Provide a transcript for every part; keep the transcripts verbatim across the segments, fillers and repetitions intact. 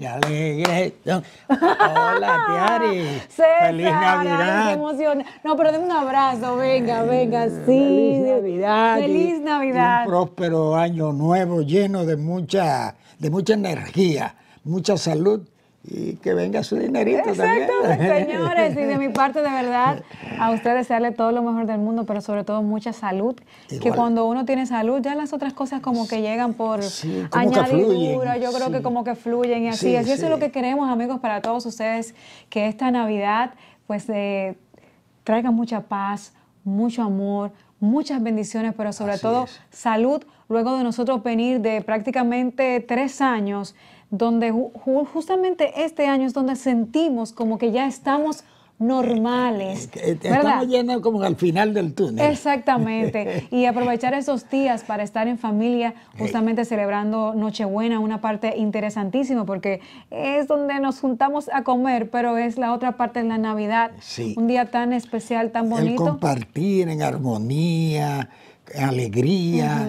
alegre. Hola, Tiari. César, Feliz Navidad. Ay, qué emoción. No, pero denme un abrazo, venga, venga, sí. Feliz Navidad. Feliz y- Navidad. Y un próspero año nuevo lleno de mucha, de mucha energía, mucha salud y que venga su dinerito Exacto, también. señores, y de mi parte, de verdad, a ustedes desearle todo lo mejor del mundo, pero sobre todo mucha salud, Igual. que cuando uno tiene salud, ya las otras cosas como que llegan por Sí, como que añadidura, fluyen, yo creo sí. que como que fluyen y así, Sí, así eso es lo sí. que queremos, amigos, para todos ustedes, que esta Navidad, pues, eh, traiga mucha paz, mucho amor, muchas bendiciones, pero sobre Así todo es. salud, luego de nosotros venir de prácticamente tres años, donde ju- ju- justamente este año es donde sentimos como que ya estamos normales, Eh, ¿verdad? Estamos yendo como al final del túnel. Exactamente, y aprovechar esos días para estar en familia, justamente celebrando Nochebuena, una parte interesantísima porque es donde nos juntamos a comer, pero es la otra parte de la Navidad, Sí. un día tan especial, tan El bonito. compartir en armonía, alegría,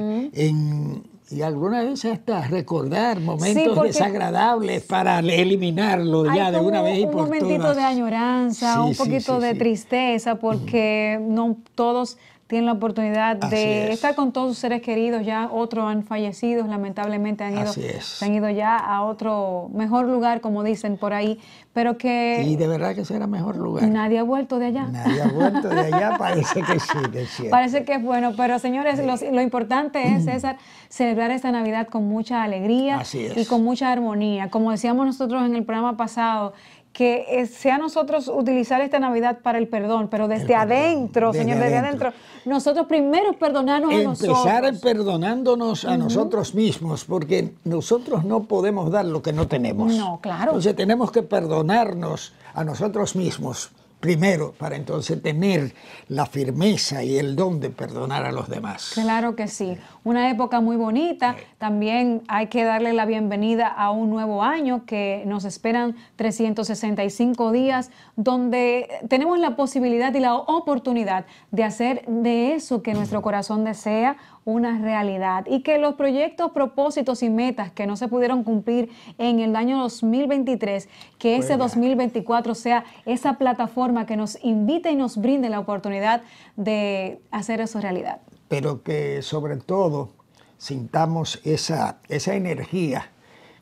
en, y alguna vez hasta recordar momentos porque- desagradables para eliminarlo Hay ya de como una vez y un por momentito todas. de añoranza, Sí, un sí, poquito sí, de sí. tristeza, porque no todos tienen la oportunidad Así de es. estar con todos sus seres queridos. Ya otros han fallecido, lamentablemente han ido, Así es. se han ido ya a otro mejor lugar, como dicen por ahí, pero que Y de verdad que será mejor lugar. nadie ha vuelto de allá. Nadie ha vuelto de allá, parece que sí, que es cierto. Parece que es bueno, pero señores, los- lo importante es, César, celebrar esta Navidad con mucha alegría Así es. y con mucha armonía. Como decíamos nosotros en el programa pasado, que eh, sea nosotros utilizar esta Navidad para el perdón, pero desde perdón, adentro, desde señor, desde adentro. adentro. Nosotros primero perdonarnos a Empezar nosotros. perdonándonos a nosotros mismos, porque nosotros no podemos dar lo que no tenemos. No, claro. Entonces tenemos que perdonarnos a nosotros mismos primero, para entonces tener la firmeza y el don de perdonar a los demás. Claro que sí, una época muy bonita. También hay que darle la bienvenida a un nuevo año que nos esperan trescientos sesenta y cinco días, donde tenemos la posibilidad y la oportunidad de hacer de eso que nuestro corazón desea una realidad, y que los proyectos, propósitos y metas que no se pudieron cumplir en el año dos mil veintitrés, que ese Pues ya. dos mil veinticuatro sea esa plataforma que nos invite y nos brinde la oportunidad de hacer eso realidad. Pero que sobre todo sintamos esa, esa energía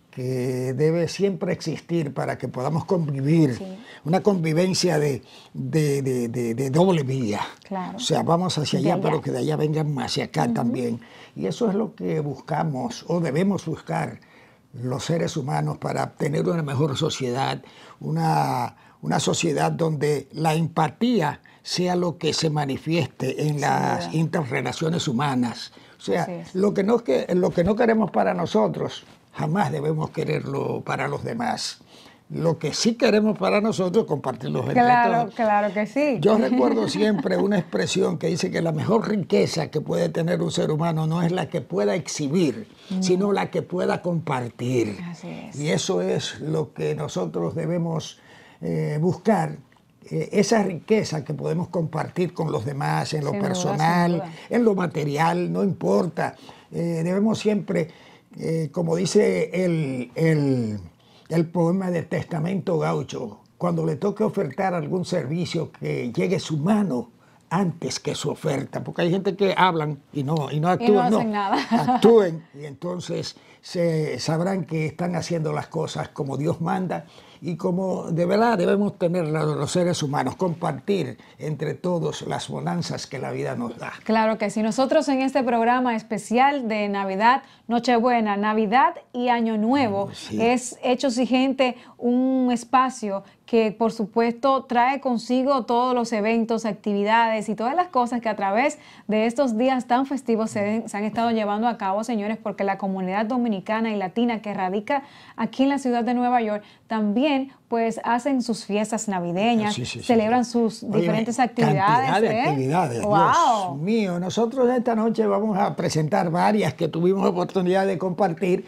que debe siempre existir para que podamos convivir, Sí. una convivencia de, de, de, de, de doble vía. Claro. O sea, vamos hacia De allá, allá. pero que de allá vengan hacia acá también. Y eso es lo que buscamos o debemos buscar los seres humanos para tener una mejor sociedad, una, una sociedad donde la empatía sea lo que se manifieste en Sin las duda. interrelaciones humanas. O sea, Así es. lo que, no, que, lo que no queremos para nosotros, jamás debemos quererlo para los demás. Lo que sí queremos para nosotros, compartirlo entre Claro, todos. claro que sí. Yo recuerdo siempre una expresión que dice que la mejor riqueza que puede tener un ser humano no es la que pueda exhibir, sino la que pueda compartir. Así es. Y eso es lo que nosotros debemos eh, buscar, eh, esa riqueza que podemos compartir con los demás en lo Sin duda, personal, sin duda. en lo material, no importa. Eh, debemos siempre, eh, como dice el... el el poema del Testamento Gaucho, cuando le toque ofertar algún servicio, que llegue su mano antes que su oferta, porque hay gente que hablan y no, y no actúan, hacen nada. actúen, y entonces se sabrán que están haciendo las cosas como Dios manda y como de verdad debemos tener los seres humanos, compartir entre todos las bonanzas que la vida nos da. Claro que sí. Nosotros en este programa especial de Navidad, Nochebuena, Navidad y Año Nuevo, Sí. es Hechos y Gente, un espacio que por supuesto trae consigo todos los eventos, actividades y todas las cosas que a través de estos días tan festivos se, se han estado llevando a cabo, señores, porque la comunidad dominicana y latina que radica aquí en la ciudad de Nueva York también pues hacen sus fiestas navideñas, sí, sí, sí, celebran sí. sus Oye, diferentes actividades. Cantidad de ¿eh? actividades, Wow. Dios mío. Nosotros esta noche vamos a presentar varias que tuvimos oportunidad de compartir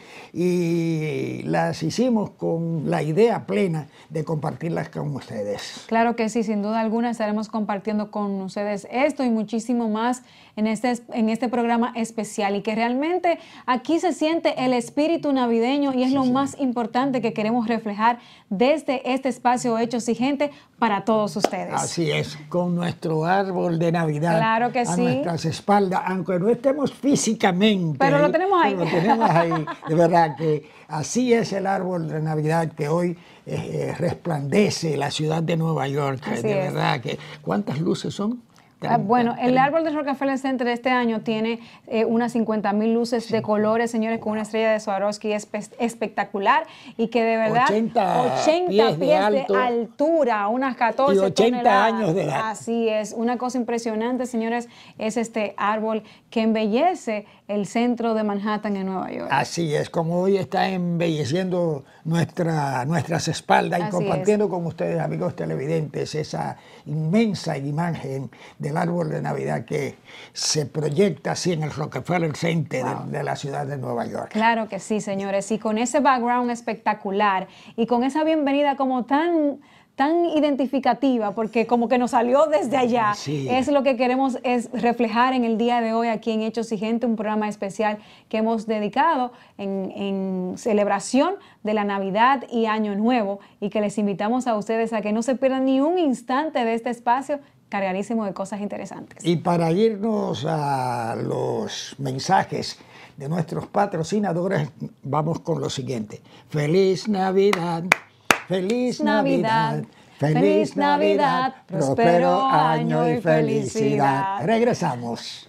y las hicimos con la idea plena de compartirlas con ustedes. Claro que sí, sin duda alguna estaremos compartiendo con ustedes esto y muchísimo más en este, en este programa especial, y que realmente aquí se siente el espíritu navideño y es sí, lo sí. más importante que queremos reflejar desde este espacio Hechos y Gente para todos ustedes. Así es, con nuestro árbol de Navidad claro que a sí. nuestras espaldas, aunque no estemos físicamente. Pero ahí, lo tenemos ahí. Pero lo tenemos ahí. De verdad que así es el árbol de Navidad que hoy eh, resplandece la ciudad de Nueva York. Así de es. verdad que ¿cuántas luces son? Ah, bueno, el árbol del Rockefeller Center este año tiene eh, unas cincuenta mil luces sí. de colores, señores, con una estrella de Swarovski espe espectacular y que de verdad ochenta, ochenta pies, de, de, alto, de altura, unas catorce y ochenta toneladas. años de edad. Así es, una cosa impresionante, señores, es este árbol que embellece el centro de Manhattan en Nueva York. Así es, como hoy está embelleciendo nuestra, nuestras espaldas y Así compartiendo es. con ustedes, amigos televidentes, esa inmensa imagen del árbol de Navidad que se proyecta así en el Rockefeller Center wow. de, de la ciudad de Nueva York. Claro que sí, señores, y con ese background espectacular y con esa bienvenida como tan... tan identificativa, porque como que nos salió desde allá, sí. es lo que queremos es reflejar en el día de hoy aquí en Hechos y Gente, un programa especial que hemos dedicado en, en celebración de la Navidad y Año Nuevo, y que les invitamos a ustedes a que no se pierdan ni un instante de este espacio cargadísimo de cosas interesantes. Y para irnos a los mensajes de nuestros patrocinadores, vamos con lo siguiente. ¡Feliz Navidad! ¡Feliz Navidad! ¡Feliz Navidad! ¡Próspero año y felicidad! Regresamos.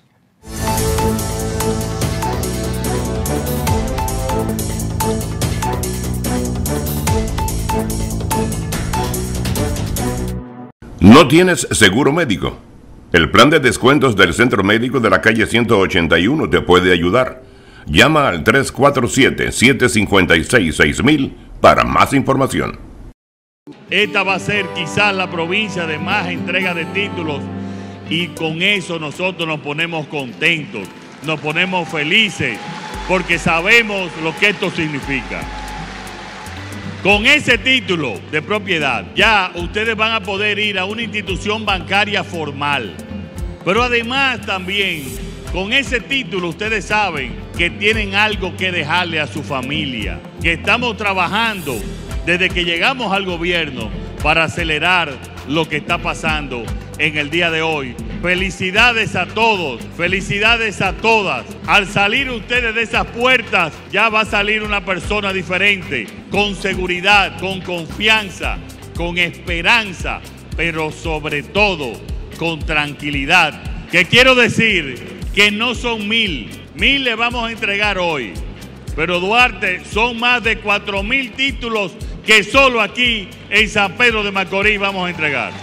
¿No tienes seguro médico? El plan de descuentos del Centro Médico de la calle ciento ochenta y uno te puede ayudar. Llama al tres cuatro siete, siete cinco seis, seis mil para más información. Esta va a ser quizás la provincia de más entrega de títulos, y con eso nosotros nos ponemos contentos, nos ponemos felices, porque sabemos lo que esto significa. Con ese título de propiedad ya ustedes van a poder ir a una institución bancaria formal, pero además también con ese título ustedes saben que tienen algo que dejarle a su familia, que estamos trabajando desde que llegamos al gobierno para acelerar lo que está pasando en el día de hoy. Felicidades a todos, felicidades a todas. Al salir ustedes de esas puertas, ya va a salir una persona diferente, con seguridad, con confianza, con esperanza, pero sobre todo con tranquilidad. Que quiero decir que no son mil, mil le vamos a entregar hoy, pero Duarte son más de cuatro mil títulos que solo aquí en San Pedro de Macorís vamos a entregar.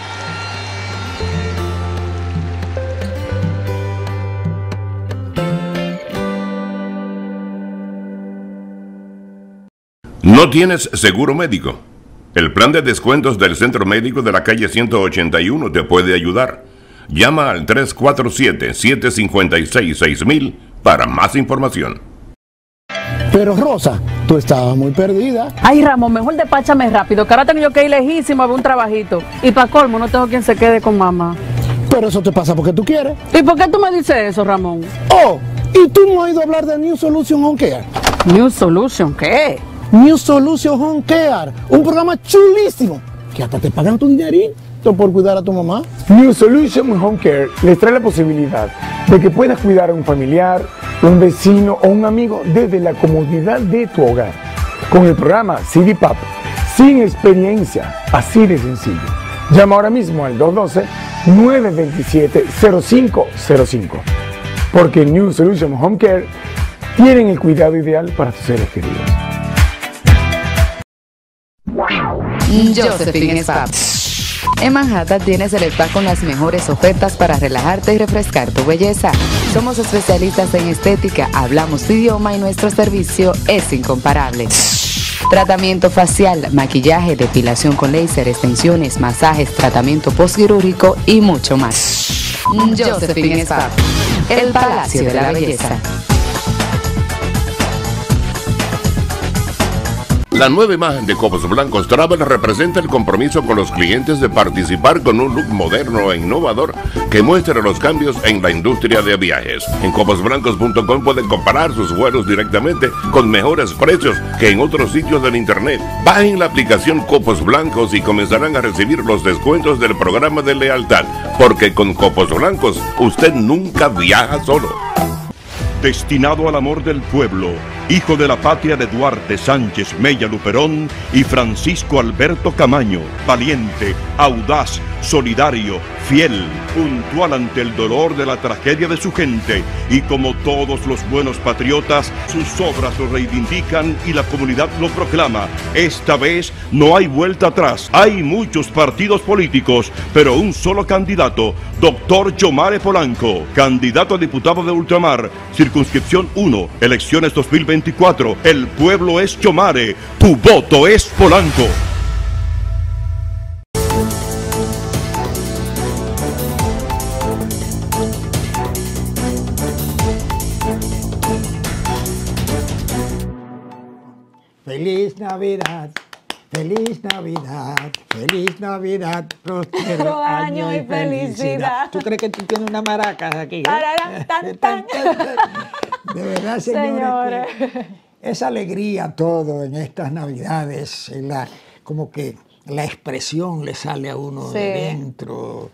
¿No tienes seguro médico? El plan de descuentos del Centro Médico de la calle ciento ochenta y uno te puede ayudar. Llama al tres cuatro siete, siete cinco seis, seis mil para más información. Pero Rosa, tú estabas muy perdida. Ay, Ramón, mejor despáchame rápido, que ahora tengo yo que ir lejísimo a ver un trabajito. Y para colmo, no tengo quien se quede con mamá. Pero eso te pasa porque tú quieres. ¿Y por qué tú me dices eso, Ramón? Oh, ¿y tú no has ido a hablar de New Solution Home Care? ¿New Solution qué? New Solution Home Care, un programa chulísimo, que hasta te pagan tu dinerito por cuidar a tu mamá. New Solution Home Care les trae la posibilidad de que puedas cuidar a un familiar, un vecino o un amigo desde la comodidad de tu hogar. Con el programa C D P A P, sin experiencia, así de sencillo. Llama ahora mismo al dos uno dos, nueve dos siete, cero cinco cero cinco, porque New Solution Home Care tienen el cuidado ideal para tus seres queridos. Josephine Spa. En Manhattan tienes el spa con las mejores ofertas para relajarte y refrescar tu belleza. Somos especialistas en estética, hablamos tu idioma y nuestro servicio es incomparable. tratamiento facial, maquillaje, depilación con láser, extensiones, masajes, tratamiento postquirúrgico y mucho más. Josephine Spa, el Palacio de la Belleza. La nueva imagen de Copos Blancos Travel representa el compromiso con los clientes de participar con un look moderno e innovador que muestre los cambios en la industria de viajes. En copos blancos punto com pueden comparar sus vuelos directamente con mejores precios que en otros sitios del internet. Bajen la aplicación Copos Blancos y comenzarán a recibir los descuentos del programa de lealtad, porque con Copos Blancos usted nunca viaja solo. Destinado al amor del pueblo, hijo de la patria de Duarte Sánchez Mella Luperón y Francisco Alberto Camaño, valiente, audaz, solidario, fiel, puntual ante el dolor de la tragedia de su gente, y como todos los buenos patriotas, sus obras lo reivindican y la comunidad lo proclama. Esta vez no hay vuelta atrás. Hay muchos partidos políticos, pero un solo candidato, doctor Yomare Polanco, candidato a diputado de Ultramar, circunscripción uno, elecciones dos mil veinticuatro. El pueblo es Yomare, tu voto es Polanco. Feliz Navidad, feliz Navidad, feliz Navidad, próspero año y felicidad. ¿Tú crees que tú tienes una maraca aquí? ¿Eh? Tan, tan. De verdad, señores, señores. Esa alegría todo en estas Navidades, la, como que la expresión le sale a uno sí. de dentro.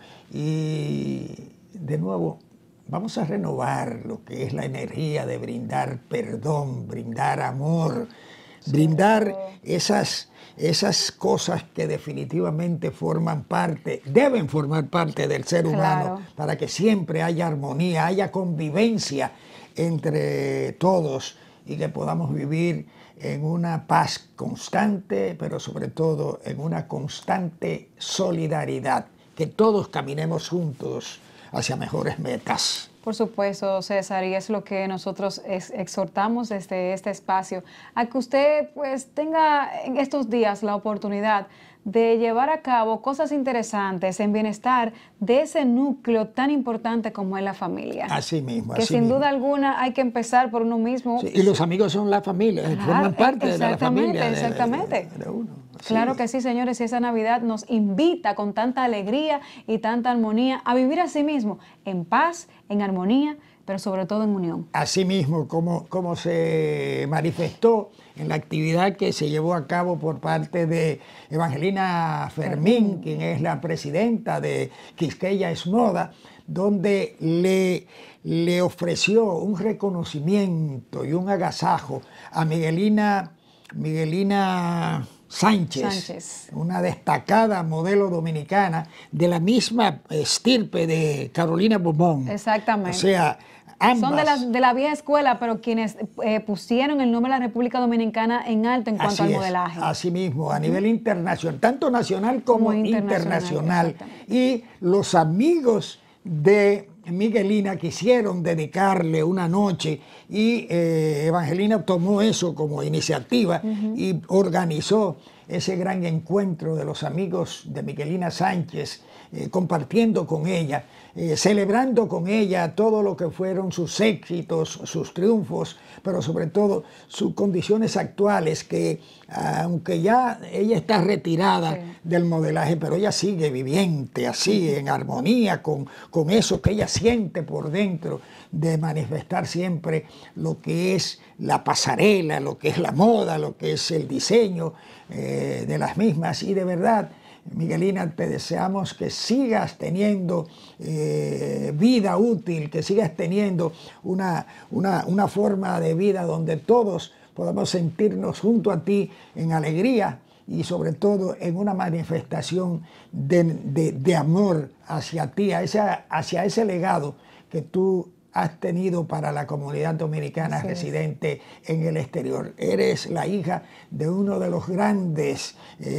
Y de nuevo, vamos a renovar lo que es la energía de brindar perdón, brindar amor, brindar esas, esas cosas que definitivamente forman parte, deben formar parte del ser humano, claro, para que siempre haya armonía, haya convivencia entre todos y que podamos vivir en una paz constante, pero sobre todo en una constante solidaridad, que todos caminemos juntos hacia mejores metas. Por supuesto, César, y es lo que nosotros ex exhortamos desde este espacio, a que usted pues tenga en estos días la oportunidad de llevar a cabo cosas interesantes en bienestar de ese núcleo tan importante como es la familia. Así mismo. Que así sin mismo. duda alguna hay que empezar por uno mismo. Sí, y los amigos son la familia, claro, forman parte de la familia. Exactamente, exactamente. De, de uno. Sí. Claro que sí, señores, y esa Navidad nos invita con tanta alegría y tanta armonía a vivir así mismo, en paz, en armonía, pero sobre todo en unión. Así mismo, como, como se manifestó en la actividad que se llevó a cabo por parte de Evangelina Fermín, Fermín. quien es la presidenta de Quisqueya Esmoda, donde le, le ofreció un reconocimiento y un agasajo a Miguelina, Miguelina Sánchez, Sánchez, una destacada modelo dominicana de la misma estirpe de Carolina Bobón. Exactamente. O sea, ambas. Son de la, de la vieja escuela, pero quienes eh, pusieron el nombre de la República Dominicana en alto en cuanto Así al es, modelaje. Así mismo, a nivel internacional, tanto nacional como, como internacional. internacional. Y los amigos de Miguelina quisieron dedicarle una noche y eh, Evangelina tomó eso como iniciativa uh-huh. y organizó ese gran encuentro de los amigos de Miguelina Sánchez, eh, compartiendo con ella, eh, celebrando con ella todo lo que fueron sus éxitos, sus triunfos, pero sobre todo sus condiciones actuales, que aunque ya ella está retirada sí. del modelaje, pero ella sigue viviente, así, en armonía con, con eso que ella siente por dentro, de manifestar siempre lo que es la pasarela, lo que es la moda, lo que es el diseño eh, de las mismas. Y de verdad, Miguelina, te deseamos que sigas teniendo eh, vida útil, que sigas teniendo una, una, una forma de vida donde todos podamos sentirnos junto a ti en alegría y sobre todo en una manifestación de, de, de amor hacia ti, hacia, hacia ese legado que tú has tenido para la comunidad dominicana sí. residente en el exterior. Eres la hija de uno de los grandes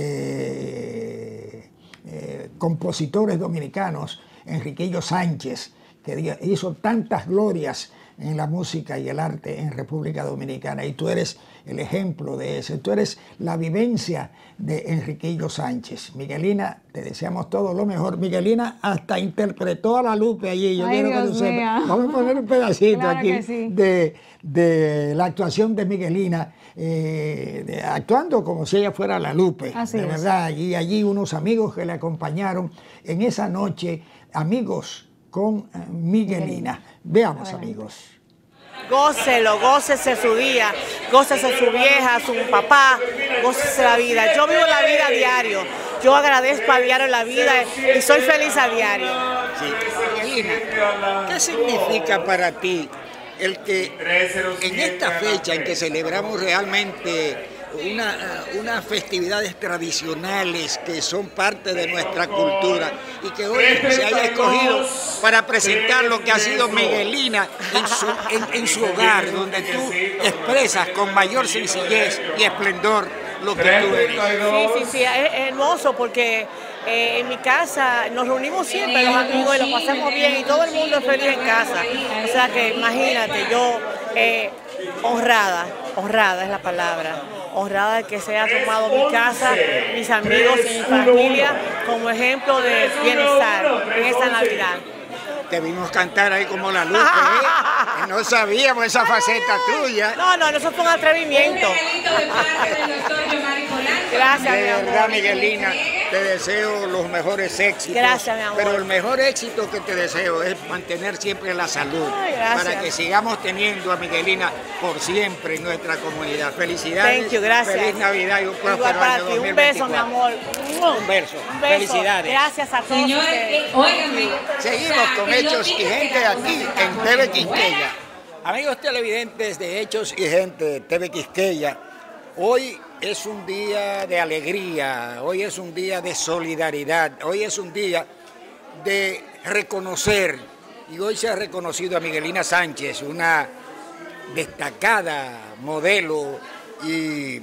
eh, eh, compositores dominicanos, Enriquillo Sánchez, que hizo tantas glorias en la música y el arte en República Dominicana, y tú eres el ejemplo de eso, tú eres la vivencia de Enriquillo Sánchez. Miguelina, te deseamos todo lo mejor. Miguelina hasta interpretó a la Lupe allí, yo Ay, quiero Dios que tú sepas. mío. Vamos a poner un pedacito Claro aquí que sí. de, de la actuación de Miguelina, eh, de- actuando como si ella fuera la Lupe, Así de es. verdad, y allí unos amigos que le acompañaron en esa noche, amigos con eh, Miguelina. Veamos, amigos. Gócelo, gócese su día, gócese su vieja, su papá, gócese la vida. Yo vivo la vida a diario, yo agradezco a diario la vida y soy feliz a diario. Miguelina, ¿qué significa para ti el que en esta fecha en que celebramos realmente una, unas festividades tradicionales que son parte de nuestra cultura y que hoy se haya escogido para presentar lo que ha sido Miguelina en su, en, en su hogar, donde tú expresas con mayor sencillez y esplendor lo que tú eres? Sí, sí, sí, es, es hermoso porque eh, en mi casa nos reunimos siempre los amigos y lo pasamos bien y todo el mundo es feliz en casa. O sea que imagínate, yo eh, honrada, honrada es la palabra, honrada de que se haya tomado mi casa, mis amigos y mi familia como ejemplo de bienestar en esta Navidad. Te vimos cantar ahí como la Lupe, ¿eh? No sabíamos esa faceta tuya. No, no, eso fue un atrevimiento. Gracias, De mi amor. verdad, Miguelina, te deseo los mejores éxitos. Gracias, mi amor. Pero el mejor éxito que te deseo es mantener siempre la salud. Ay, gracias. Para que sigamos teniendo a Miguelina por siempre en nuestra comunidad. Felicidades. Thank you, gracias. Feliz Navidad y un próspero Igual para año ti, dos mil un beso, veinticuatro. mi amor. Un beso. Un beso. Felicidades. Gracias a todos ustedes. Seguimos con Hechos y Gente aquí en T V Quisqueya. Amigos televidentes de Hechos y Gente, T V Quisqueya, hoy es un día de alegría, hoy es un día de solidaridad, hoy es un día de reconocer, y hoy se ha reconocido a Miguelina Sánchez, una destacada modelo y,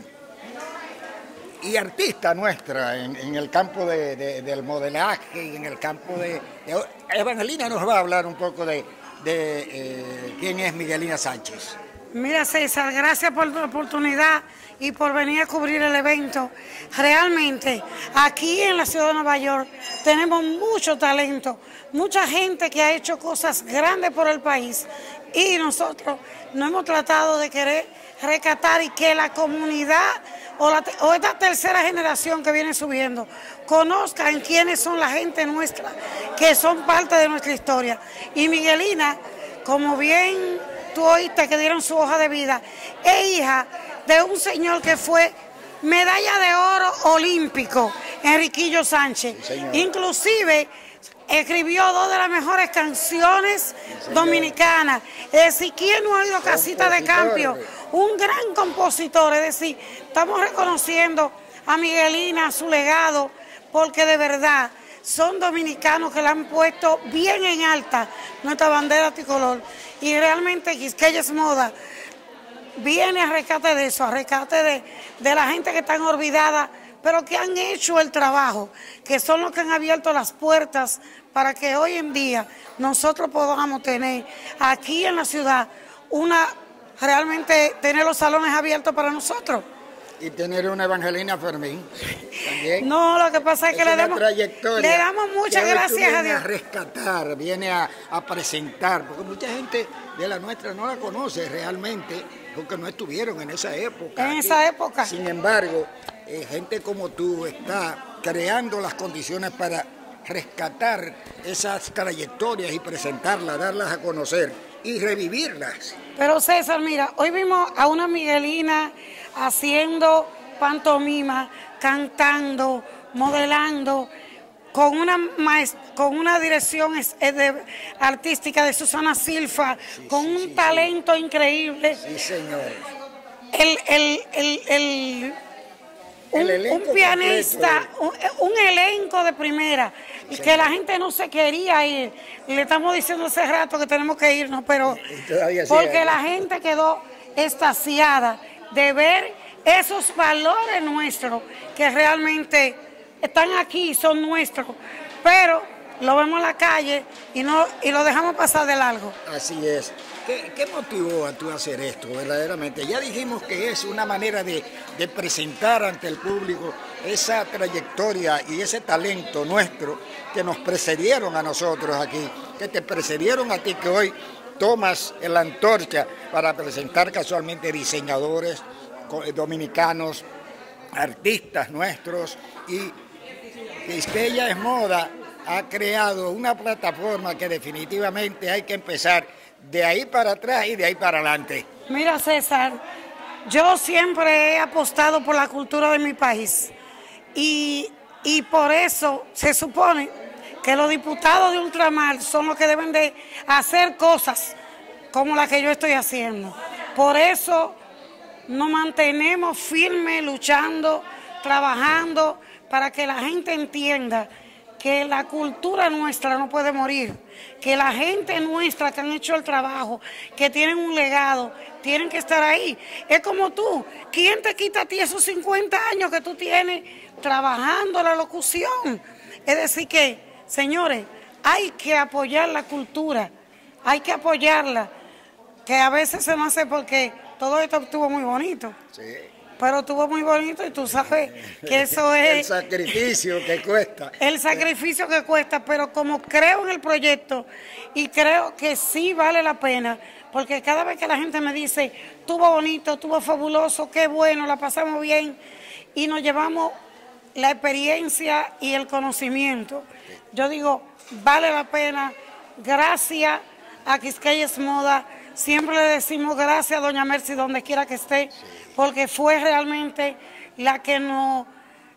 y artista nuestra en, en el campo de, de, del modelaje y en el campo de, de... Evangelina nos va a hablar un poco de, de eh, quién es Miguelina Sánchez. Mira, César, gracias por la oportunidad y por venir a cubrir el evento. Realmente, aquí en la ciudad de Nueva York tenemos mucho talento, mucha gente que ha hecho cosas grandes por el país y nosotros no hemos tratado de querer rescatar y que la comunidad o, la, o esta tercera generación que viene subiendo conozcan quiénes son la gente nuestra, que son parte de nuestra historia. Y Miguelina, como bien tú oíste que dieron su hoja de vida, es hija de un señor que fue medalla de oro olímpico, Enriquillo Sánchez. Sí, inclusive escribió dos de las mejores canciones sí, dominicanas. Es decir, ¿quién no ha oído Casita de Cambio? Un gran compositor. Es decir, estamos reconociendo a Miguelina, su legado, porque de verdad son dominicanos que la han puesto bien en alta nuestra bandera tricolor. Y realmente Quisqueya es Moda viene a rescate de eso, a rescate de, de la gente que están olvidada, pero que han hecho el trabajo, que son los que han abierto las puertas para que hoy en día nosotros podamos tener aquí en la ciudad una, realmente tener los salones abiertos para nosotros. Y tener una Evangelina Fermín también. No, lo que pasa es, es que le damos, le damos muchas gracias a Dios. Viene a rescatar, viene a, a presentar, porque mucha gente de la nuestra no la conoce realmente, porque no estuvieron en esa época. En aquí. esa época. Sin embargo, eh, gente como tú está creando las condiciones para rescatar esas trayectorias y presentarlas, darlas a conocer y revivirlas. Pero César, mira, hoy vimos a una Miguelina haciendo pantomima, cantando, modelando, con una maest con una dirección es, es de, artística de Susana Silva, sí, con sí, un sí, talento sí. increíble. Sí, señor. El, el, el, el, un, el un pianista, un, un elenco de primera, sí, que la gente no se quería ir. Le estamos diciendo hace rato que tenemos que irnos, pero porque sí, la gente quedó extasiada de ver esos valores nuestros que realmente están aquí, son nuestros, pero lo vemos en la calle y, no, y lo dejamos pasar de largo. Así es. ¿Qué, qué motivó a tú hacer esto verdaderamente? Ya dijimos que es una manera de, de presentar ante el público esa trayectoria y ese talento nuestro que nos precedieron a nosotros aquí, que te precedieron a ti, que hoy tomas la antorcha para presentar casualmente diseñadores dominicanos, artistas nuestros, y Quisqueya es Moda ha creado una plataforma que definitivamente hay que empezar de ahí para atrás y de ahí para adelante. Mira, César, yo siempre he apostado por la cultura de mi país y, y por eso se supone que los diputados de ultramar son los que deben de hacer cosas como las que yo estoy haciendo. Por eso nos mantenemos firmes, luchando, trabajando para que la gente entienda que la cultura nuestra no puede morir, que la gente nuestra que han hecho el trabajo, que tienen un legado, tienen que estar ahí. Es como tú, ¿quién te quita a ti esos cincuenta años que tú tienes trabajando la locución? Es decir que, señores, hay que apoyar la cultura, hay que apoyarla, que a veces se nos hace porque todo esto estuvo muy bonito. Sí. Pero estuvo muy bonito y tú sabes que eso es... El sacrificio que cuesta. El sacrificio que cuesta, pero como creo en el proyecto y creo que sí vale la pena, porque cada vez que la gente me dice, estuvo bonito, estuvo fabuloso, qué bueno, la pasamos bien, y nos llevamos la experiencia y el conocimiento, yo digo, vale la pena, gracias a Quisqueya es Moda, siempre le decimos gracias a doña Mercy donde quiera que esté, porque fue realmente la que nos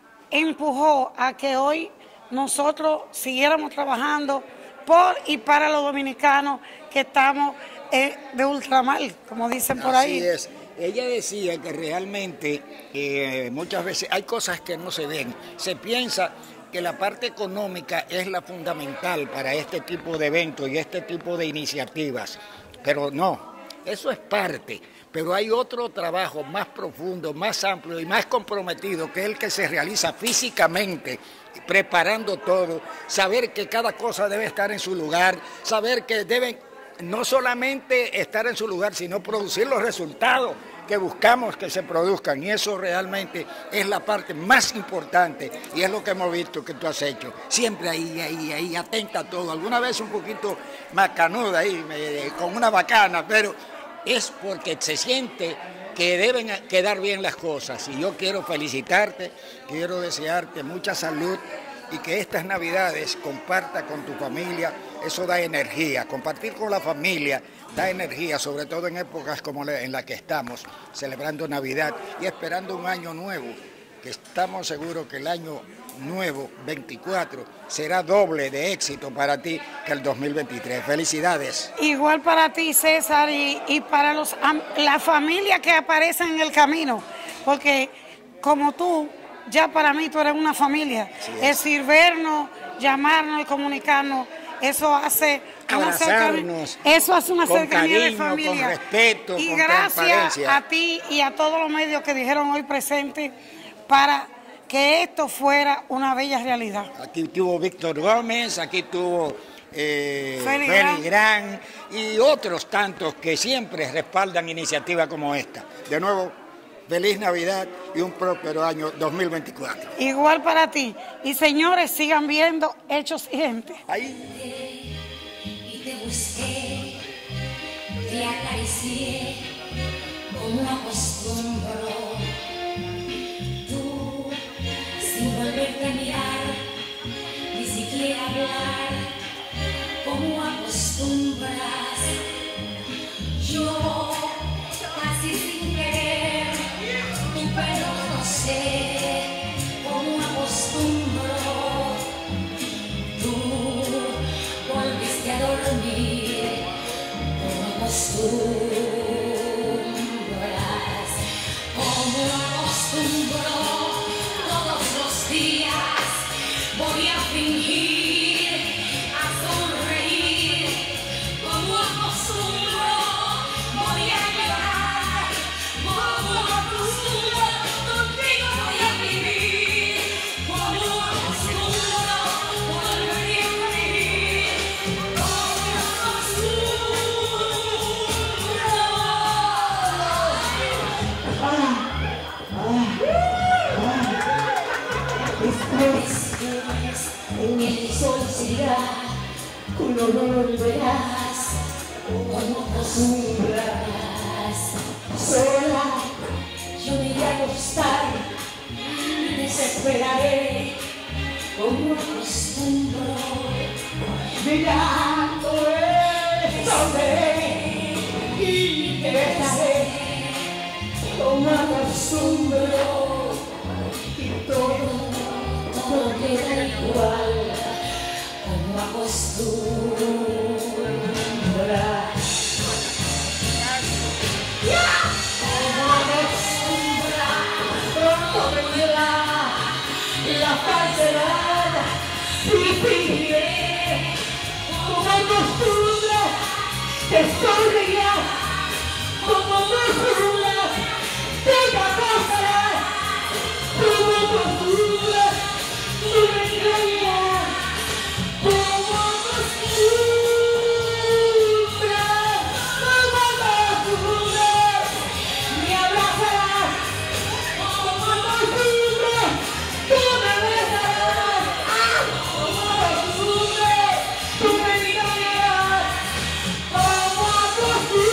empujó a que hoy nosotros siguiéramos trabajando por y para los dominicanos que estamos eh, de ultramar, como dicen por ahí. Así es. Ella decía que realmente eh, muchas veces hay cosas que no se ven. Se piensa que la parte económica es la fundamental para este tipo de eventos y este tipo de iniciativas, pero no, eso es parte. Pero hay otro trabajo más profundo, más amplio y más comprometido, que es el que se realiza físicamente, preparando todo, saber que cada cosa debe estar en su lugar, saber que deben no solamente estar en su lugar, sino producir los resultados que buscamos que se produzcan, y eso realmente es la parte más importante y es lo que hemos visto que tú has hecho, siempre ahí, ahí, ahí, atenta a todo, alguna vez un poquito macanuda ahí, con una bacana, pero es porque se siente que deben quedar bien las cosas, y yo quiero felicitarte, quiero desearte mucha salud y que estas Navidades comparta con tu familia, eso da energía, compartir con la familia da energía, sobre todo en épocas como en la que estamos, celebrando Navidad y esperando un año nuevo, que estamos seguros que el año nuevo, veinticuatro, será doble de éxito para ti que el dos mil veintitrés. Felicidades. Igual para ti, César, y, y para los, la familia que aparece en el camino, porque como tú, ya para mí tú eres una familia. El sirvernos, llamarnos y comunicarnos, eso hace una cercanía, eso hace una con cercanía cariño, de familia. con respeto, y con gracias a ti y a todos los medios que dijeron hoy presentes para que esto fuera una bella realidad. Aquí tuvo Víctor Gómez, aquí tuvo eh, Feli Feli Gran y otros tantos que siempre respaldan iniciativas como esta. De nuevo, feliz Navidad y un próspero año dos mil veinticuatro. Igual para ti. Y señores, sigan viendo Hechos y Gente. Ahí. Y te busqué, te acaricié como acostumbro. Tú, sin volverte a mirar, ni siquiera hablar, como acostumbras. Yo, casi sin querer, tu pelo no sé, como acostumbro. Tú volviste a dormir, como acostumbras, como acostumbro. Todos los días voy a fingir Después, en el sol se irá, tú no lo volverás, como acostumbras. Sola, yo me iré a acostar, me desesperaré, como acostumbro. Mirando el sol y te besaré, como acostumbro. Y todo, todo queda igual, como acostumbras. Como acostumbras, pronto vendrá la falsedad y fingiré. Como acostumbras, te sonreirás. Como acostumbras, te abrazarás. Como acostumbras, tú me engañarás. Como acostumbras, como acostumbras, me abrazarás. Como acostumbras, tú me besarás. Como acostumbras, tú me engañarás. Como acostumbras.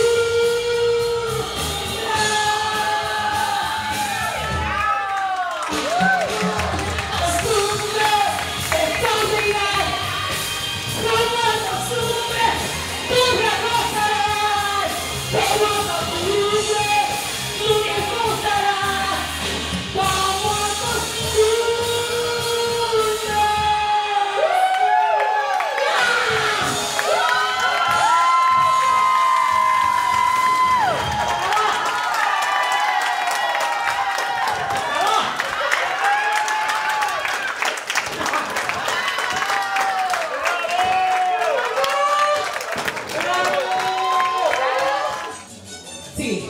Sí.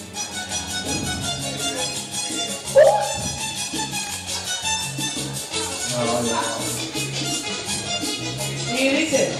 Y dice.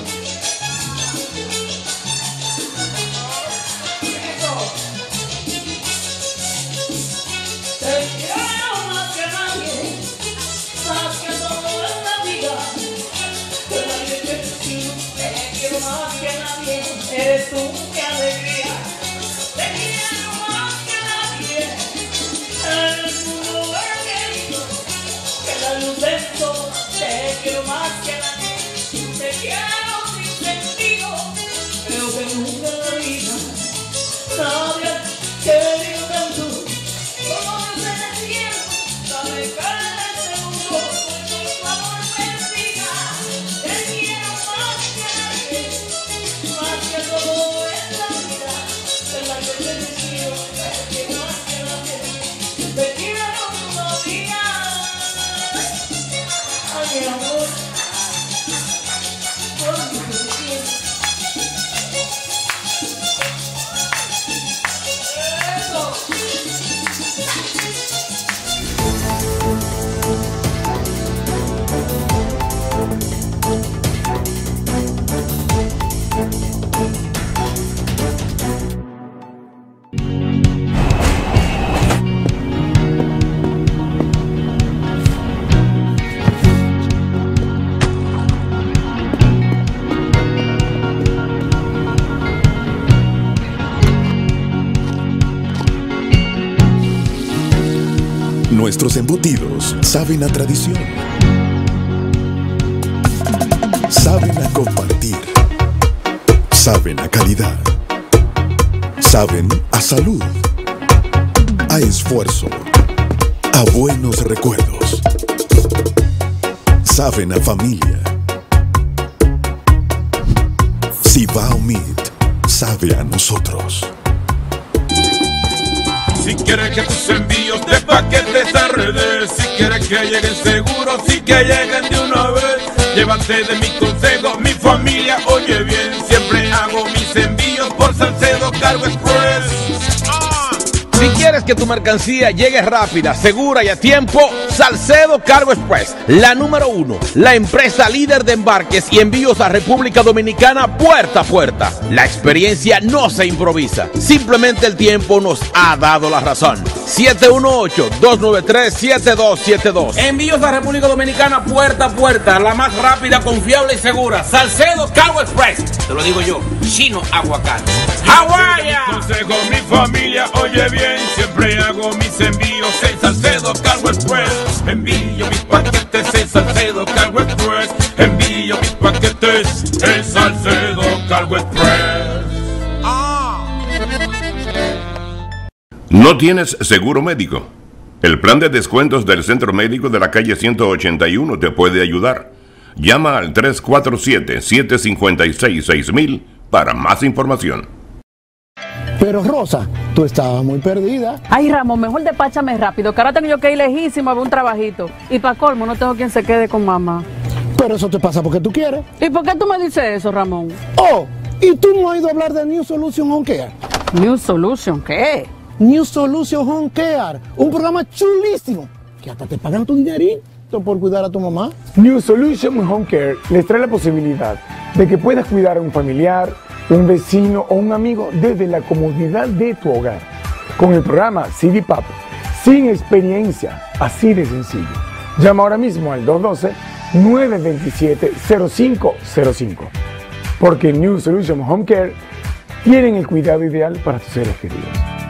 Te quiero más que nadie, más que todo en la vida. Que nadie te quiero, te quiero más que nadie, eres tú mi alegría. Te quiero más que nadie, en el mundo he querido, que la luz de todo. Te quiero más que nadie, te quiero sin sentido. Creo que nunca en la vida nadie ha querido tanto como yo en el cielo. Dame cara en este mundo, por favor bendiga. Te quiero más que nadie, más que todo en la vida. En la que te quiero, te quiero más que nadie, te quiero todavía. Ay, mi amor, por mi sentimiento. Eso. Nuestros embutidos saben a tradición, saben a compartir, saben a calidad, saben a salud, a esfuerzo, a buenos recuerdos, saben a familia. Cibao Meat sabe a nosotros. Si quieres que tus envíos de paquetes a redes, si quieres que lleguen seguros, si que lleguen de una vez, llévate de mis consejos, mi familia oye bien, siempre hago mis envíos por Salcedo Cargo Express. Si quieres que que tu mercancía llegue rápida, segura y a tiempo, Salcedo Cargo Express, la número uno, la empresa líder de embarques y envíos a República Dominicana puerta a puerta. La experiencia no se improvisa, simplemente el tiempo nos ha dado la razón. siete uno ocho, dos nueve tres, siete dos siete dos. Envíos a República Dominicana puerta a puerta, la más rápida, confiable y segura. Salcedo Cargo Express, te lo digo yo, Chino Aguacate. ¡Hawái! Consejo mi familia, oye bien, siempre hago mis envíos en Salcedo Cargo Express. Envío mis paquetes en Salcedo Cargo Express. Envío mis paquetes en Salcedo Cargo Express. ¿No tienes seguro médico? El plan de descuentos del Centro Médico de la calle ciento ochenta y uno te puede ayudar. Llama al tres cuatro siete, siete cinco seis, seis mil para más información. Pero Rosa, tú estabas muy perdida. Ay, Ramón, mejor despáchame rápido, que ahora tengo yo que ir lejísimo a ver un trabajito. Y para colmo, no tengo quien se quede con mamá. Pero eso te pasa porque tú quieres. ¿Y por qué tú me dices eso, Ramón? Oh, ¿y tú no has ido a hablar de New Solution Home Care? ¿New Solution qué? New Solution Home Care, un programa chulísimo, que hasta te pagan tu dinerito por cuidar a tu mamá. New Solution Home Care les trae la posibilidad de que puedas cuidar a un familiar, un vecino o un amigo desde la comodidad de tu hogar. Con el programa C D P A P, sin experiencia, así de sencillo. Llama ahora mismo al dos uno dos, nueve dos siete, cero cinco cero cinco. Porque New Solution Home Care tienen el cuidado ideal para tus seres queridos.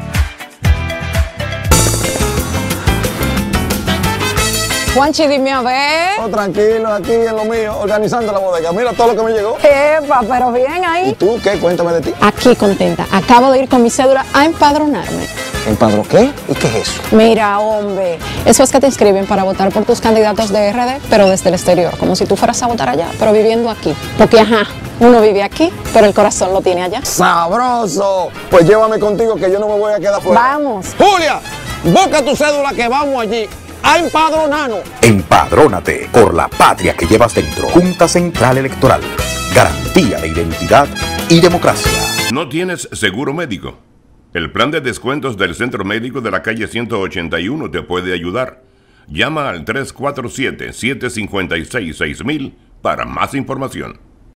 Juanchi, dime a ver. Oh, tranquilo, aquí en lo mío, organizando la bodega. Mira todo lo que me llegó. Epa, pero bien ahí. ¿Y tú qué? Cuéntame de ti. Aquí contenta. Acabo de ir con mi cédula a empadronarme. ¿Empadro qué? ¿Y qué es eso? Mira, hombre, eso es que te inscriben para votar por tus candidatos de R D, pero desde el exterior, como si tú fueras a votar allá, pero viviendo aquí. Porque, ajá, uno vive aquí, pero el corazón lo tiene allá. ¡Sabroso! Pues llévame contigo que yo no me voy a quedar fuera. Vamos. Julia, busca tu cédula que vamos allí a empadronarnos. Empadrónate por la patria que llevas dentro. Junta Central Electoral. Garantía de identidad y democracia. ¿No tienes seguro médico? El plan de descuentos del Centro Médico de la calle ciento ochenta y uno te puede ayudar. Llama al tres cuatro siete, siete cinco seis, seis mil para más información.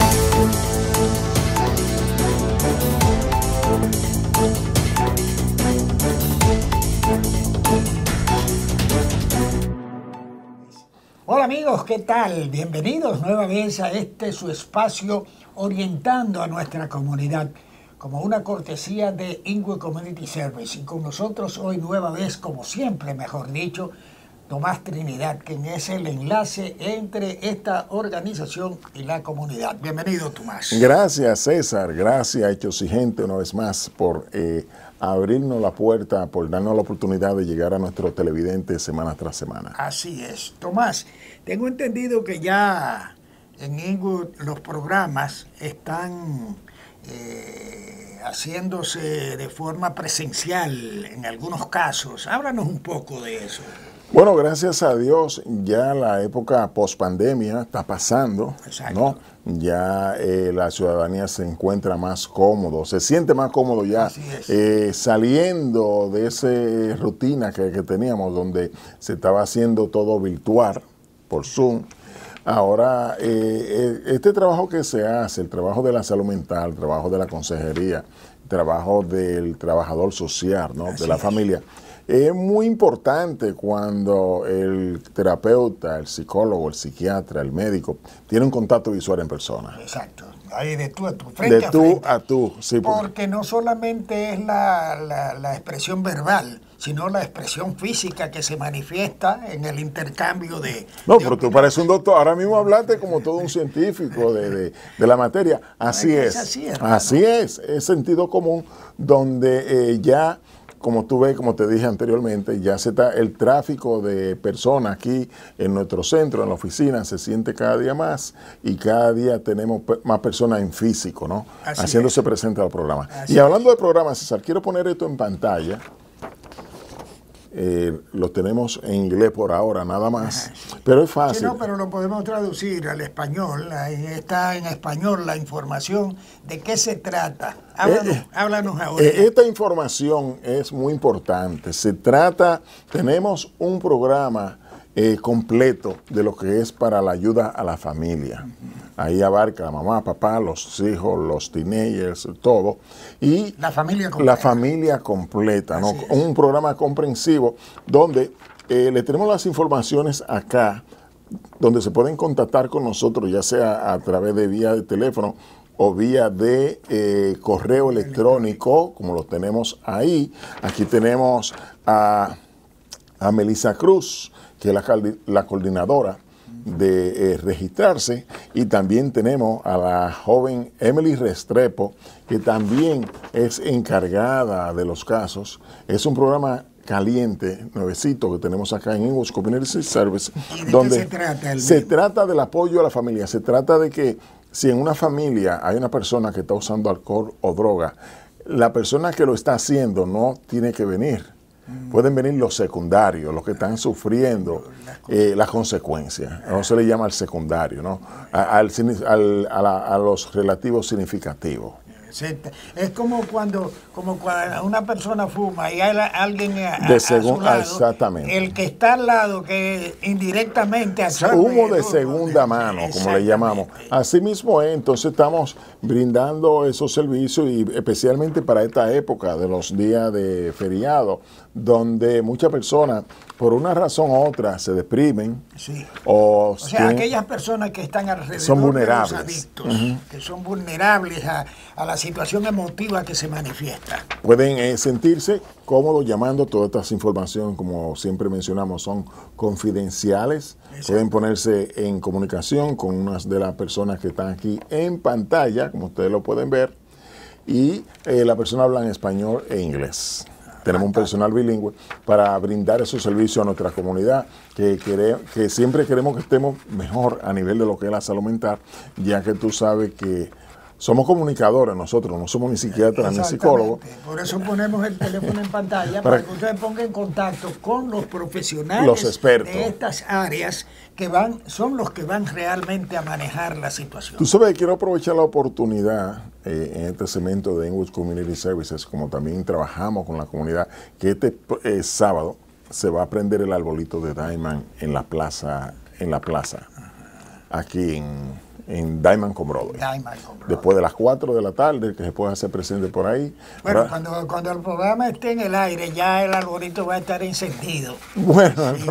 Hola amigos, ¿qué tal? Bienvenidos nueva vez a este su espacio orientando a nuestra comunidad como una cortesía de Ingwe Community Service. Y con nosotros hoy nueva vez, como siempre, mejor dicho, Tomás Trinidad, quien es el enlace entre esta organización y la comunidad. Bienvenido, Tomás. Gracias, César. Gracias, Hechos y Gente, una vez más, por eh, abrirnos la puerta, por darnos la oportunidad de llegar a nuestros televidentes semana tras semana. Así es. Tomás, tengo entendido que ya en Ingwe los programas están eh, haciéndose de forma presencial en algunos casos. Háblanos un poco de eso. Bueno, gracias a Dios, ya la época post-pandemia está pasando, ¿no? Ya eh, la ciudadanía se encuentra más cómodo, se siente más cómodo ya eh, saliendo de esa rutina que, que teníamos, donde se estaba haciendo todo virtual, por Zoom. Ahora, eh, este trabajo que se hace, el trabajo de la salud mental, el trabajo de la consejería, el trabajo del trabajador social, ¿no? De la familia, es muy importante cuando el terapeuta, el psicólogo, el psiquiatra, el médico tiene un contacto visual en persona. Exacto. Ahí de tú a tú, frente de a tú frente. a tú, sí. Porque no solamente es la, la, la expresión verbal, sino la expresión física que se manifiesta en el intercambio de... No, de pero tú pareces un doctor. Ahora mismo hablaste como todo un científico de, de, de la materia. Así es. Así es, así es. Es sentido común donde eh, ya... Como tú ves, como te dije anteriormente, ya se está el tráfico de personas aquí en nuestro centro, en la oficina, se siente cada día más y cada día tenemos más personas en físico, ¿no? Así haciéndose presente al programa. Así y hablando de programas, César, quiero poner esto en pantalla. eh, lo tenemos en inglés por ahora, nada más. Ajá. Pero es fácil. Sí, no, pero lo podemos traducir al español. Ahí está en español la información. ¿De qué se trata? Háblanos, eh, háblanos ahora. Eh, esta información es muy importante. Se trata, tenemos un programa eh, completo de lo que es para la ayuda a la familia. Uh-huh. Ahí abarca la mamá, papá, los hijos, los teenagers, todo. Y la familia completa. La familia completa, ¿no? Un programa comprensivo donde eh, le tenemos las informaciones acá, donde se pueden contactar con nosotros, ya sea a través de vía de teléfono o vía de eh, correo electrónico, como lo tenemos ahí. Aquí tenemos a, a Melissa Cruz, que es la, la coordinadora de eh, registrarse, y también tenemos a la joven Emily Restrepo, que también es encargada de los casos. Es un programa caliente, nuevecito, que tenemos acá en English Community Service. ¿Y de donde qué se trata? El se trata del apoyo a la familia, se trata de que si en una familia hay una persona que está usando alcohol o droga, la persona que lo está haciendo no tiene que venir. Pueden venir los secundarios, los que están sufriendo eh, las consecuencias. No se le llama al secundario, ¿no? A, al, al, a, la, a los relativos significativos. Es como cuando, como cuando una persona fuma y hay alguien a, de a su lado, exactamente. El que está al lado, que indirectamente absorbe. Humo de segunda mano, como le llamamos. Así mismo es, entonces estamos brindando esos servicios, y especialmente para esta época de los días de feriado, donde muchas personas, por una razón u otra, se deprimen. Sí. O, o sea, tienen, aquellas personas que están alrededor son vulnerables. de los adictos, uh-huh. que son vulnerables a, a la situación emotiva que se manifiesta. Pueden eh, sentirse cómodos llamando. Todas estas informaciones, como siempre mencionamos, son confidenciales. Exacto. Pueden ponerse en comunicación con unas de las personas que están aquí en pantalla, como ustedes lo pueden ver, y eh, la persona habla en español e inglés. Tenemos un personal bilingüe para brindar esos servicios a nuestra comunidad, que, quere, que siempre queremos que estemos mejor a nivel de lo que es la salud mental, ya que tú sabes que somos comunicadores nosotros, no somos ni psiquiatras ni psicólogos. Por eso ponemos el teléfono en pantalla, para, para que ustedes pongan en contacto con los profesionales, los expertos de estas áreas, que van, son los que van realmente a manejar la situación. Tú sabes, quiero aprovechar la oportunidad eh, en este segmento de English Community Services, como también trabajamos con la comunidad, que este eh, sábado se va a prender el arbolito de Diamond en la plaza, en la plaza, aquí en... en Diamond con Broadway. Diamond con Broadway. Después de las cuatro de la tarde, que se pueda hacer presente por ahí. Bueno, Ahora, cuando, cuando el programa esté en el aire, ya el arbolito va a estar encendido. Bueno, sí.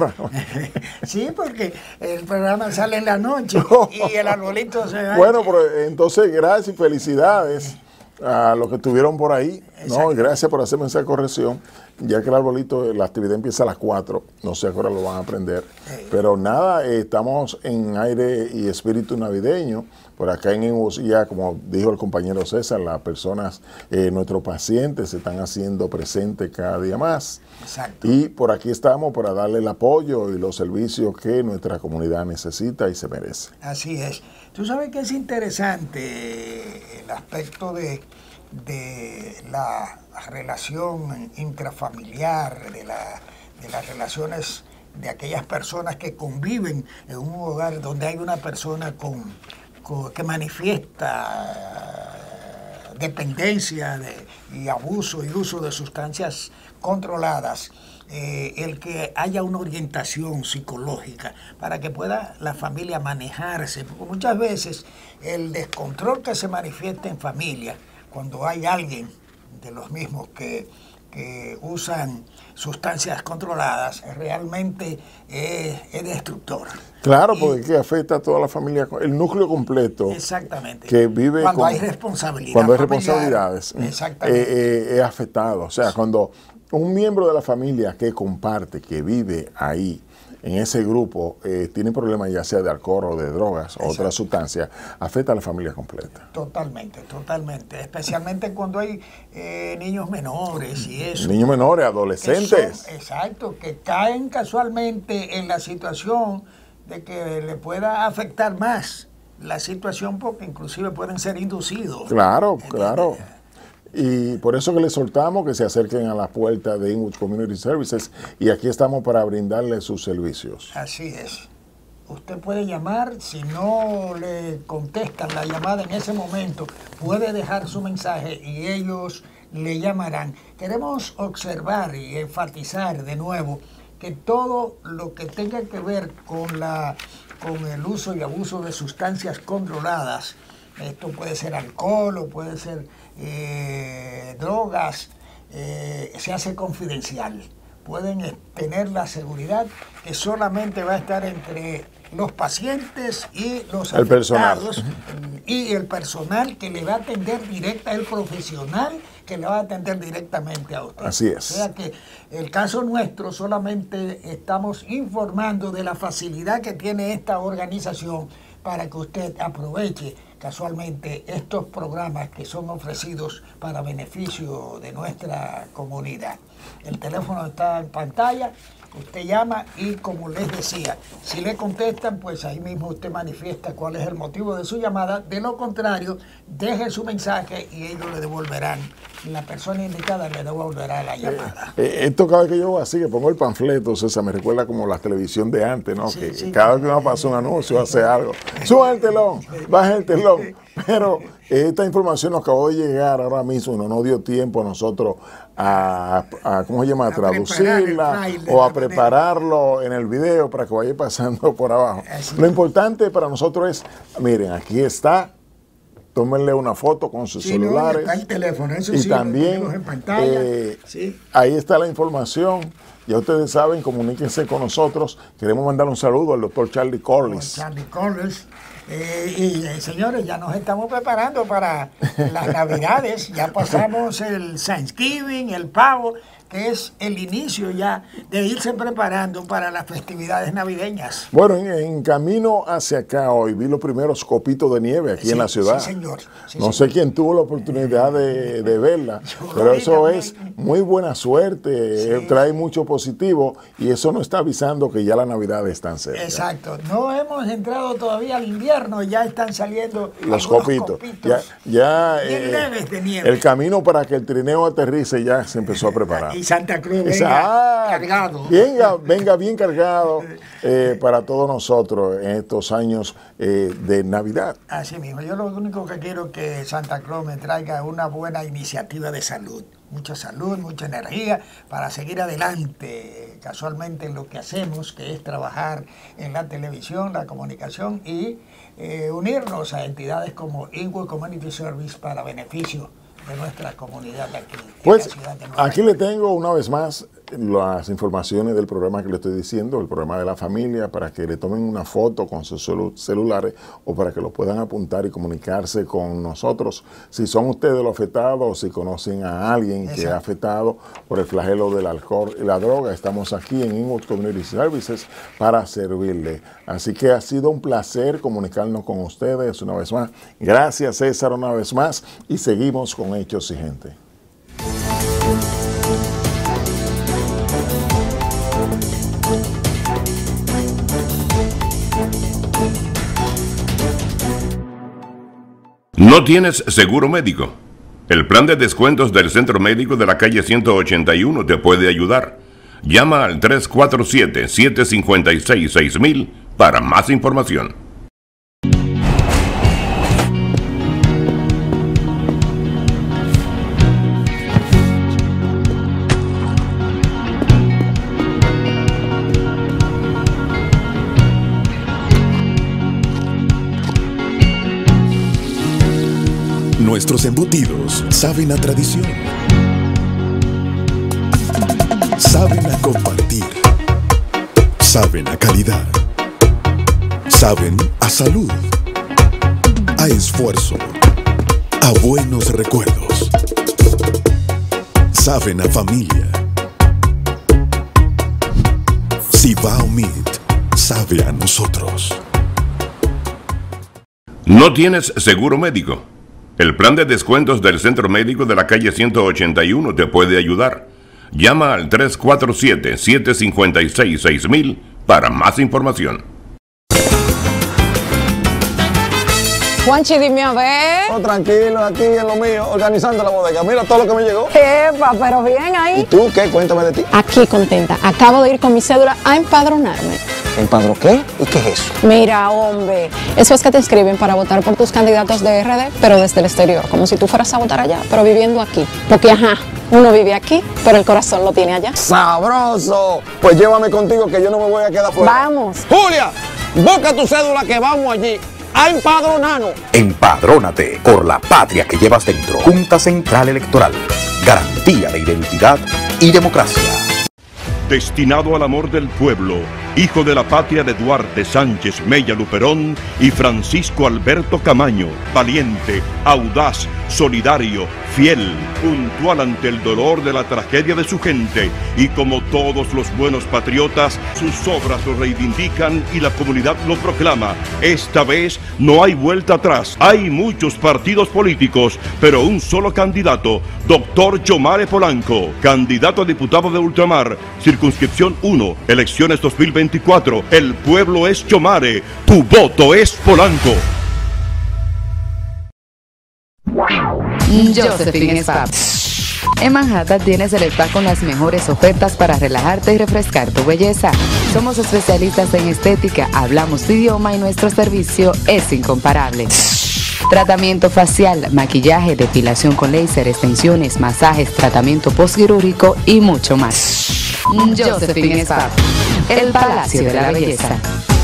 Sí, porque el programa sale en la noche y el arbolito se va. Bueno, pero entonces gracias y felicidades a los que estuvieron por ahí, ¿no? Gracias por hacerme esa corrección, ya que el arbolito, la actividad empieza a las cuatro, no sé a qué hora lo van a aprender, sí. Pero nada, eh, estamos en aire y espíritu navideño, por acá en Engus, ya como dijo el compañero César, las personas, eh, nuestros pacientes se están haciendo presentes cada día más. Exacto. Y por aquí estamos para darle el apoyo y los servicios que nuestra comunidad necesita y se merece. Así es. Tú sabes que es interesante el aspecto de, de la relación intrafamiliar, de, la, de las relaciones de aquellas personas que conviven en un hogar donde hay una persona con, con que manifiesta dependencia de, y abuso y uso de sustancias controladas. Eh, el que haya una orientación psicológica para que pueda la familia manejarse, porque muchas veces el descontrol que se manifiesta en familia, cuando hay alguien de los mismos que, que usan sustancias controladas, realmente es, es destructor. Claro, porque y, que afecta a toda la familia, el núcleo completo. Exactamente. Que vive cuando con, hay responsabilidad Cuando hay familiar, responsabilidades, exactamente. Eh, eh, es afectado. O sea, sí. Cuando un miembro de la familia que comparte, que vive ahí, en ese grupo, eh, tiene problemas ya sea de alcohol o de drogas o otras sustancias, afecta a la familia completa. Totalmente, totalmente. Especialmente cuando hay eh, niños menores y eso. Niños menores, adolescentes. Son, exacto, que caen casualmente en la situación de que le pueda afectar más la situación, porque inclusive pueden ser inducidos. Claro, claro. Y por eso que les soltamos que se acerquen a la puerta de Inwood Community Services y aquí estamos para brindarles sus servicios. Así es. Usted puede llamar, si no le contestan la llamada en ese momento, puede dejar su mensaje y ellos le llamarán. Queremos observar y enfatizar de nuevo que todo lo que tenga que ver con, la, con el uso y abuso de sustancias controladas, esto puede ser alcohol o puede ser eh, drogas, eh, se hace confidencial. Pueden tener la seguridad que solamente va a estar entre los pacientes y los el afectados personal. Y el personal que le va a atender directa, el profesional que le va a atender directamente a usted. Así es. O sea que el caso nuestro solamente estamos informando de la facilidad que tiene esta organización para que usted aproveche casualmente estos programas que son ofrecidos para beneficio de nuestra comunidad. El teléfono está en pantalla, usted llama y como les decía, si le contestan, pues ahí mismo usted manifiesta cuál es el motivo de su llamada. De lo contrario, deje su mensaje y ellos le devolverán. La persona indicada le devolverá la llamada. Eh, eh, esto cada vez que yo así, que pongo el panfleto, César, me recuerda como la televisión de antes, ¿no? Sí, que sí, cada vez que uno pasa un anuncio, hace algo. Suba el telón, baja el telón. Pero esta información nos acabó de llegar ahora mismo, no nos dio tiempo a nosotros a, a ¿cómo se llama? A, a traducirla o a prepararlo en el video para que vaya pasando por abajo. Así. Lo importante para nosotros es, miren, aquí está. Tómenle una foto con sus sí, celulares. No, está el teléfono, eso y sí, también en pantalla. Eh, sí. Ahí está la información. Ya ustedes saben, comuníquense con nosotros. Queremos mandar un saludo al doctor Charlie Corliss. Charlie Corliss. Eh, y eh, señores, ya nos estamos preparando para las Navidades. Ya pasamos el Thanksgiving, el pavo, que es el inicio ya de irse preparando para las festividades navideñas. Bueno, en, en camino hacia acá hoy vi los primeros copitos de nieve aquí sí, en la ciudad. Sí, señor. Sí, no señor. sé quién tuvo la oportunidad de, de verla, pero eso también. Es muy buena suerte, sí. Trae mucho positivo y eso nos está avisando que ya la Navidad está cerca. Exacto. No hemos entrado todavía al invierno, ya están saliendo los copitos. copitos. Ya, ya bien eh, leves de nieve. El camino para que el trineo aterrice ya se empezó a preparar. Y Santa Cruz venga ah, cargado. Venga, venga bien cargado eh, para todos nosotros en estos años eh, de Navidad. Así mismo. Yo lo único que quiero es que Santa Cruz me traiga una buena iniciativa de salud. Mucha salud, mucha energía para seguir adelante casualmente en lo que hacemos, que es trabajar en la televisión, la comunicación y eh, unirnos a entidades como Inwood Community Service para beneficio de nuestra comunidad de aquí. Pues en la ciudad de Nueva aquí le tengo una vez más las informaciones del programa que le estoy diciendo, el programa de la familia, para que le tomen una foto con sus celu celulares o para que lo puedan apuntar y comunicarse con nosotros. Si son ustedes los afectados, si conocen a alguien Exacto. que ha afectado por el flagelo del alcohol y la droga, estamos aquí en Inwood Community Services para servirle. Así que ha sido un placer comunicarnos con ustedes una vez más. Gracias, César, una vez más, y seguimos con Hechos y Gente. ¿No tienes seguro médico? El plan de descuentos del Centro Médico de la calle ciento ochenta y uno te puede ayudar. Llama al tres cuatro siete, siete cinco seis, seis mil para más información. Nuestros embutidos saben a tradición, saben a compartir, saben a calidad, saben a salud, a esfuerzo, a buenos recuerdos, saben a familia. Cibao Meat sabe a nosotros. ¿No tienes seguro médico? El plan de descuentos del Centro Médico de la calle ciento ochenta y uno te puede ayudar. Llama al tres cuatro siete, siete cinco seis, seis mil para más información. Juanchi, dime a ver. Oh, tranquilo, aquí en lo mío, organizando la bodega. Mira todo lo que me llegó. Epa, pero bien ahí. ¿Y tú qué? Cuéntame de ti. Aquí contenta. Acabo de ir con mi cédula a empadronarme. ¿Empadro qué? ¿Y qué es eso? Mira, hombre, eso es que te inscriben para votar por tus candidatos de R D, pero desde el exterior, como si tú fueras a votar allá, pero viviendo aquí. Porque, ajá, uno vive aquí, pero el corazón lo tiene allá. ¡Sabroso! Pues llévame contigo que yo no me voy a quedar fuera. Vamos. Julia, busca tu cédula que vamos allí a empadronarnos. Empadrónate por la patria que llevas dentro. Junta Central Electoral. Garantía de identidad y democracia. Destinado al amor del pueblo, hijo de la patria de Duarte Sánchez Mella Luperón y Francisco Alberto Camaño, valiente, audaz, solidario, fiel, puntual ante el dolor de la tragedia de su gente, y como todos los buenos patriotas, sus obras lo reivindican y la comunidad lo proclama. Esta vez no hay vuelta atrás. Hay muchos partidos políticos, pero un solo candidato, doctor Yomare Polanco, candidato a diputado de Ultramar, circunscripción uno, elecciones dos mil veinticuatro. El pueblo es Yomare, tu voto es Polanco. Josephine Spa. En Manhattan tienes el spa con las mejores ofertas para relajarte y refrescar tu belleza. Somos especialistas en estética, hablamos tu idioma y nuestro servicio es incomparable. Tratamiento facial, maquillaje, depilación con láser, extensiones, masajes, tratamiento postquirúrgico y mucho más. Josephine Spa, el Palacio de la Belleza.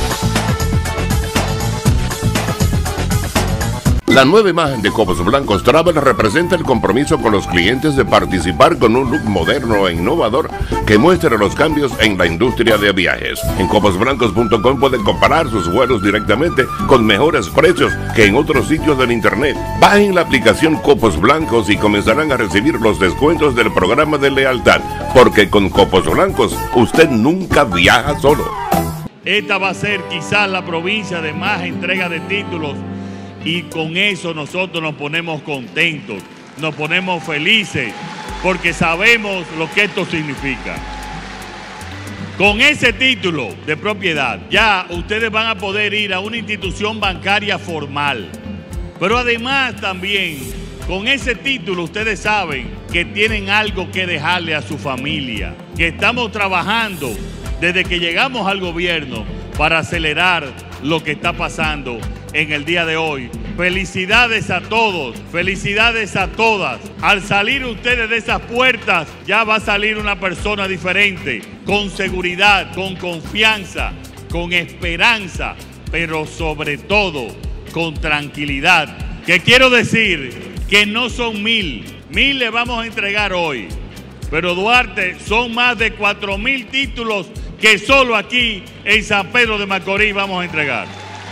La nueva imagen de Copos Blancos Travel representa el compromiso con los clientes de participar con un look moderno e innovador que muestre los cambios en la industria de viajes. En copos blancos punto com pueden comparar sus vuelos directamente con mejores precios que en otros sitios del internet. Bajen la aplicación Copos Blancos y comenzarán a recibir los descuentos del programa de lealtad, porque con Copos Blancos usted nunca viaja solo. Esta va a ser quizás la provincia de más entrega de títulos, y con eso nosotros nos ponemos contentos, nos ponemos felices, porque sabemos lo que esto significa. Con ese título de propiedad, ya ustedes van a poder ir a una institución bancaria formal. Pero además también, con ese título ustedes saben que tienen algo que dejarle a su familia, que estamos trabajando desde que llegamos al gobierno para acelerar lo que está pasando en el día de hoy. Felicidades a todos, felicidades a todas. Al salir ustedes de esas puertas, ya va a salir una persona diferente, con seguridad, con confianza, con esperanza, pero sobre todo con tranquilidad. Que quiero decir que no son mil, mil le vamos a entregar hoy, pero Duarte son más de cuatro mil títulos que solo aquí en San Pedro de Macorís vamos a entregar.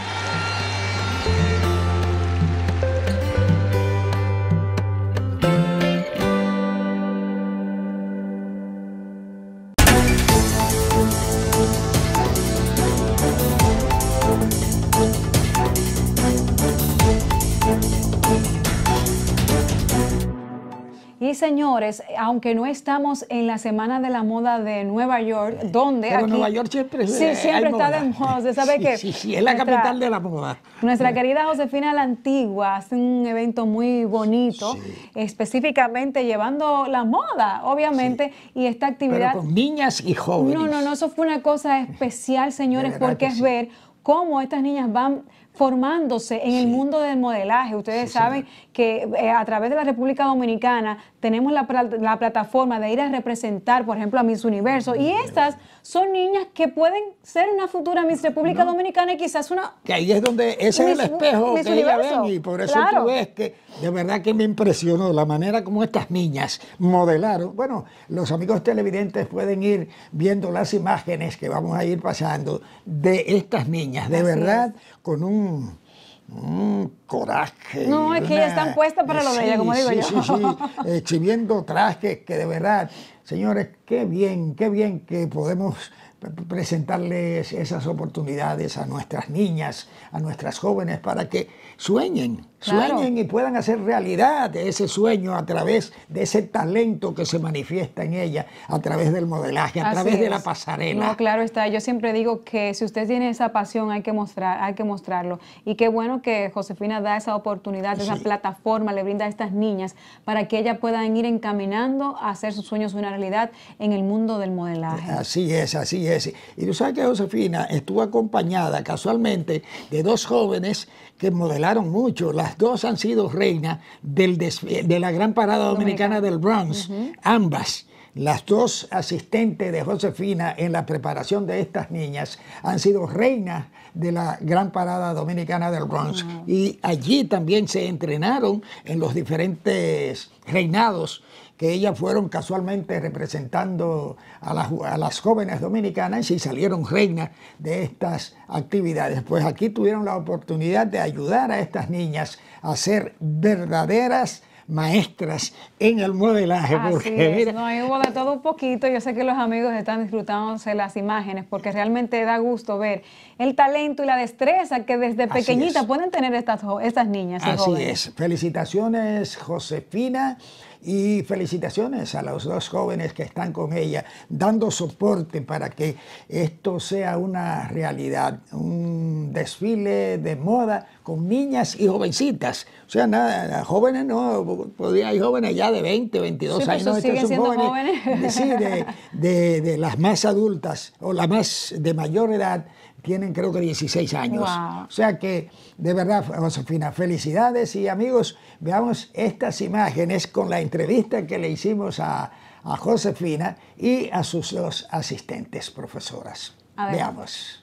Y señores, aunque no estamos en la Semana de la Moda de Nueva York, donde Pero aquí... Nueva York siempre, sí, siempre está moda. de moda. ¿Usted sabe sí, que sí, sí, es la nuestra, capital de la moda. Nuestra querida Josefina la Antigua hace un evento muy bonito, sí. específicamente llevando la moda, obviamente, sí. y esta actividad... Pero con niñas y jóvenes. No, no, no, eso fue una cosa especial, señores, porque es sí. ver cómo estas niñas van formándose en sí. el mundo del modelaje. Ustedes sí, saben sí. que eh, a través de la República Dominicana tenemos la, la plataforma de ir a representar, por ejemplo, a Miss Universo, y estas son niñas que pueden ser una futura Miss República no. Dominicana y quizás una... Que ahí es donde, ese Miss, es el espejo Miss que ella ven, y por eso claro. tú ves que de verdad que me impresionó la manera como estas niñas modelaron. Bueno, los amigos televidentes pueden ir viendo las imágenes que vamos a ir pasando de estas niñas, de Así verdad, es. con un un coraje. No, es que una, ellas están puestas para lo sí, de ella, como digo sí, yo. Sí, sí, exhibiendo trajes que de verdad, señores, qué bien, qué bien que podemos presentarles esas oportunidades a nuestras niñas, a nuestras jóvenes, para que sueñen, Claro. sueñen y puedan hacer realidad ese sueño a través de ese talento que se manifiesta en ella, a través del modelaje, a Así través de es. la pasarela. No, claro está. Yo siempre digo que si usted tiene esa pasión hay que mostrar, hay que mostrarlo. Y qué bueno que Josefina da esa oportunidad, esa Sí. plataforma, le brinda a estas niñas para que ellas puedan ir encaminando a hacer sus sueños una realidad en el mundo del modelaje. Así es, así es. Y tú sabes que Josefina estuvo acompañada casualmente de dos jóvenes que modelaron mucho. Las dos han sido reinas del desfile- de la Gran Parada Dominicana del Bronx, ambas. Las dos asistentes de Josefina en la preparación de estas niñas han sido reinas de la Gran Parada Dominicana del Bronx. Y allí también se entrenaron en los diferentes reinados que ellas fueron casualmente representando a las, a las jóvenes dominicanas y salieron reinas de estas actividades. Pues aquí tuvieron la oportunidad de ayudar a estas niñas a ser verdaderas maestras en el modelaje. Así Porque, es, mira, no, y hubo de todo un poquito. Yo sé que los amigos están disfrutándose las imágenes porque realmente da gusto ver el talento y la destreza que desde Así pequeñita es. pueden tener estas, jo- estas niñas y así jóvenes. es. Felicitaciones, Josefina, y felicitaciones a los dos jóvenes que están con ella, dando soporte para que esto sea una realidad, un desfile de moda con niñas y jovencitas. O sea, nada, jóvenes no, podría hay jóvenes ya de veinte, veintidós Sí, pues, años. siguen Estos son siendo jóvenes, jóvenes. de, sí, de, de- de las más adultas o las más de mayor edad. Tienen creo que dieciséis años. Wow. O sea que, de verdad, Josefina, felicidades. Y amigos, veamos estas imágenes con la entrevista que le hicimos a, a Josefina y a sus dos asistentes profesoras. A ver. Veamos.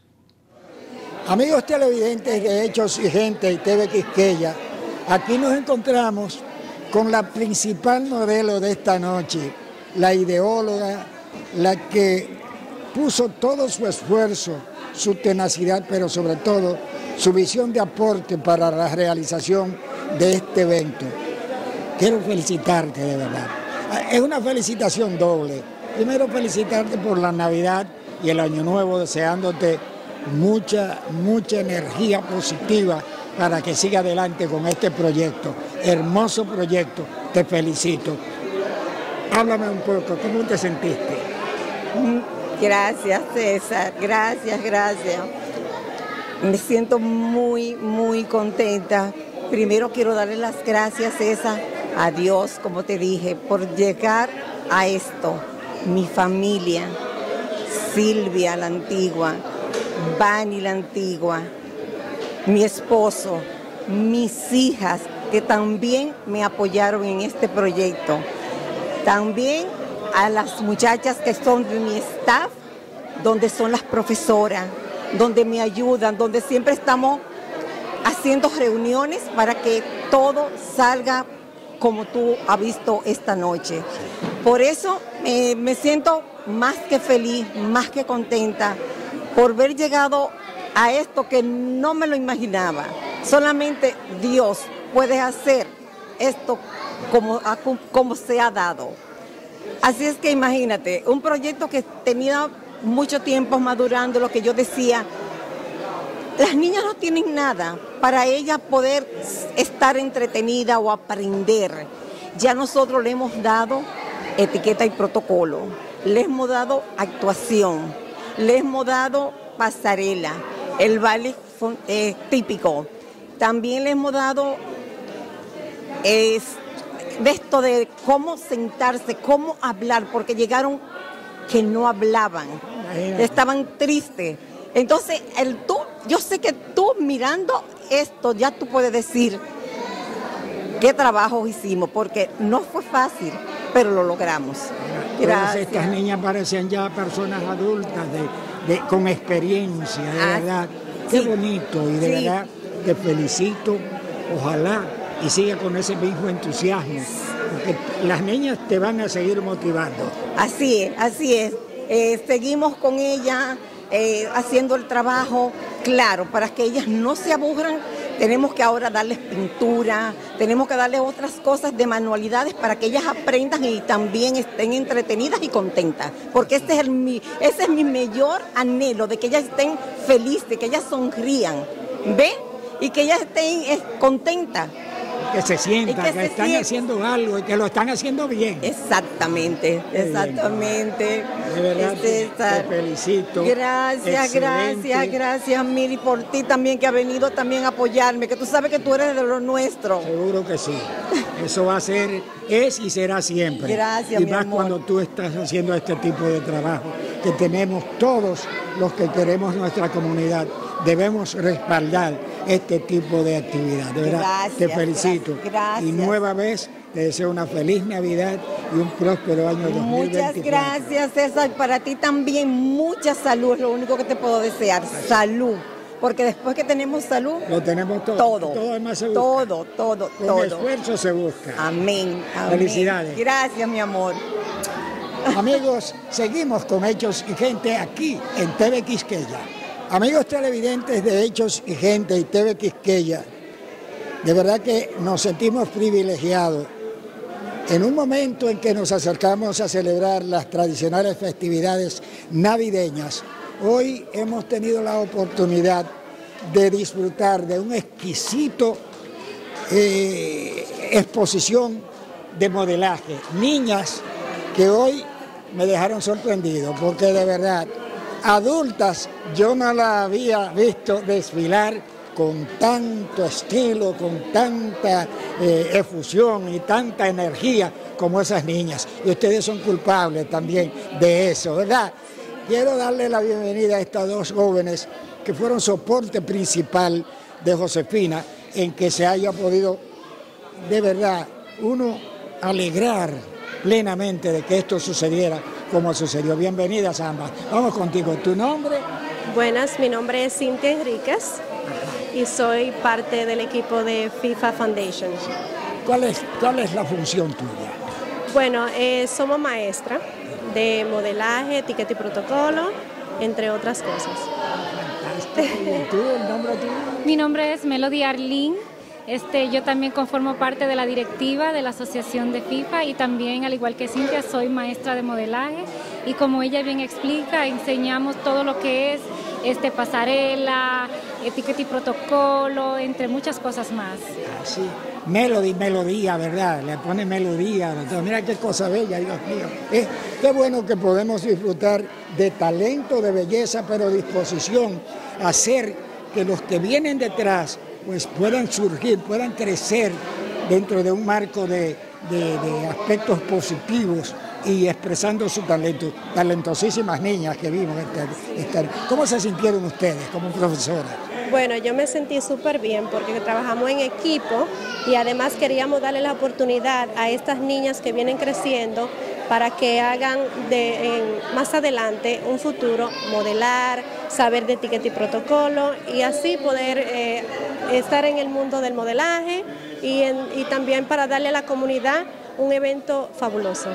Amigos televidentes de Hechos y Gente y T V Quisqueya, aquí nos encontramos con la principal modelo de esta noche, la ideóloga, la que puso todo su esfuerzo, su tenacidad, pero sobre todo su visión de aporte para la realización de este evento. Quiero felicitarte de verdad. Es una felicitación doble. Primero felicitarte por la Navidad y el Año Nuevo, deseándote mucha, mucha energía positiva para que siga adelante con este proyecto. Hermoso proyecto, te felicito. Háblame un poco, ¿cómo te sentiste? Gracias, César. Gracias, gracias. Me siento muy, muy contenta. Primero quiero darle las gracias, César, a Dios, como te dije, por llegar a esto. Mi familia, Silvia la antigua, Vani la antigua, mi esposo, mis hijas, que también me apoyaron en este proyecto. También a las muchachas que son de mi staff, donde son las profesoras, donde me ayudan, donde siempre estamos haciendo reuniones para que todo salga como tú has visto esta noche. Por eso eh, me siento más que feliz, más que contenta por haber llegado a esto que no me lo imaginaba. Solamente Dios puede hacer esto como, como se ha dado. Así es que imagínate, un proyecto que tenía mucho tiempo madurando, lo que yo decía, las niñas no tienen nada para ellas poder estar entretenida o aprender. Ya nosotros le hemos dado etiqueta y protocolo, le hemos dado actuación, le hemos dado pasarela, el baile eh, típico. También le hemos dado eh, de esto de cómo sentarse, cómo hablar, porque llegaron que no hablaban, estaban tristes. Entonces, el tú, yo sé que tú mirando esto, ya tú puedes decir qué trabajo hicimos, porque no fue fácil, pero lo logramos. Todas estas niñas parecen ya personas adultas, de, de, con experiencia, de Ah, verdad. Qué sí. bonito, y de Sí. verdad te felicito. Ojalá y siga con ese mismo entusiasmo, porque las niñas te van a seguir motivando. Así es, así es. Eh, seguimos con ella, eh, haciendo el trabajo, claro, para que ellas no se aburran, tenemos que ahora darles pintura, tenemos que darles otras cosas de manualidades para que ellas aprendan y también estén entretenidas y contentas. Porque este es el, mi, ese es mi mayor anhelo, de que ellas estén felices, que ellas sonrían, ¿ve? Y que ellas estén eh, contentas. Que se sientan, que que, se están sientan. haciendo algo y que lo están haciendo bien. Exactamente, exactamente. De verdad, te, César. te felicito. Gracias, Excelente. gracias, gracias, Mili, por ti también, que ha venido también a apoyarme, que tú sabes que tú eres de lo nuestro. Seguro que sí. Eso va a ser, es y será siempre. Gracias, y mi más amor. cuando tú estás haciendo este tipo de trabajo, que tenemos todos los que queremos nuestra comunidad, debemos respaldar este tipo de actividad. De verdad, Gracias, te felicito. gracias, gracias. Y nueva vez te deseo una feliz Navidad y un próspero año dos mil veinticuatro. Muchas gracias, César. Para ti también mucha salud, es lo único que te puedo desear. Salud. Porque después que tenemos salud, Lo tenemos todo. todo, Todo, además se busca. todo, todo, Con todo. esfuerzo se busca. Amén, amén. Felicidades. Gracias, mi amor. Amigos, seguimos con Hechos y Gente aquí en T V Quisqueya. Amigos televidentes de Hechos y Gente y T V Quisqueya, de verdad que nos sentimos privilegiados. En un momento en que nos acercamos a celebrar las tradicionales festividades navideñas, hoy hemos tenido la oportunidad de disfrutar de un exquisito eh, exposición de modelaje. Niñas que hoy me dejaron sorprendido, porque de verdad, adultas, yo no la había visto desfilar con tanto estilo, con tanta eh, efusión y tanta energía como esas niñas. Y ustedes son culpables también de eso, ¿verdad? Quiero darle la bienvenida a estas dos jóvenes que fueron soporte principal de Josefina, en que se haya podido, de verdad, uno alegrar plenamente de que esto sucediera como sucedió. Bienvenidas ambas. Vamos contigo. ¿Tu nombre? Buenas, mi nombre es Cintia Enríquez y soy parte del equipo de FIFA Foundation. ¿Cuál es, cuál es la función tuya? Bueno, eh, somos maestra de modelaje, etiqueta y protocolo, entre otras cosas. ¿Y tú, el nombre tuyo? Mi nombre es Melody Arlene. Este, yo también conformo parte de la directiva de la Asociación de FIFA y también, al igual que Cintia, soy maestra de modelaje y como ella bien explica, enseñamos todo lo que es este, pasarela, etiqueta y protocolo, entre muchas cosas más. Así. Melody, melodía, ¿verdad? Le pone melodía. Mira qué cosa bella, Dios mío. Eh, qué bueno que podemos disfrutar de talento, de belleza, pero disposición a hacer que los que vienen detrás pues puedan surgir, puedan crecer dentro de un marco de, de, de aspectos positivos y expresando su talento. Talentosísimas niñas que vimos. Este, ¿Cómo se sintieron ustedes como profesoras? Bueno, yo me sentí súper bien porque trabajamos en equipo y además queríamos darle la oportunidad a estas niñas que vienen creciendo para que hagan de, en, más adelante un futuro, modelar, saber de etiqueta y protocolo y así poder eh, estar en el mundo del modelaje y, en, y también para darle a la comunidad un evento fabuloso.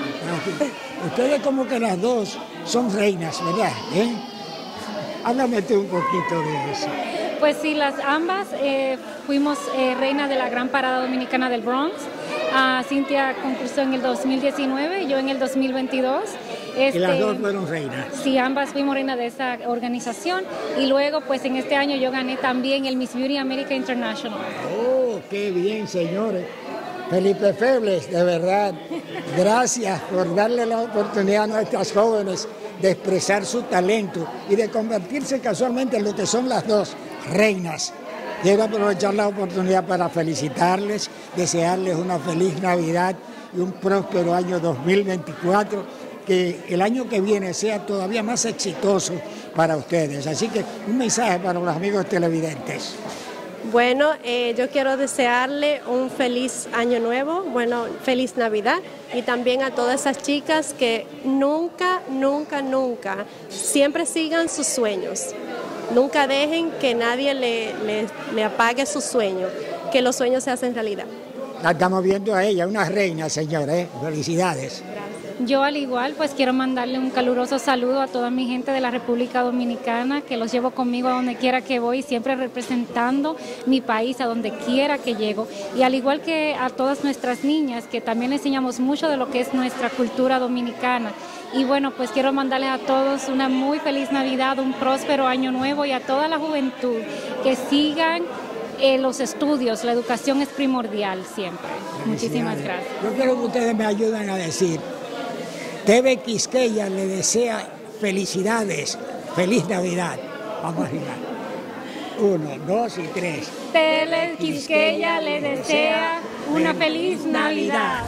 Ustedes como que las dos son reinas, ¿verdad? ¿Eh? Háblame tú un poquito de eso. Pues sí, las ambas eh, fuimos eh, reinas de la Gran Parada Dominicana del Bronx. Uh, Cintia concursó en el dos mil diecinueve, yo en el dos mil veintidós. Este, y las dos fueron reinas. Sí, ambas fuimos reinas de esa organización. Y luego, pues en este año yo gané también el Miss Beauty America International. ¡Oh, qué bien, señores! Felipe Febles, de verdad, gracias por darle la oportunidad a nuestras jóvenes de expresar su talento y de convertirse casualmente en lo que son las dos reinas. Quiero aprovechar la oportunidad para felicitarles, desearles una feliz Navidad y un próspero año dos mil veinticuatro, que el año que viene sea todavía más exitoso para ustedes. Así que un mensaje para los amigos televidentes. Bueno, eh, yo quiero desearle un feliz año nuevo, bueno, feliz Navidad y también a todas esas chicas que nunca, nunca, nunca, siempre sigan sus sueños. Nunca dejen que nadie le, le, le apague sus sueños, que los sueños se hacen realidad. La estamos viendo a ella, una reina, señora, ¿eh? Felicidades. Gracias. Yo al igual, pues quiero mandarle un caluroso saludo a toda mi gente de la República Dominicana, que los llevo conmigo a donde quiera que voy, siempre representando mi país a donde quiera que llego. Y al igual que a todas nuestras niñas, que también les enseñamos mucho de lo que es nuestra cultura dominicana. Y bueno, pues quiero mandarles a todos una muy feliz Navidad, un próspero año nuevo y a toda la juventud que sigan eh, los estudios, la educación es primordial siempre. Muchísimas gracias. Yo quiero que ustedes me ayuden a decir, T V Quisqueya le desea felicidades, feliz Navidad. Vamos arriba. Uno, dos y tres. T V Quisqueya le desea una feliz Navidad.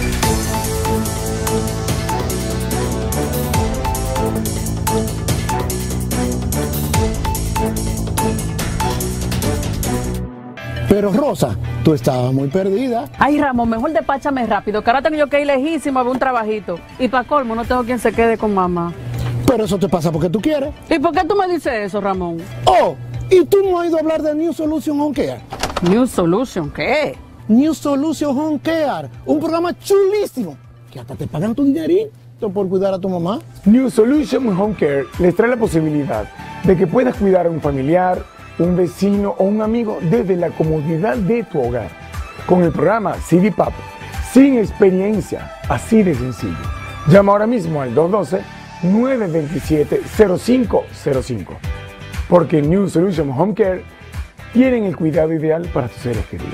Pero Rosa, tú estabas muy perdida. Ay, Ramón, mejor despáchame rápido, que ahora tengo yo que ir lejísimo a ver un trabajito. Y para colmo, no tengo quien se quede con mamá. Pero eso te pasa porque tú quieres. ¿Y por qué tú me dices eso, Ramón? Oh, ¿y tú no has ido a hablar de New Solution Home Care? ¿New Solution qué? New Solution Home Care, un programa chulísimo, que hasta te pagan tu dinerito por cuidar a tu mamá. New Solution Home Care les trae la posibilidad de que puedas cuidar a un familiar, un vecino o un amigo desde la comodidad de tu hogar. Con el programa C D P A P, sin experiencia, así de sencillo. Llama ahora mismo al dos uno dos, nueve dos siete, cero cinco cero cinco. Porque New Solution Home Care tienen el cuidado ideal para tus seres queridos.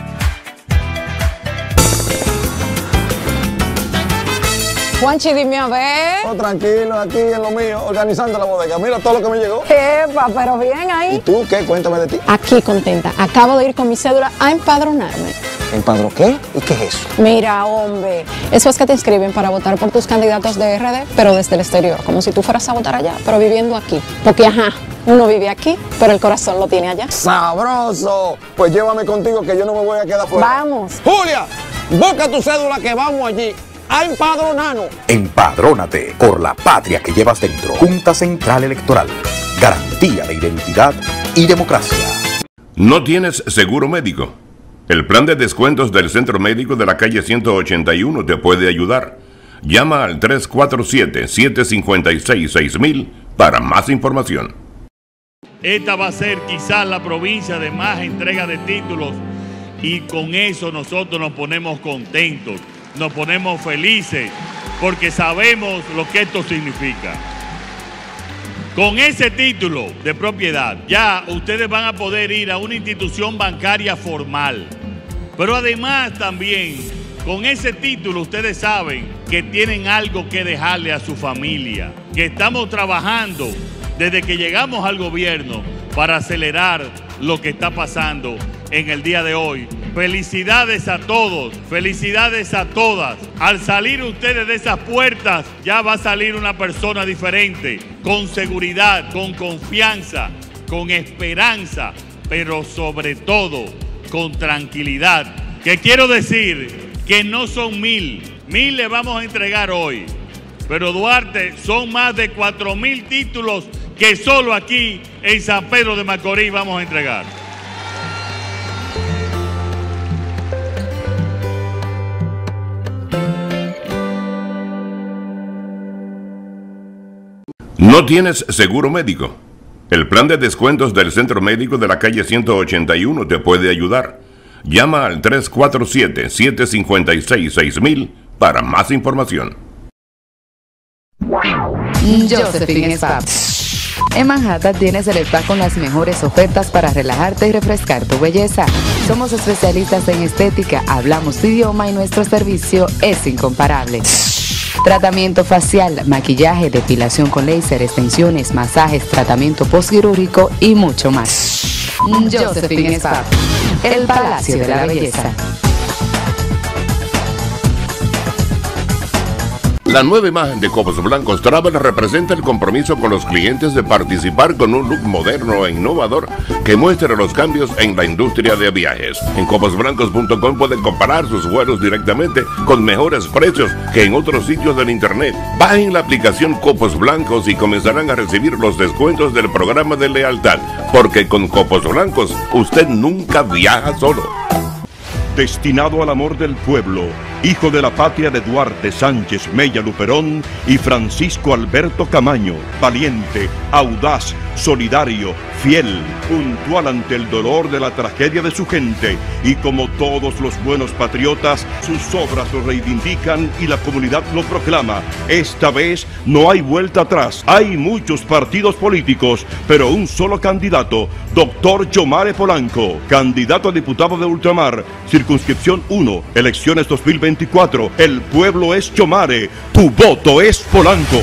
Juanchi, dime a ver. Oh, tranquilo, aquí en lo mío, organizando la bodega. Mira todo lo que me llegó. Epa, pero bien ahí. ¿Y tú qué? Cuéntame de ti. Aquí contenta. Acabo de ir con mi cédula a empadronarme. ¿Empadrón qué? ¿Y qué es eso? Mira, hombre, eso es que te inscriben para votar por tus candidatos de R D, pero desde el exterior, como si tú fueras a votar allá, pero viviendo aquí. Porque, ajá, uno vive aquí, pero el corazón lo tiene allá. ¡Sabroso! Pues llévame contigo que yo no me voy a quedar fuera. Vamos. Julia, busca tu cédula que vamos allí a empadronarnos. Empadrónate por la patria que llevas dentro. Junta Central Electoral. Garantía de identidad y democracia. ¿No tienes seguro médico? El plan de descuentos del Centro Médico de la calle ciento ochenta y uno te puede ayudar. Llama al tres cuatro siete, siete cinco seis, seis mil para más información. Esta va a ser quizás la provincia de más entrega de títulos y con eso nosotros nos ponemos contentos, nos ponemos felices porque sabemos lo que esto significa. Con ese título de propiedad ya ustedes van a poder ir a una institución bancaria formal, pero además también con ese título ustedes saben que tienen algo que dejarle a su familia, que estamos trabajando desde que llegamos al gobierno para acelerar lo que está pasando en el día de hoy. Felicidades a todos, felicidades a todas. Al salir ustedes de esas puertas, ya va a salir una persona diferente, con seguridad, con confianza, con esperanza, pero sobre todo con tranquilidad. Que quiero decir que no son mil, mil le vamos a entregar hoy, pero Duarte son más de cuatro mil títulos que solo aquí en San Pedro de Macorís vamos a entregar. ¿No tienes seguro médico? El plan de descuentos del Centro Médico de la calle ciento ochenta y uno te puede ayudar. Llama al tres cuatro siete, siete cinco seis, seis mil para más información. Josephine Spa. En Manhattan tienes el spa con las mejores ofertas para relajarte y refrescar tu belleza. Somos especialistas en estética, hablamos tu idioma y nuestro servicio es incomparable. Tratamiento facial, maquillaje, depilación con láser, extensiones, masajes, tratamiento postquirúrgico y mucho más. Josephine Spa, el Palacio de la Belleza. La nueva imagen de Copos Blancos Travel representa el compromiso con los clientes de participar con un look moderno e innovador que muestre los cambios en la industria de viajes. En copos blancos punto com pueden comparar sus vuelos directamente con mejores precios que en otros sitios del internet. Bajen la aplicación Copos Blancos y comenzarán a recibir los descuentos del programa de lealtad, porque con Copos Blancos usted nunca viaja solo. Destinado al amor del pueblo, hijo de la patria de Duarte Sánchez Mella Luperón y Francisco Alberto Camaño, valiente, audaz, solidario, fiel, puntual ante el dolor de la tragedia de su gente, y como todos los buenos patriotas, sus obras lo reivindican y la comunidad lo proclama. Esta vez no hay vuelta atrás. Hay muchos partidos políticos, pero un solo candidato, doctor Yomare Polanco, candidato a diputado de Ultramar, circunscripción uno, elecciones dos mil veinticuatro. El pueblo es Yomare, tu voto es Polanco.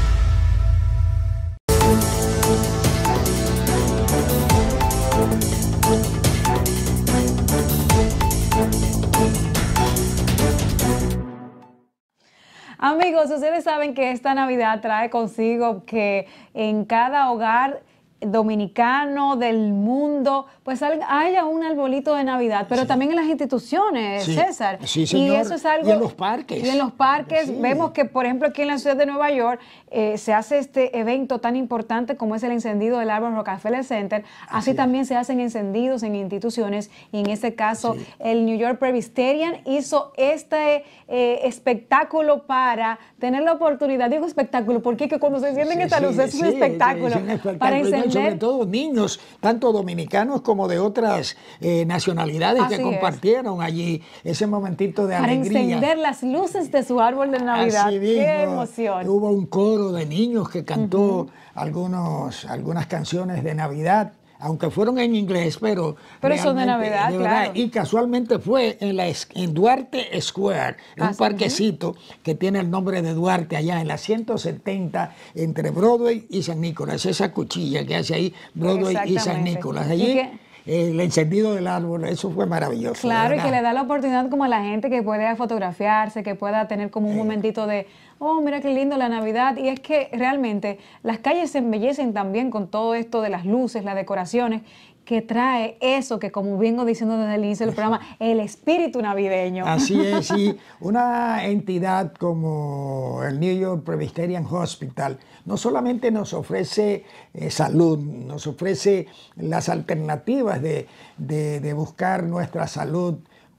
Amigos, ustedes saben que esta Navidad trae consigo que en cada hogar dominicano del mundo, pues haya un arbolito de Navidad, pero sí, también en las instituciones, sí, César. Sí, señor. Y eso es algo. Y en los parques. Y en los parques sí. Vemos que, por ejemplo, aquí en la ciudad de Nueva York eh, se hace este evento tan importante como es el encendido del árbol Rockefeller Center. Así, Así también se hacen encendidos en instituciones, y en este caso sí. el New York Presbyterian hizo este eh, espectáculo para tener la oportunidad. Digo espectáculo porque que cuando se encienden sí, estas sí, luces es un sí, espectáculo, sí, es un espectáculo para encender. Sobre todo niños, tanto dominicanos como de otras eh, nacionalidades Así que compartieron es. allí ese momentito de para alegría. Para encender las luces de su árbol de Navidad. Así mismo, ¡qué emoción! Hubo un coro de niños que cantó uh-huh. algunos, algunas canciones de Navidad, aunque fueron en inglés, pero... Pero son de Navidad, de verdad, claro. Y casualmente fue en, la, en Duarte Square, en un parquecito uh-huh. que tiene el nombre de Duarte, allá en la ciento setenta, entre Broadway y San Nicolás. Esa cuchilla que hace ahí, Broadway y San Nicolás. Allí el encendido del árbol, eso fue maravilloso. Claro, y que le da la oportunidad como a la gente que pueda fotografiarse, que pueda tener como un eh. momentito de, oh, mira qué lindo la Navidad. Y es que realmente las calles se embellecen también con todo esto de las luces, las decoraciones, que trae eso que, como vengo diciendo desde el inicio del programa, el espíritu navideño. Así es, y una entidad como el New York Presbyterian Hospital no solamente nos ofrece eh, salud, nos ofrece las alternativas de, de, de buscar nuestra salud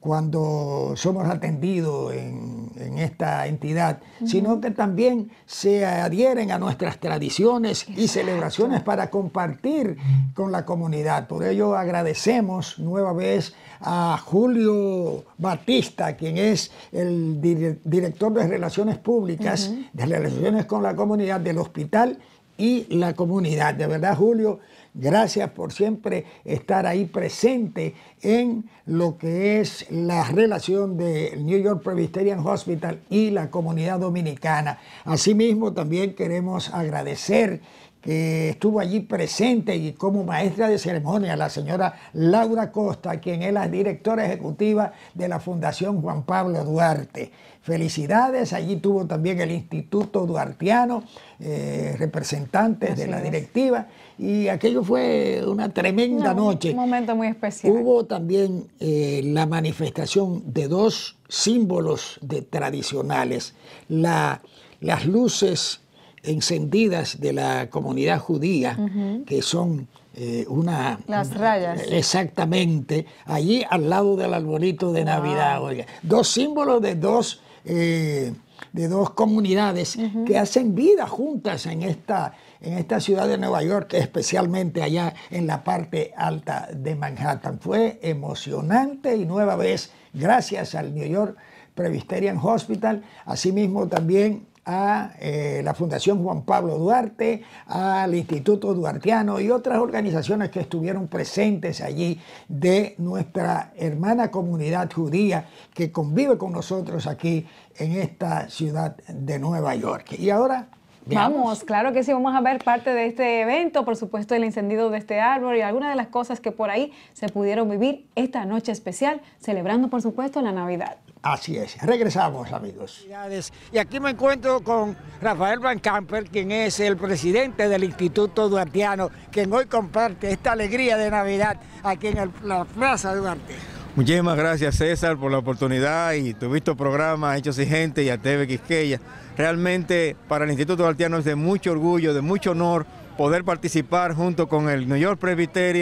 cuando somos atendidos en, en esta entidad, uh-huh. sino que también se adhieren a nuestras tradiciones Exacto. y celebraciones para compartir con la comunidad. Por ello agradecemos nueva vez a Julio Batista, quien es el dire- director de Relaciones Públicas, uh-huh. de Relaciones con la Comunidad del Hospital y la Comunidad. De verdad, Julio, gracias por siempre estar ahí presente en lo que es la relación del New York Presbyterian Hospital y la comunidad dominicana. Asimismo, también queremos agradecer que estuvo allí presente y como maestra de ceremonia la señora Laura Costa, quien es la directora ejecutiva de la Fundación Juan Pablo Duarte. Felicidades, allí tuvo también el Instituto Duartiano, eh, representantes Así de la es. directiva, y aquello fue una tremenda no, noche. Un momento muy especial. Hubo también eh, la manifestación de dos símbolos de tradicionales, la, las luces encendidas de la comunidad judía, uh-huh. que son eh, una... Las rayas. Exactamente, allí al lado del arbolito de wow. Navidad. Oiga, dos símbolos de dos... Eh, de dos comunidades uh-huh. que hacen vida juntas en esta, en esta ciudad de Nueva York, especialmente allá en la parte alta de Manhattan. Fue emocionante y nueva vez, gracias al New York Presbyterian Hospital, asimismo también a eh, la Fundación Juan Pablo Duarte, al Instituto Duartiano y otras organizaciones que estuvieron presentes allí de nuestra hermana comunidad judía que convive con nosotros aquí en esta ciudad de Nueva York. Y ahora... Veamos. Vamos, claro que sí, vamos a ver parte de este evento, por supuesto el encendido de este árbol y algunas de las cosas que por ahí se pudieron vivir esta noche especial, celebrando por supuesto la Navidad. Así es, regresamos amigos. Y aquí me encuentro con Rafael Van Camper, quien es el presidente del Instituto Duartiano, quien hoy comparte esta alegría de Navidad aquí en el, la Plaza Duarte. Muchísimas gracias César por la oportunidad y tu visto programa Hechos y Gente y a T V Quisqueya. Realmente para el Instituto Duartiano es de mucho orgullo, de mucho honor poder participar junto con el New York Presbyterian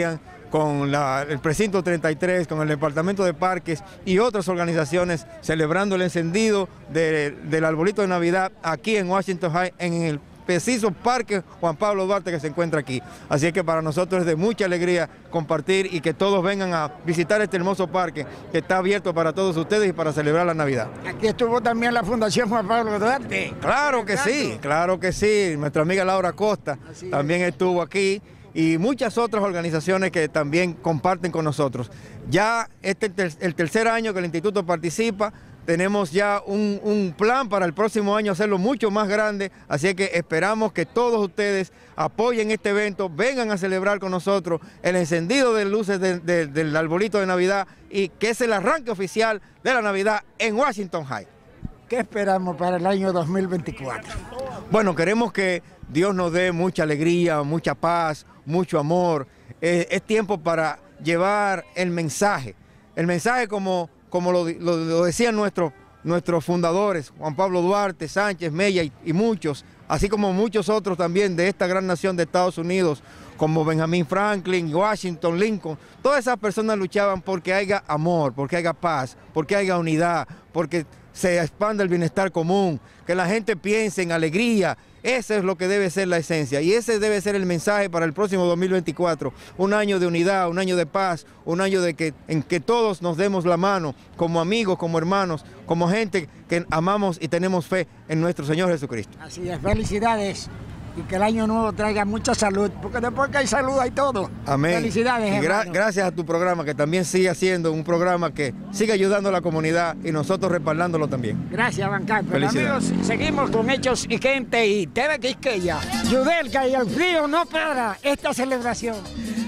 con la, el precinto treinta y tres, con el departamento de parques y otras organizaciones celebrando el encendido de, del arbolito de Navidad aquí en Washington High, en el preciso Parque Juan Pablo Duarte que se encuentra aquí. Así es que para nosotros es de mucha alegría compartir y que todos vengan a visitar este hermoso parque que está abierto para todos ustedes y para celebrar la Navidad. Aquí estuvo también la Fundación Juan Pablo Duarte. Claro que sí, claro que sí. Nuestra amiga Laura Costa también estuvo aquí y muchas otras organizaciones que también comparten con nosotros. Ya este es el tercer año que el instituto participa. Tenemos ya un, un plan para el próximo año hacerlo mucho más grande, así que esperamos que todos ustedes apoyen este evento, vengan a celebrar con nosotros el encendido de luces de, de, del arbolito de Navidad y que es el arranque oficial de la Navidad en Washington High. ¿Qué esperamos para el año dos mil veinticuatro? Bueno, queremos que Dios nos dé mucha alegría, mucha paz, mucho amor. Eh, es tiempo para llevar el mensaje, el mensaje como... como lo, lo, lo decían nuestros, nuestros fundadores, Juan Pablo Duarte, Sánchez, Mella y, y muchos, así como muchos otros también de esta gran nación de Estados Unidos, como Benjamin Franklin, Washington, Lincoln. Todas esas personas luchaban porque haya amor, porque haya paz, porque haya unidad, porque se expanda el bienestar común, que la gente piense en alegría. Eso es lo que debe ser la esencia y ese debe ser el mensaje para el próximo dos mil veinticuatro. Un año de unidad, un año de paz, un año de que, en que todos nos demos la mano como amigos, como hermanos, como gente que amamos y tenemos fe en nuestro Señor Jesucristo. Así es, felicidades y que el año nuevo traiga mucha salud, porque después que hay salud hay todo. Amén. Felicidades, y gra hermano. Gracias a tu programa, que también sigue siendo un programa que sigue ayudando a la comunidad y nosotros respaldándolo también. Gracias, Bancal. Felicidades. Amigos, seguimos con Hechos y Gente y T V Quisqueya. Yudelka, y el frío no para esta celebración.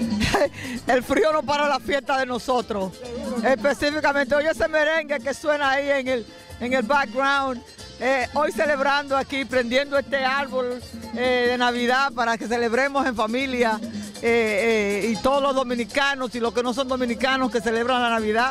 El frío no para la fiesta de nosotros. Específicamente, oye ese merengue que suena ahí en el, en el background. Eh, hoy celebrando aquí, prendiendo este árbol eh, de Navidad para que celebremos en familia eh, eh, y todos los dominicanos y los que no son dominicanos que celebran la Navidad.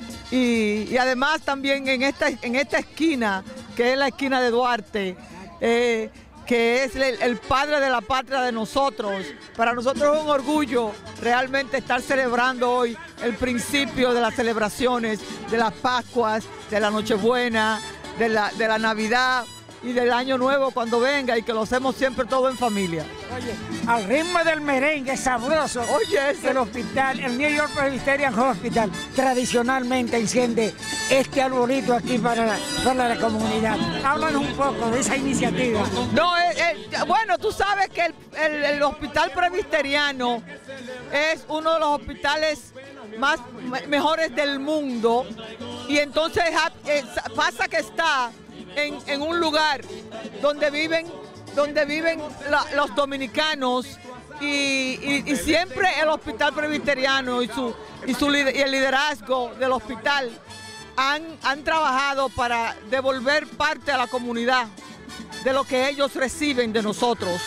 Y, y además también en esta, en esta esquina, que es la esquina de Duarte, eh, que es el, el padre de la patria de nosotros. Para nosotros es un orgullo realmente estar celebrando hoy el principio de las celebraciones, de las Pascuas, de la Nochebuena, de la, de la Navidad y del Año Nuevo cuando venga y que lo hacemos siempre todo en familia. Oye, al ritmo del merengue sabroso, oye, ese... el hospital, el New York Presbyterian Hospital, tradicionalmente enciende este arbolito aquí para la, para la comunidad. Háblanos un poco de esa iniciativa. No, eh, eh, bueno, tú sabes que el, el, el hospital presbiteriano es uno de los hospitales más mejores del mundo y entonces eh, pasa que está en, en un lugar donde viven, donde viven la, los dominicanos y, y, y siempre el hospital presbiteriano y, su, y, su, y el liderazgo del hospital han, han trabajado para devolver parte a la comunidad de lo que ellos reciben de nosotros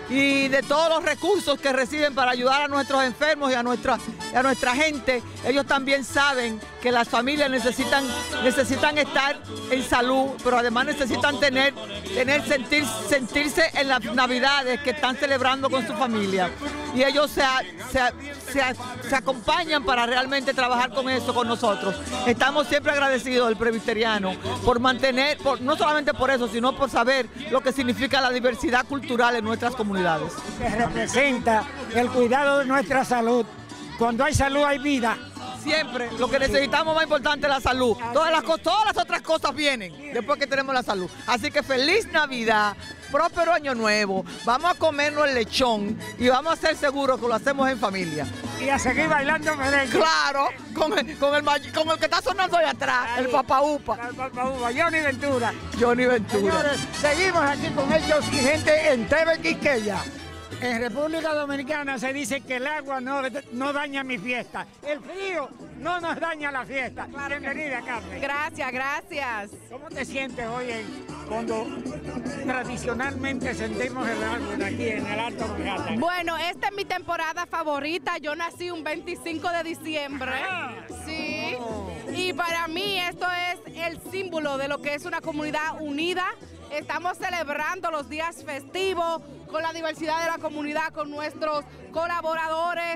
y de todos los recursos que reciben para ayudar a nuestros enfermos y a nuestra, a nuestra gente. Ellos también saben que las familias necesitan, necesitan estar en salud, pero además necesitan tener, tener sentir, sentirse en las navidades que están celebrando con su familia. Y ellos se, se, se, se acompañan para realmente trabajar con eso con nosotros. Estamos siempre agradecidos del presbiteriano por mantener, por, no solamente por eso, sino por saber lo que significa la diversidad cultural en nuestras comunidades. Que representa el cuidado de nuestra salud. Cuando hay salud hay vida. Siempre. Lo que necesitamos más importante es la salud. Todas las, todas las otras cosas vienen después que tenemos la salud. Así que feliz Navidad, próspero Año Nuevo. Vamos a comernos el lechón y vamos a ser seguros que lo hacemos en familia. Y a seguir bailando merengue. Claro, con el, con el, con el que está sonando ahí atrás, ahí, el Papa Upa. El Papa Upa, Johnny Ventura. Johnny Ventura. Señores, seguimos aquí con Hechos y Gente en T V Quisqueya. En República Dominicana se dice que el agua no, no daña mi fiesta. El frío no nos daña la fiesta. Claro. Bienvenida, Carmen. Gracias, gracias. ¿Cómo te sientes hoy en, cuando tradicionalmente sentimos el árbol aquí en el Alto Manhattan? Bueno, esta es mi temporada favorita. Yo nací un veinticinco de diciembre. Ah. Sí. Oh. Y para mí esto es el símbolo de lo que es una comunidad unida. Estamos celebrando los días festivos con la diversidad de la comunidad, con nuestros colaboradores,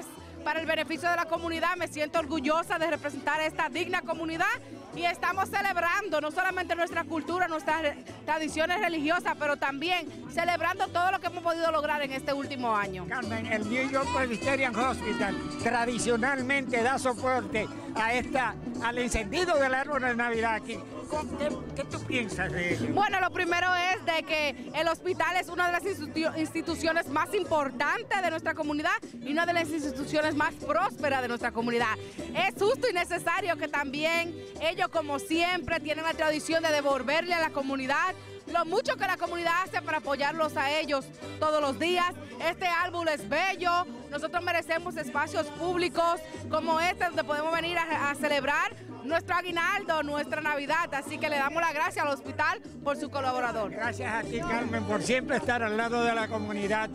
para el beneficio de la comunidad. Me siento orgullosa de representar a esta digna comunidad y estamos celebrando no solamente nuestra cultura, nuestras tradiciones religiosas, pero también celebrando todo lo que hemos podido lograr en este último año. Carmen, el New York Presbyterian Hospital tradicionalmente da soporte a esta, al encendido del árbol de Navidad aquí. ¿Qué, qué tú piensas de ello? Bueno, lo primero es de que el hospital es una de las institu- instituciones más importantes de nuestra comunidad y una de las instituciones más prósperas de nuestra comunidad. Es justo y necesario que también ellos, como siempre, tienen la tradición de devolverle a la comunidad lo mucho que la comunidad hace para apoyarlos a ellos todos los días. Este árbol es bello, nosotros merecemos espacios públicos como este donde podemos venir a, a celebrar nuestro aguinaldo, nuestra Navidad, así que le damos las gracias al hospital por su colaborador. Gracias a ti, Carmen, por siempre estar al lado de la comunidad.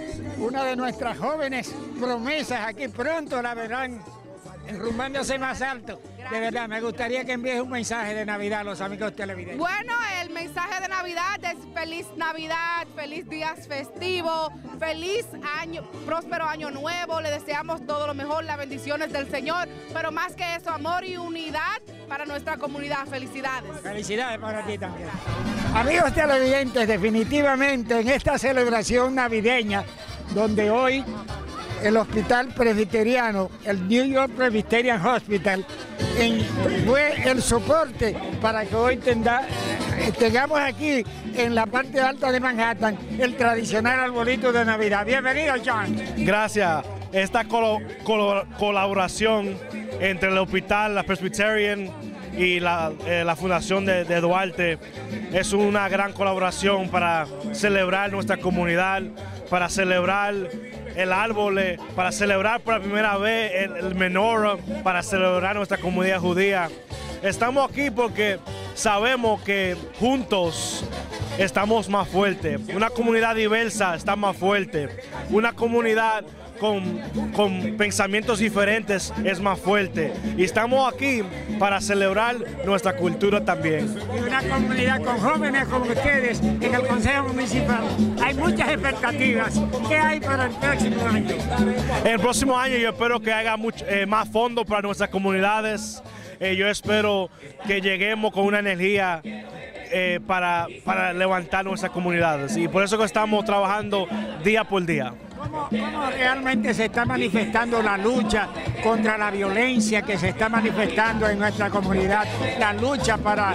Una de nuestras jóvenes promesas aquí pronto la verán enrumbándose más alto. De verdad, me gustaría que envíes un mensaje de Navidad a los amigos televidentes. Bueno, el mensaje de Navidad es feliz Navidad, feliz días festivos, feliz año, próspero año nuevo. Le deseamos todo lo mejor, las bendiciones del Señor, pero más que eso, amor y unidad para nuestra comunidad. Felicidades. Felicidades para ti también. Amigos televidentes, definitivamente en esta celebración navideña, donde hoy el Hospital Presbiteriano, el New York Presbyterian Hospital, en, fue el soporte para que hoy tenda, tengamos aquí en la parte alta de Manhattan el tradicional arbolito de Navidad. Bienvenido, John. Gracias. Esta colo, colo, colaboración entre el Hospital, la Presbyterian y la, eh, la Fundación de, de Duarte es una gran colaboración para celebrar nuestra comunidad, para celebrar el árbol, para celebrar por la primera vez el, el menorah, para celebrar nuestra comunidad judía. Estamos aquí porque sabemos que juntos estamos más fuertes. Una comunidad diversa está más fuerte. Una comunidad con, con pensamientos diferentes es más fuerte. Y estamos aquí para celebrar nuestra cultura también. Y una comunidad con jóvenes como ustedes en el Consejo Municipal. Hay muchas expectativas. ¿Qué hay para el próximo año? El próximo año yo espero que haya mucho, eh, más fondos para nuestras comunidades. Eh, yo espero que lleguemos con una energía eh, para, para levantar nuestras comunidades. Y por eso que estamos trabajando día por día. ¿Cómo, ¿Cómo realmente se está manifestando la lucha contra la violencia que se está manifestando en nuestra comunidad? La lucha para eh,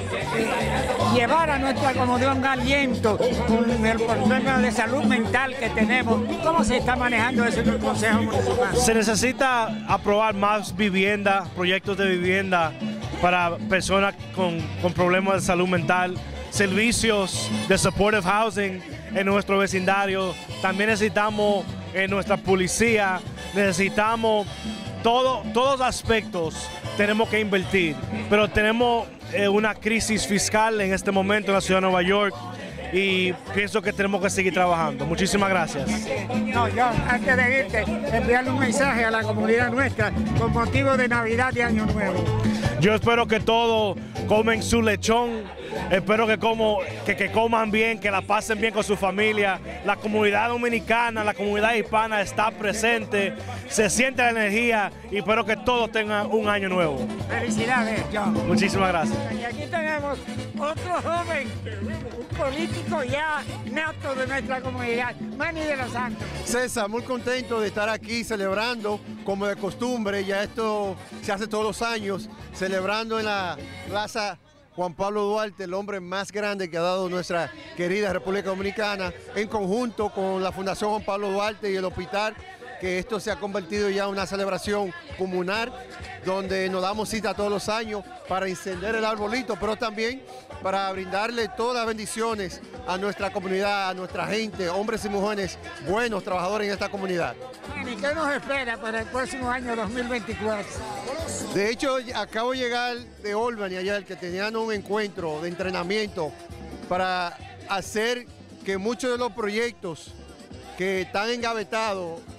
llevar a nuestra comunidad un aliento con el problema de salud mental que tenemos. ¿Cómo se está manejando eso en el Consejo Municipal? Se necesita aprobar más vivienda, proyectos de vivienda para personas con, con problemas de salud mental, servicios de supportive housing en nuestro vecindario. También necesitamos en nuestra policía, necesitamos todo, todos los aspectos, tenemos que invertir, pero tenemos eh, una crisis fiscal en este momento en la ciudad de Nueva York y pienso que tenemos que seguir trabajando. Muchísimas gracias. No, John, antes de irte, enviarle un mensaje a la comunidad nuestra con motivo de Navidad y Año Nuevo. Yo espero que todos comen su lechón, espero que, como, que, que coman bien, que la pasen bien con su familia. La comunidad dominicana, la comunidad hispana está presente, se siente la energía y espero que todos tengan un año nuevo. Felicidades, John. Muchísimas gracias. Y aquí tenemos otro joven, un político ya nato de nuestra comunidad, Manny de los Santos. César, muy contento de estar aquí celebrando como de costumbre, ya esto se hace todos los años, celebrando en la Plaza Juan Pablo Duarte, el hombre más grande que ha dado nuestra querida República Dominicana, en conjunto con la Fundación Juan Pablo Duarte y el hospital, que esto se ha convertido ya en una celebración comunal, donde nos damos cita todos los años para encender el arbolito, pero también para brindarle todas las bendiciones a nuestra comunidad, a nuestra gente, hombres y mujeres buenos, trabajadores en esta comunidad. ¿Y qué nos espera para el próximo año dos mil veinticuatro? De hecho, acabo de llegar de Albany ayer, que tenían un encuentro de entrenamiento para hacer que muchos de los proyectos que están engavetados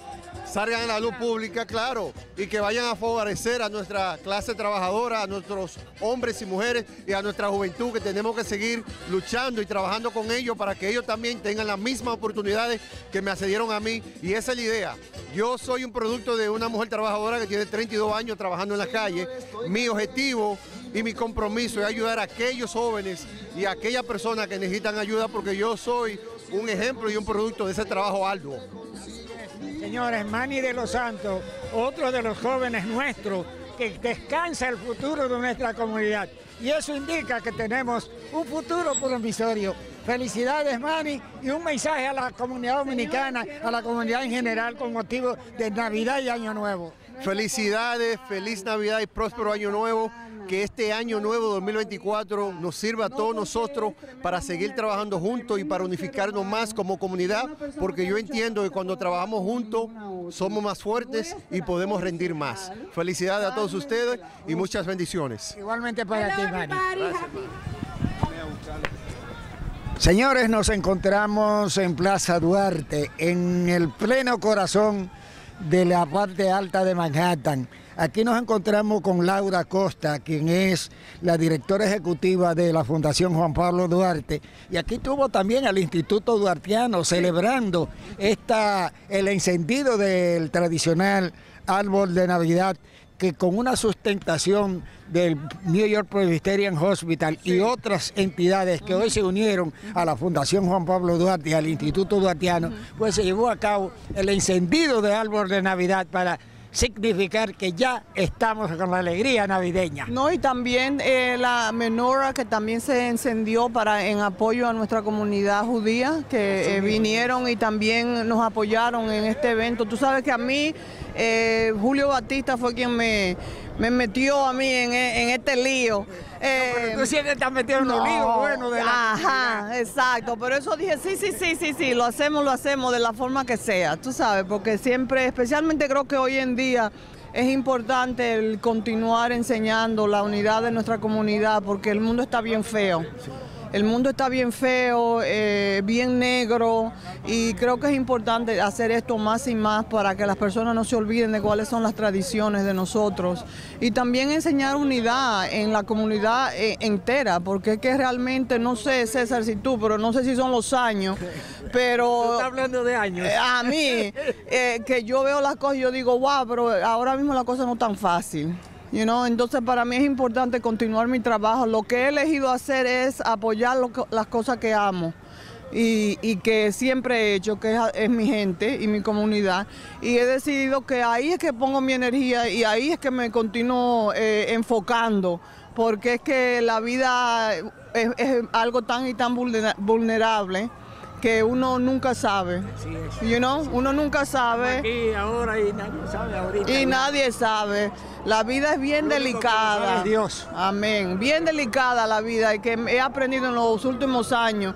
salgan a la luz pública, claro, y que vayan a favorecer a nuestra clase trabajadora, a nuestros hombres y mujeres y a nuestra juventud, que tenemos que seguir luchando y trabajando con ellos para que ellos también tengan las mismas oportunidades que me accedieron a mí, y esa es la idea. Yo soy un producto de una mujer trabajadora que tiene treinta y dos años trabajando en la calle. Mi objetivo y mi compromiso es ayudar a aquellos jóvenes y a aquellas personas que necesitan ayuda, porque yo soy un ejemplo y un producto de ese trabajo arduo. Señores, Manny de los Santos, otro de los jóvenes nuestros que descansa el futuro de nuestra comunidad. Y eso indica que tenemos un futuro promisorio. Felicidades, Manny, y un mensaje a la comunidad dominicana, a la comunidad en general, con motivo de Navidad y Año Nuevo. Felicidades, feliz Navidad y próspero Año Nuevo. Que este año nuevo dos mil veinticuatro nos sirva a todos nosotros para seguir trabajando juntos y para unificarnos más como comunidad, porque yo entiendo que cuando trabajamos juntos somos más fuertes y podemos rendir más. Felicidades a todos ustedes y muchas bendiciones. Igualmente para ti, Manny. Señores, nos encontramos en Plaza Duarte, en el pleno corazón de la parte alta de Manhattan. Aquí nos encontramos con Laura Costa, quien es la directora ejecutiva de la Fundación Juan Pablo Duarte. Y aquí tuvo también al Instituto Duartiano celebrando esta, el encendido del tradicional árbol de Navidad, que con una sustentación del New York Presbyterian Hospital y otras entidades que hoy se unieron a la Fundación Juan Pablo Duarte y al Instituto Duartiano, pues se llevó a cabo el encendido de árbol de Navidad para significar que ya estamos con la alegría navideña. No, y también eh, la menorá que también se encendió para en apoyo a nuestra comunidad judía, que eh, vinieron y también nos apoyaron en este evento. Tú sabes que a mí, eh, Julio Batista fue quien me, me metió a mí en, en este lío. Eh, no, pero tú siempre estás metido en no, los líos buenos de la Ajá, comunidad. exacto, pero eso dije, sí, sí, sí, sí, sí, lo hacemos, lo hacemos de la forma que sea, tú sabes, porque siempre, especialmente creo que hoy en día es importante el continuar enseñando la unidad de nuestra comunidad, porque el mundo está bien feo. El mundo está bien feo, eh, bien negro, y creo que es importante hacer esto más y más para que las personas no se olviden de cuáles son las tradiciones de nosotros. Y también enseñar unidad en la comunidad eh, entera, porque es que realmente, no sé, César, si tú, pero no sé si son los años, pero... ¿Tú estás hablando de años? Eh, a mí, eh, que yo veo las cosas y yo digo, wow, pero ahora mismo la cosa no es tan fácil. You know, entonces para mí es importante continuar mi trabajo. Lo que he elegido hacer es apoyar lo que, las cosas que amo y, y que siempre he hecho, que es, es mi gente y mi comunidad. Y he decidido que ahí es que pongo mi energía y ahí es que me continúo eh, enfocando, porque es que la vida es, es algo tan y tan vulnerable que uno nunca sabe, sí, you know? Uno nunca sabe. Aquí, ahora, y nadie sabe ahorita. Y nadie sabe. La vida es bien delicada. Dios. Amén. Bien delicada la vida, y que he aprendido en los últimos años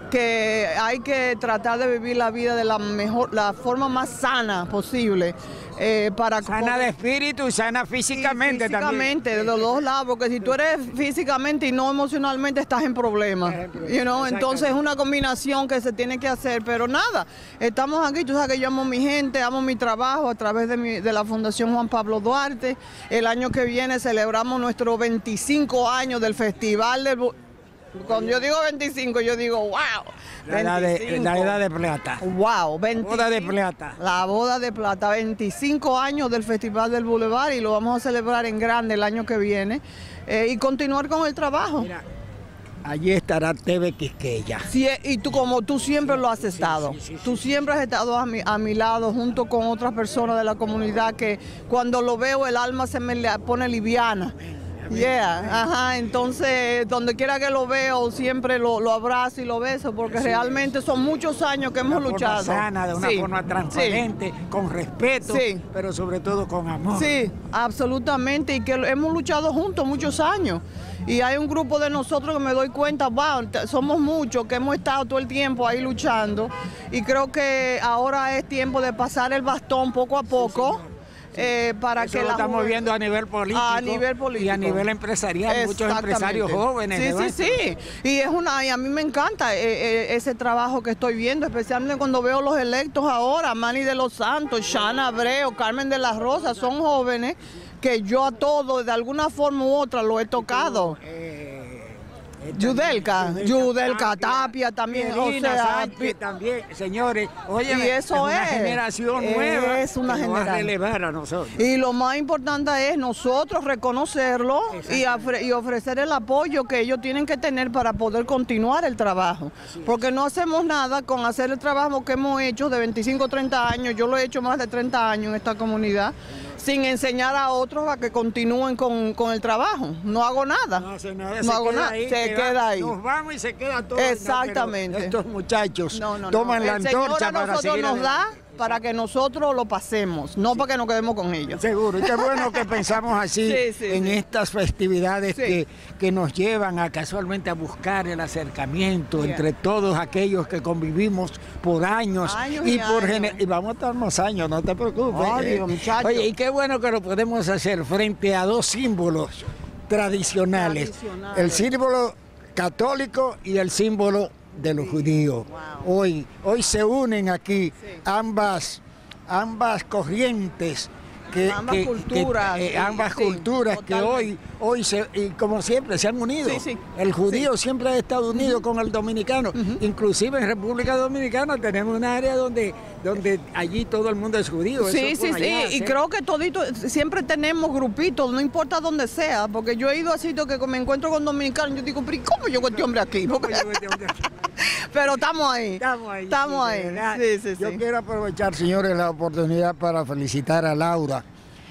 que hay que tratar de vivir la vida de la mejor, la forma más sana posible. Eh, para sana de espíritu y sana físicamente, y físicamente también. De los dos lados, porque si tú eres físicamente y no emocionalmente estás en problemas. You know? Entonces es una combinación que se tiene que hacer, pero nada, estamos aquí, tú sabes que yo amo a mi gente, amo mi trabajo a través de, mi, de la Fundación Juan Pablo Duarte. El año que viene celebramos nuestros veinticinco años del Festival del... Cuando yo digo veinticinco, yo digo, wow. La edad, de, la edad de plata. Wow, veinticinco, boda de plata. La boda de plata, veinticinco años del Festival del Boulevard, y lo vamos a celebrar en grande el año que viene eh, y continuar con el trabajo. Mira, allí estará T V Quisqueya. Sí, y tú como tú siempre lo has estado. Sí, sí, sí, tú sí. siempre has estado a mi, a mi lado junto con otras personas de la comunidad que cuando lo veo el alma se me pone liviana. Yeah, ajá, entonces donde quiera que lo veo siempre lo, lo abrazo y lo beso, porque sí, realmente son muchos años que hemos luchado. De una forma sana, de una sí, forma transparente, sí, con respeto, sí, pero sobre todo con amor. Sí, absolutamente, y que hemos luchado juntos muchos años. Y hay un grupo de nosotros que me doy cuenta, wow, somos muchos que hemos estado todo el tiempo ahí luchando, y creo que ahora es tiempo de pasar el bastón poco a poco. Sí, eh, para Eso que lo la estamos juve- viendo a nivel político, a nivel político y a nivel empresarial, muchos Exactamente. empresarios jóvenes. Sí, de sí, nuestro. sí. Y es una, y a mí me encanta eh, eh, ese trabajo que estoy viendo, especialmente cuando veo los electos ahora, Manny de los Santos, Shana Abreu, Carmen de las Rosas, son jóvenes que yo a todos de alguna forma u otra lo he tocado. Yudelka, Yudelka Tapia también, o Irina sea, Sánchez también, señores, oye, y eso es una es, generación nueva es una que nos va a generación. relevar a nosotros. Y lo más importante es nosotros reconocerlo y, ofre- y ofrecer el apoyo que ellos tienen que tener para poder continuar el trabajo. Porque no hacemos nada con hacer el trabajo que hemos hecho de veinticinco, treinta años. Yo lo he hecho más de treinta años en esta comunidad, sin enseñar a otros a que continúen con, con el trabajo. No hago nada. No, se hago queda nada. ahí, se que queda va- ahí. Nos vamos y se queda todo. Exactamente. No, pero estos muchachos No, no, toman no. la El Señor antorcha a para nosotros seguir nos da adelante. para que nosotros lo pasemos, no para que nos quedemos con ellos. Seguro, y qué bueno que pensamos así Sí, sí, en sí. estas festividades Sí. que, que nos llevan a casualmente a buscar el acercamiento Bien. entre todos aquellos que convivimos por años, Años y y por años. gene- y vamos a estar más años, no te preocupes. Ay, Dios, muchacho. Oye, y qué bueno que lo podemos hacer frente a dos símbolos tradicionales, Tradicionales. el símbolo católico y el símbolo de los judíos. Hoy, hoy se unen aquí ambas, ambas corrientes. Que, Ambas que- culturas, que, eh, sí, ambas sí, culturas que hoy, hoy se, y como siempre se han unido. Sí, sí. El judío siempre ha estado unido con el dominicano. Inclusive en República Dominicana tenemos un área donde, donde allí todo el mundo es judío. Sí, Eso sí, por sí, allá, y creo que todito, siempre tenemos grupitos, no importa dónde sea, porque yo he ido a sitios que me encuentro con dominicanos, yo digo, pero ¿y cómo llegó este hombre aquí? Porque- Pero estamos ahí, Estamos ahí. estamos sí, de ahí. verdad. Sí, sí, Yo sí. quiero aprovechar, señores, la oportunidad para felicitar a Laura.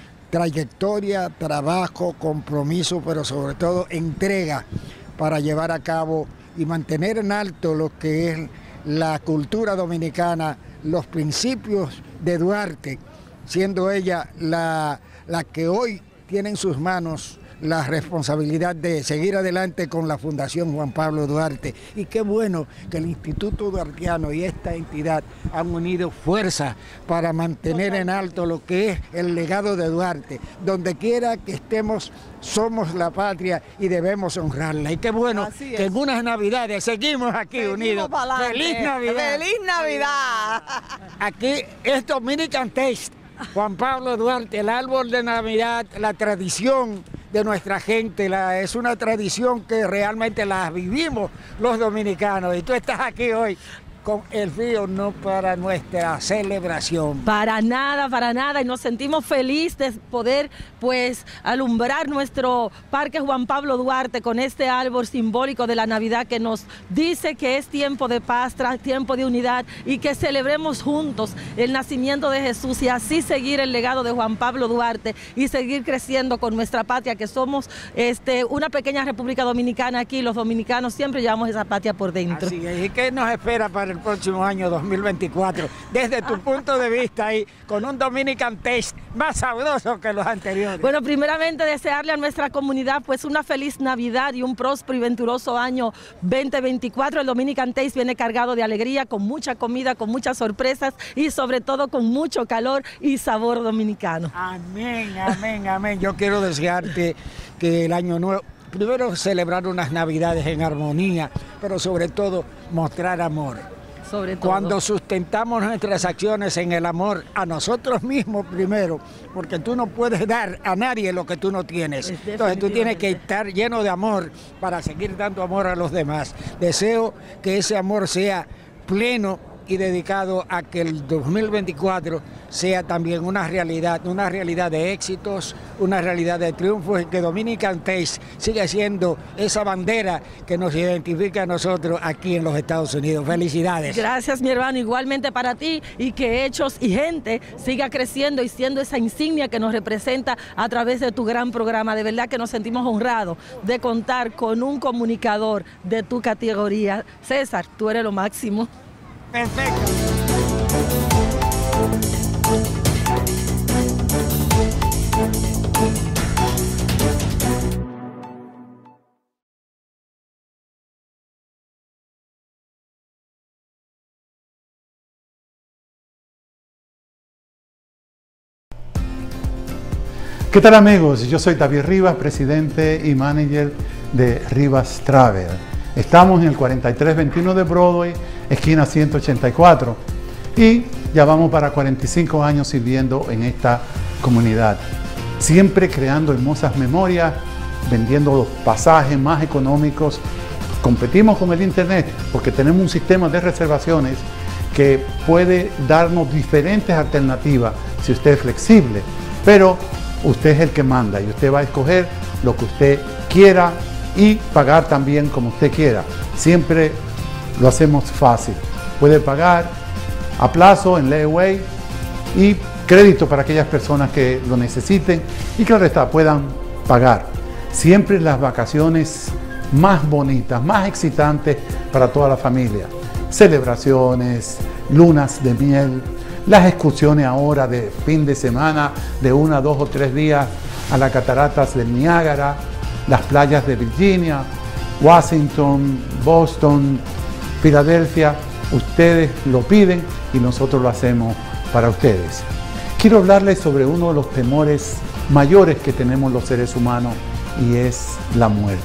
Trayectoria, trabajo, compromiso, pero sobre todo entrega para llevar a cabo y mantener en alto lo que es la cultura dominicana, los principios de Duarte, siendo ella la, la que hoy tiene en sus manos la responsabilidad de seguir adelante con la Fundación Juan Pablo Duarte. Y qué bueno que el Instituto Duartiano y esta entidad han unido fuerzas para mantener en alto lo que es el legado de Duarte. Donde quiera que estemos, somos la patria y debemos honrarla. Y qué bueno Así que es. en unas Navidades seguimos aquí Seguimos unidos. pa'lante. ¡Feliz Navidad! ¡Feliz Navidad! Aquí es Dominican Taste. Juan Pablo Duarte, el árbol de Navidad, la tradición de nuestra gente, la, es una tradición que realmente la vivimos los dominicanos. Y tú estás aquí hoy con el río no para nuestra celebración. Para nada, para nada, y nos sentimos felices de poder pues alumbrar nuestro Parque Juan Pablo Duarte con este árbol simbólico de la Navidad que nos dice que es tiempo de paz, tra- tiempo de unidad y que celebremos juntos el nacimiento de Jesús y así seguir el legado de Juan Pablo Duarte y seguir creciendo con nuestra patria, que somos este, una pequeña República Dominicana aquí, los dominicanos siempre llevamos esa patria por dentro. Así es. ¿Y qué nos espera para el próximo año dos mil veinticuatro? Desde tu punto de vista ahí, con un Dominican Taste más sabroso que los anteriores. Bueno, primeramente desearle a nuestra comunidad pues una feliz Navidad y un próspero y venturoso año veinte veinticuatro. El Dominican Taste viene cargado de alegría, con mucha comida, con muchas sorpresas y sobre todo con mucho calor y sabor dominicano. Amén, amén, amén. Yo quiero desearte que el año nuevo, primero celebrar unas Navidades en armonía, pero sobre todo mostrar amor. Sobre todo. Cuando sustentamos nuestras acciones en el amor a nosotros mismos primero, porque tú no puedes dar a nadie lo que tú no tienes. Entonces tú tienes que estar lleno de amor para seguir dando amor a los demás. Deseo que ese amor sea pleno y dedicado a que el dos mil veinticuatro sea también una realidad, una realidad de éxitos, una realidad de triunfos y que Dominican Taste siga siendo esa bandera que nos identifica a nosotros aquí en los Estados Unidos. Felicidades. Gracias, mi hermano, igualmente para ti y que Hechos y Gente siga creciendo y siendo esa insignia que nos representa a través de tu gran programa. De verdad que nos sentimos honrados de contar con un comunicador de tu categoría. César, tú eres lo máximo. Perfecto. ¿Qué tal amigos? Yo soy David Rivas, presidente y manager de Rivas Travel. Estamos en el cuarenta y tres veintiuno de Broadway, esquina ciento ochenta y cuatro, y ya vamos para cuarenta y cinco años sirviendo en esta comunidad. Siempre creando hermosas memorias, vendiendo los pasajes más económicos. Competimos con el internet porque tenemos un sistema de reservaciones que puede darnos diferentes alternativas si usted es flexible, pero usted es el que manda y usted va a escoger lo que usted quiera y pagar también como usted quiera. Siempre lo hacemos fácil. Puede pagar a plazo, en layaway y crédito para aquellas personas que lo necesiten y claro está, puedan pagar. Siempre las vacaciones más bonitas, más excitantes para toda la familia. Celebraciones, lunas de miel, las excursiones ahora de fin de semana de una, dos o tres días a las cataratas del Niágara, las playas de Virginia, Washington, Boston, Filadelfia. Ustedes lo piden y nosotros lo hacemos para ustedes. Quiero hablarles sobre uno de los temores mayores que tenemos los seres humanos y es la muerte.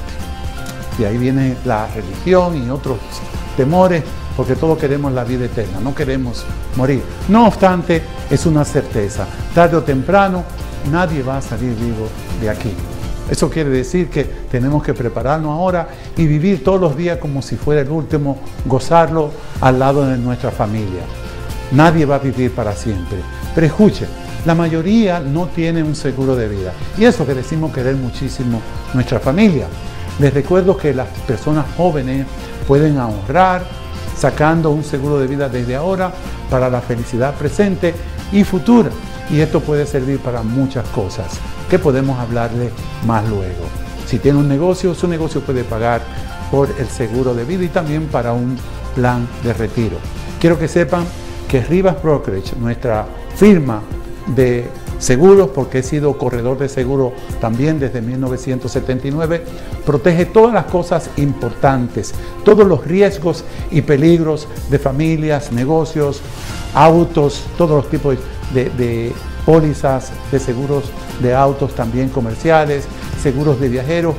Y ahí viene la religión y otros temores, porque todos queremos la vida eterna, no queremos morir. No obstante, es una certeza, tarde o temprano nadie va a salir vivo de aquí. Eso quiere decir que tenemos que prepararnos ahora y vivir todos los días como si fuera el último, gozarlo al lado de nuestra familia. Nadie va a vivir para siempre. Pero escuchen, la mayoría no tiene un seguro de vida. Y eso que decimos querer muchísimo nuestra familia. Les recuerdo que las personas jóvenes pueden ahorrar sacando un seguro de vida desde ahora para la felicidad presente y futura. Y esto puede servir para muchas cosas que podemos hablarle más luego. Si tiene un negocio, su negocio puede pagar por el seguro de vida y también para un plan de retiro. Quiero que sepan que Rivas Brokerage, nuestra firma de seguros, porque he sido corredor de seguro también desde mil novecientos setenta y nueve, protege todas las cosas importantes, todos los riesgos y peligros de familias, negocios, autos, todos los tipos de, de pólizas de seguros de autos también comerciales, seguros de viajeros.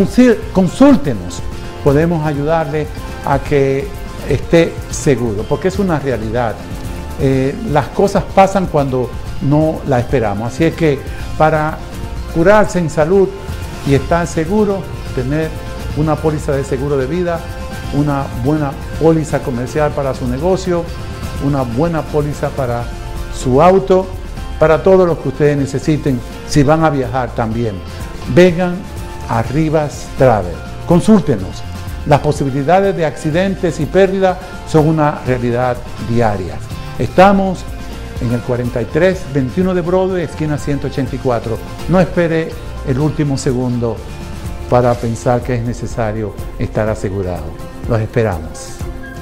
Consúltenos, podemos ayudarle a que esté seguro, porque es una realidad. Eh, las cosas pasan cuando no la esperamos, así es que para curarse en salud y estar seguro, tener una póliza de seguro de vida, una buena póliza comercial para su negocio, una buena póliza para su auto, para todo lo que ustedes necesiten si van a viajar también. Vengan a Rivas Travel, consúltenos. Las posibilidades de accidentes y pérdidas son una realidad diaria. Estamos en el cuarenta y tres veintiuno de Broadway, esquina ciento ochenta y cuatro. No espere el último segundo para pensar que es necesario estar asegurado. Los esperamos.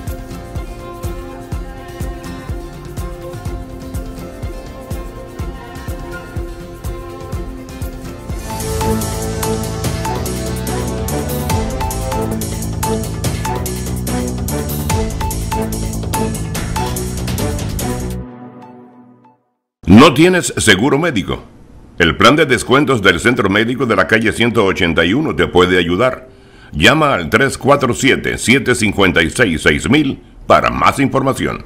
¿No tienes seguro médico? El plan de descuentos del Centro Médico de la calle ciento ochenta y uno te puede ayudar. Llama al tres cuatro siete, siete cinco seis, seis mil para más información.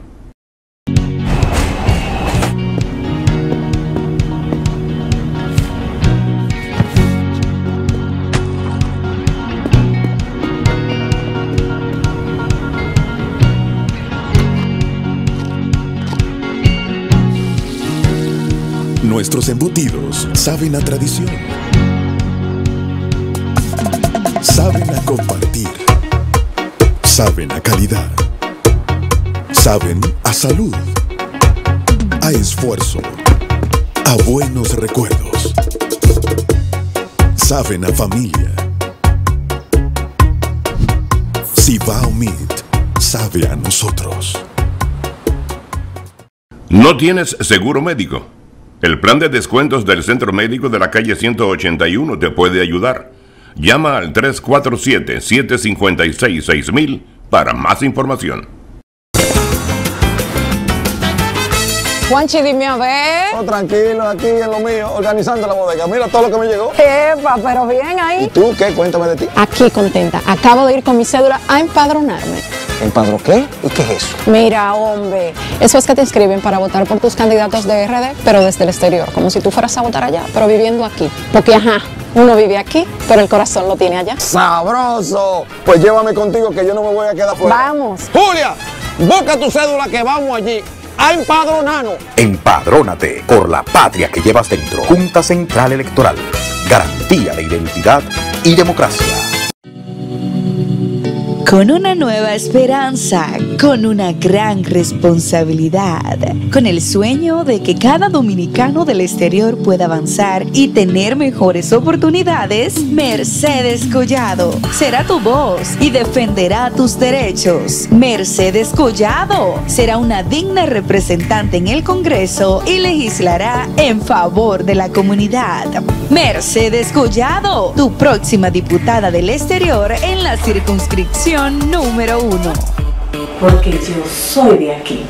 Nuestros embutidos saben a tradición, saben a compartir, saben a calidad, saben a salud, a esfuerzo, a buenos recuerdos, saben a familia. Cibao Meat sabe a nosotros. ¿No tienes seguro médico? El plan de descuentos del Centro Médico de la calle ciento ochenta y uno te puede ayudar. Llama al tres cuatro siete, siete cinco seis, seis mil para más información. Juanchi, dime a ver. Oh, tranquilo, aquí en lo mío, organizando la bodega. Mira todo lo que me llegó. Epa, pero bien ahí. ¿Y tú qué? Cuéntame de ti. Aquí contenta. Acabo de ir con mi cédula a empadronarme. ¿Empadrón qué? ¿Y qué es eso? Mira, hombre, eso es que te inscriben para votar por tus candidatos de R D, pero desde el exterior, como si tú fueras a votar allá, pero viviendo aquí. Porque, ajá, uno vive aquí, pero el corazón lo tiene allá. ¡Sabroso! Pues llévame contigo que yo no me voy a quedar fuera. Vamos. Julia, busca tu cédula que vamos allí a empadronarnos. Empadrónate por la patria que llevas dentro. Junta Central Electoral. Garantía de identidad y democracia. Con una nueva esperanza, con una gran responsabilidad, con el sueño de que cada dominicano del exterior pueda avanzar y tener mejores oportunidades, Mercedes Collado será tu voz y defenderá tus derechos. Mercedes Collado será una digna representante en el Congreso y legislará en favor de la comunidad. Mercedes Collado, tu próxima diputada del exterior en la circunscripción número uno. Porque yo soy de aquí.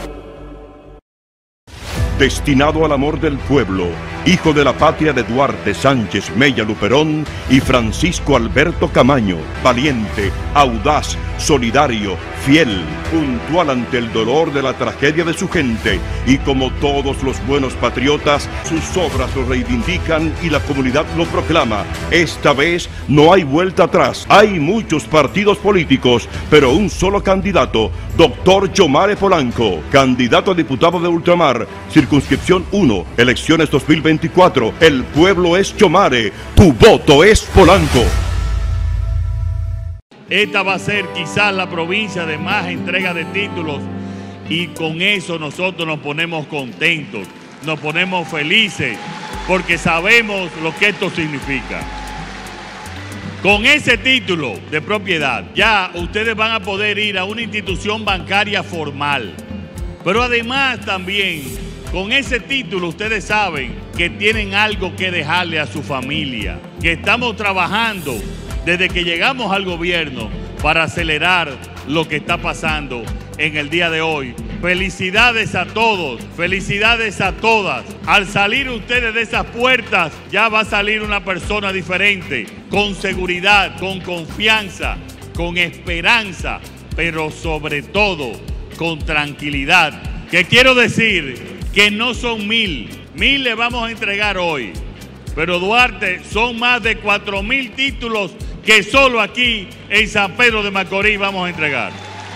Destinado al amor del pueblo, hijo de la patria de Duarte Sánchez Mella Luperón y Francisco Alberto Camaño, valiente, audaz, solidario, fiel, puntual ante el dolor de la tragedia de su gente, y como todos los buenos patriotas, sus obras lo reivindican y la comunidad lo proclama. Esta vez no hay vuelta atrás. Hay muchos partidos políticos, pero un solo candidato, doctor Yomare Polanco, candidato a diputado de Ultramar, circunscripción uno, elecciones dos mil veinticuatro. El pueblo es Yomare, tu voto es Polanco. Esta va a ser quizás la provincia de más entrega de títulos, y con eso nosotros nos ponemos contentos, nos ponemos felices, porque sabemos lo que esto significa. Con ese título de propiedad ya ustedes van a poder ir a una institución bancaria formal, pero además también con ese título ustedes saben que tienen algo que dejarle a su familia, que estamos trabajando desde que llegamos al gobierno para acelerar lo que está pasando en el día de hoy. Felicidades a todos, felicidades a todas. Al salir ustedes de esas puertas, ya va a salir una persona diferente, con seguridad, con confianza, con esperanza, pero sobre todo con tranquilidad. Que quiero decir que no son mil, mil le vamos a entregar hoy, pero Duarte son más de cuatro mil títulos que solo aquí en San Pedro de Macorís vamos a entregar.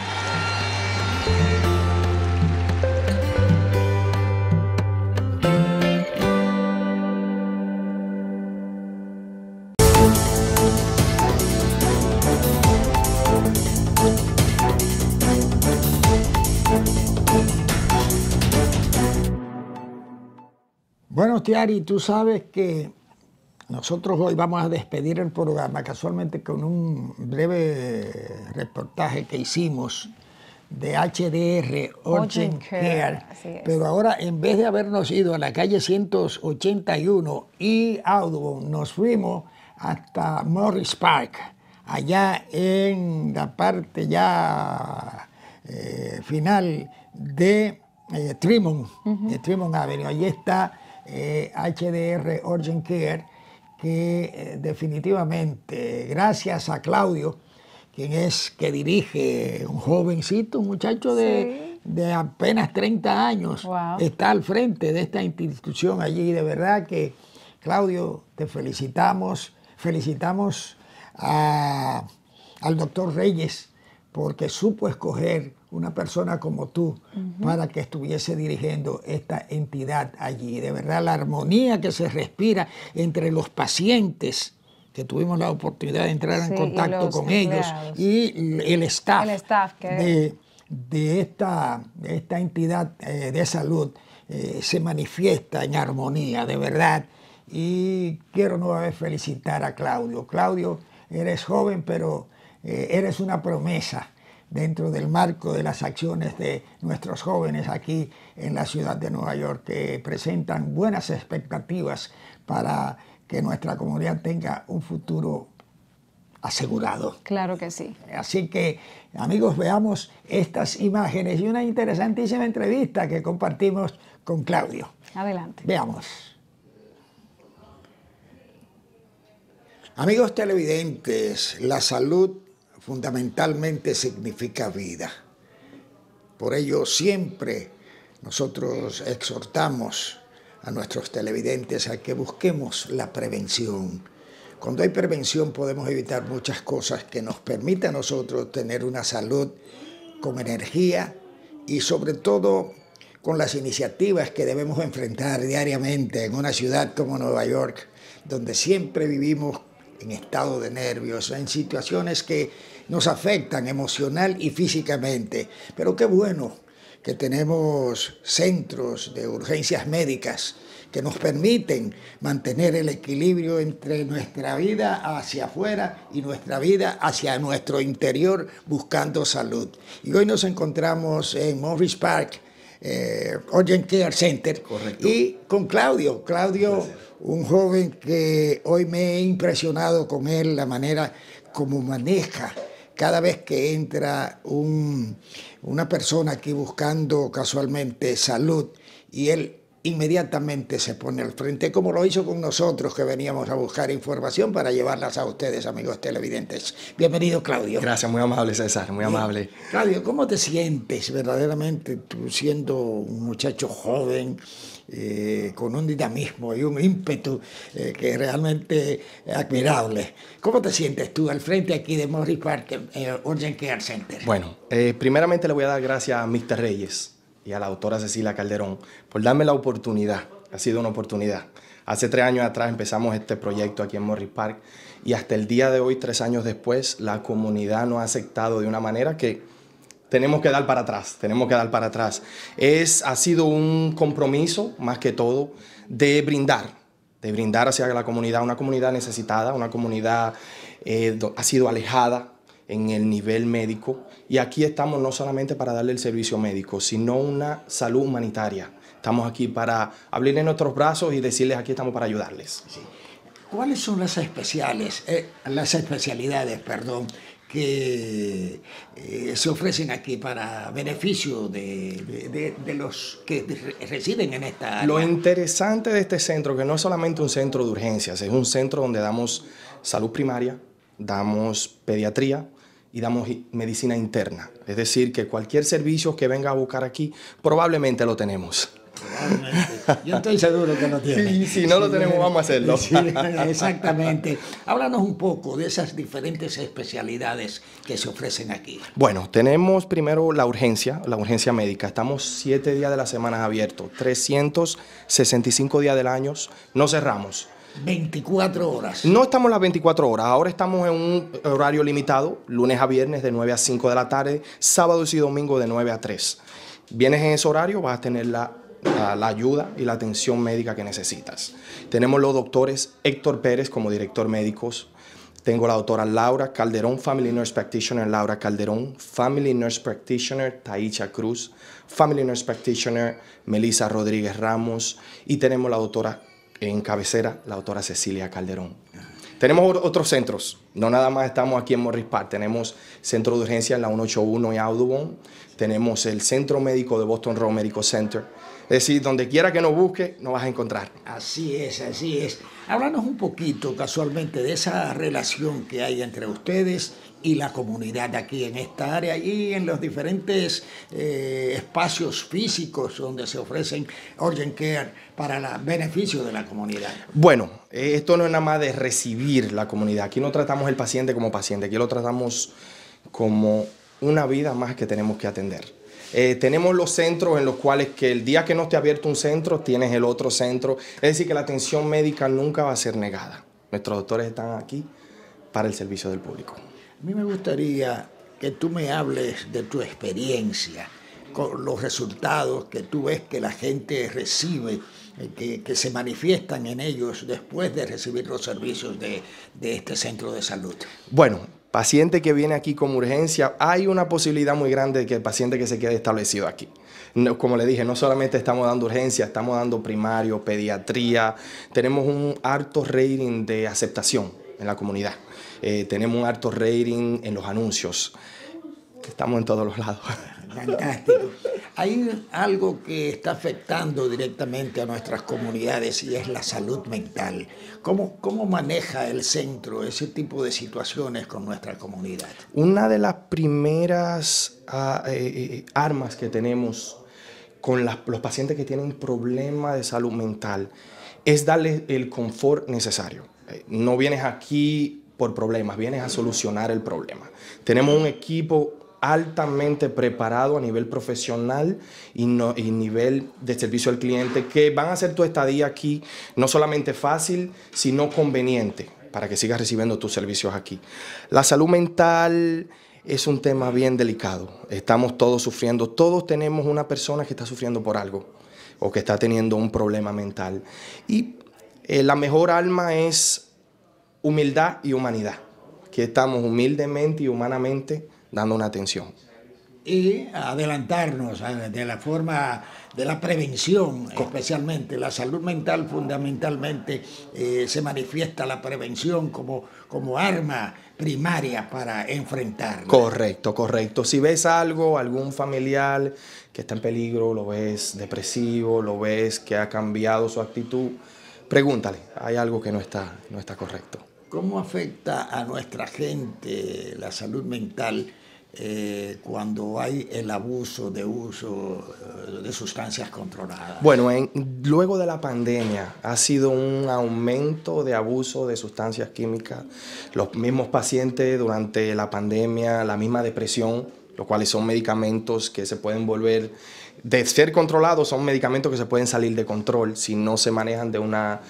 Bueno, Tiari, tú sabes que nosotros hoy vamos a despedir el programa casualmente con un breve reportaje que hicimos de H D R, Urgent Care, pero ahora en vez de habernos ido a la calle ciento ochenta y uno y Audubon, nos fuimos hasta Morris Park, allá en la parte ya eh, final de eh, Tremont, uh-huh. de Tremont Avenue. Allí está eh, H D R, Urgent Care, que eh, definitivamente, gracias a Claudio, quien es que dirige, un jovencito, un muchacho de, sí. de apenas treinta años, wow. está al frente de esta institución allí. De verdad que, Claudio, te felicitamos, felicitamos a, al doctor Reyes, porque supo escoger una persona como tú uh-huh. para que estuviese dirigiendo esta entidad allí. De verdad, la armonía que se respira entre los pacientes, que tuvimos la oportunidad de entrar sí, en contacto con empleados. ellos, y el staff, el staff que... de, de, esta, de esta entidad eh, de salud, eh, se manifiesta en armonía, de verdad. Y quiero nuevamente felicitar a Claudio. Claudio, eres joven, pero eh, eres una promesa dentro del marco de las acciones de nuestros jóvenes aquí en la ciudad de Nueva York, que presentan buenas expectativas para que nuestra comunidad tenga un futuro asegurado. Claro que sí. Así que, amigos, veamos estas imágenes y una interesantísima entrevista que compartimos con Claudio. Adelante. Veamos. Amigos televidentes, la salud fundamentalmente significa vida. Por ello siempre nosotros exhortamos a nuestros televidentes a que busquemos la prevención. Cuando hay prevención podemos evitar muchas cosas que nos permitan a nosotros tener una salud con energía y sobre todo con las iniciativas que debemos enfrentar diariamente en una ciudad como Nueva York, donde siempre vivimos en estado de nervios, en situaciones que nos afectan emocional y físicamente. Pero qué bueno que tenemos centros de urgencias médicas que nos permiten mantener el equilibrio entre nuestra vida hacia afuera y nuestra vida hacia nuestro interior buscando salud. Y hoy nos encontramos en Morris Park, eh, Urgent Care Center. Correcto. Y con Claudio. Claudio, gracias. Un joven que hoy me he impresionado con él, la manera como maneja cada vez que entra un, una persona aquí buscando casualmente salud y él inmediatamente se pone al frente, como lo hizo con nosotros que veníamos a buscar información para llevarlas a ustedes, amigos televidentes. Bienvenido, Claudio. Gracias, muy amable, César, muy amable. Claudio, ¿cómo te sientes verdaderamente tú siendo un muchacho joven, eh, con un dinamismo y un ímpetu eh, que es realmente admirable? ¿Cómo te sientes tú al frente aquí de Morris Park, eh, Urgent Care Center? Bueno, eh, primeramente le voy a dar gracias a mister Reyes y a la doctora Cecilia Calderón por darme la oportunidad. Ha sido una oportunidad. Hace tres años atrás empezamos este proyecto aquí en Morris Park y hasta el día de hoy, tres años después, la comunidad nos ha aceptado de una manera que tenemos que dar para atrás, tenemos que dar para atrás. Es, ha sido un compromiso, más que todo, de brindar, de brindar hacia la comunidad, una comunidad necesitada, una comunidad eh, ha sido alejada en el nivel médico, y aquí estamos no solamente para darle el servicio médico, sino una salud humanitaria. Estamos aquí para abrirle nuestros brazos y decirles aquí estamos para ayudarles. Sí. ¿Cuáles son las especiales, eh, las especialidades, perdón, que eh, se ofrecen aquí para beneficio de, de, de, de los que residen en esta área? Lo interesante de este centro, que no es solamente un centro de urgencias, es un centro donde damos salud primaria, damos pediatría y damos medicina interna. Es decir, que cualquier servicio que venga a buscar aquí, probablemente lo tenemos. Probablemente. Yo estoy seguro que lo tiene. Sí, si no sí, lo tenemos, vamos a hacerlo. Sí, exactamente. Háblanos un poco de esas diferentes especialidades que se ofrecen aquí. Bueno, tenemos primero la urgencia, la urgencia médica. Estamos siete días de la semana abiertos, trescientos sesenta y cinco días del año. No cerramos. veinticuatro horas. No estamos las veinticuatro horas, ahora estamos en un horario limitado, lunes a viernes de nueve a cinco de la tarde, sábados y domingos de nueve a tres. Vienes en ese horario, vas a tener la, la, la ayuda y la atención médica que necesitas. Tenemos los doctores Héctor Pérez como director médico. Tengo la doctora Laura Calderón, Family Nurse Practitioner Laura Calderón, Family Nurse Practitioner Taicha Cruz, Family Nurse Practitioner Melissa Rodríguez Ramos, y tenemos la doctora en cabecera, la doctora Cecilia Calderón. Tenemos otros centros, no nada más estamos aquí en Morris Park, tenemos centro de urgencia en la ciento ochenta y uno y Audubon, tenemos el centro médico de Boston Road Medical Center, es decir, donde quiera que nos busque, nos vas a encontrar. Así es, así es. Háblanos un poquito casualmente de esa relación que hay entre ustedes y la comunidad aquí en esta área y en los diferentes eh, espacios físicos donde se ofrecen Urgent Care para el beneficio de la comunidad. Bueno, eh, esto no es nada más de recibir la comunidad. Aquí no tratamos el paciente como paciente, aquí lo tratamos como una vida más que tenemos que atender. Eh, tenemos los centros en los cuales que el día que no esté abierto un centro, tienes el otro centro. Es decir, que la atención médica nunca va a ser negada. Nuestros doctores están aquí para el servicio del público. A mí me gustaría que tú me hables de tu experiencia, con los resultados que tú ves que la gente recibe, que, que se manifiestan en ellos después de recibir los servicios de, de este centro de salud. Bueno, paciente que viene aquí como urgencia, hay una posibilidad muy grande de que el paciente que se quede establecido aquí. No, como le dije, no solamente estamos dando urgencia, estamos dando primario, pediatría, tenemos un alto rating de aceptación en la comunidad. Eh, tenemos un alto rating en los anuncios. Estamos en todos los lados. Fantástico. Hay algo que está afectando directamente a nuestras comunidades y es la salud mental. ¿Cómo, cómo maneja el centro ese tipo de situaciones con nuestra comunidad? Una de las primeras uh, eh, armas que tenemos con las, los pacientes que tienen problemas de salud mental es darles el confort necesario. No vienes aquí por problemas, vienes a solucionar el problema. Tenemos un equipo altamente preparado a nivel profesional y, no, y nivel de servicio al cliente que van a hacer tu estadía aquí no solamente fácil, sino conveniente para que sigas recibiendo tus servicios aquí. La salud mental es un tema bien delicado. Estamos todos sufriendo, todos tenemos una persona que está sufriendo por algo o que está teniendo un problema mental. Y eh, la mejor alma es humildad y humanidad, que estamos humildemente y humanamente dando una atención. Y adelantarnos de la forma de la prevención, especialmente la salud mental, fundamentalmente eh, se manifiesta la prevención como, como arma primaria para enfrentarla. Correcto, correcto. Si ves algo, algún familiar que está en peligro, lo ves depresivo, lo ves que ha cambiado su actitud, pregúntale, hay algo que no está, no está correcto. ¿Cómo afecta a nuestra gente la salud mental eh, cuando hay el abuso de uso eh, de sustancias controladas? Bueno, en, luego de la pandemia ha sido un aumento de abuso de sustancias químicas. Los mismos pacientes durante la pandemia, la misma depresión, los cuales son medicamentos que se pueden volver, de ser controlados, son medicamentos que se pueden salir de control si no se manejan de una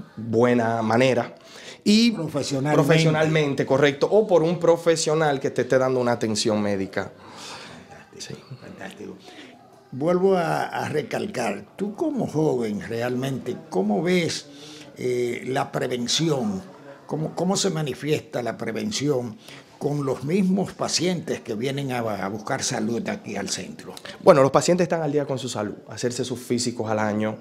buena manera. Y profesionalmente. profesionalmente, correcto, o por un profesional que te esté dando una atención médica. Fantástico, sí. Fantástico. Vuelvo a, a recalcar, tú como joven realmente, ¿cómo ves eh, la prevención? ¿Cómo, ¿Cómo se manifiesta la prevención con los mismos pacientes que vienen a, a buscar salud aquí al centro? Bueno, los pacientes están al día con su salud, hacerse sus físicos al año,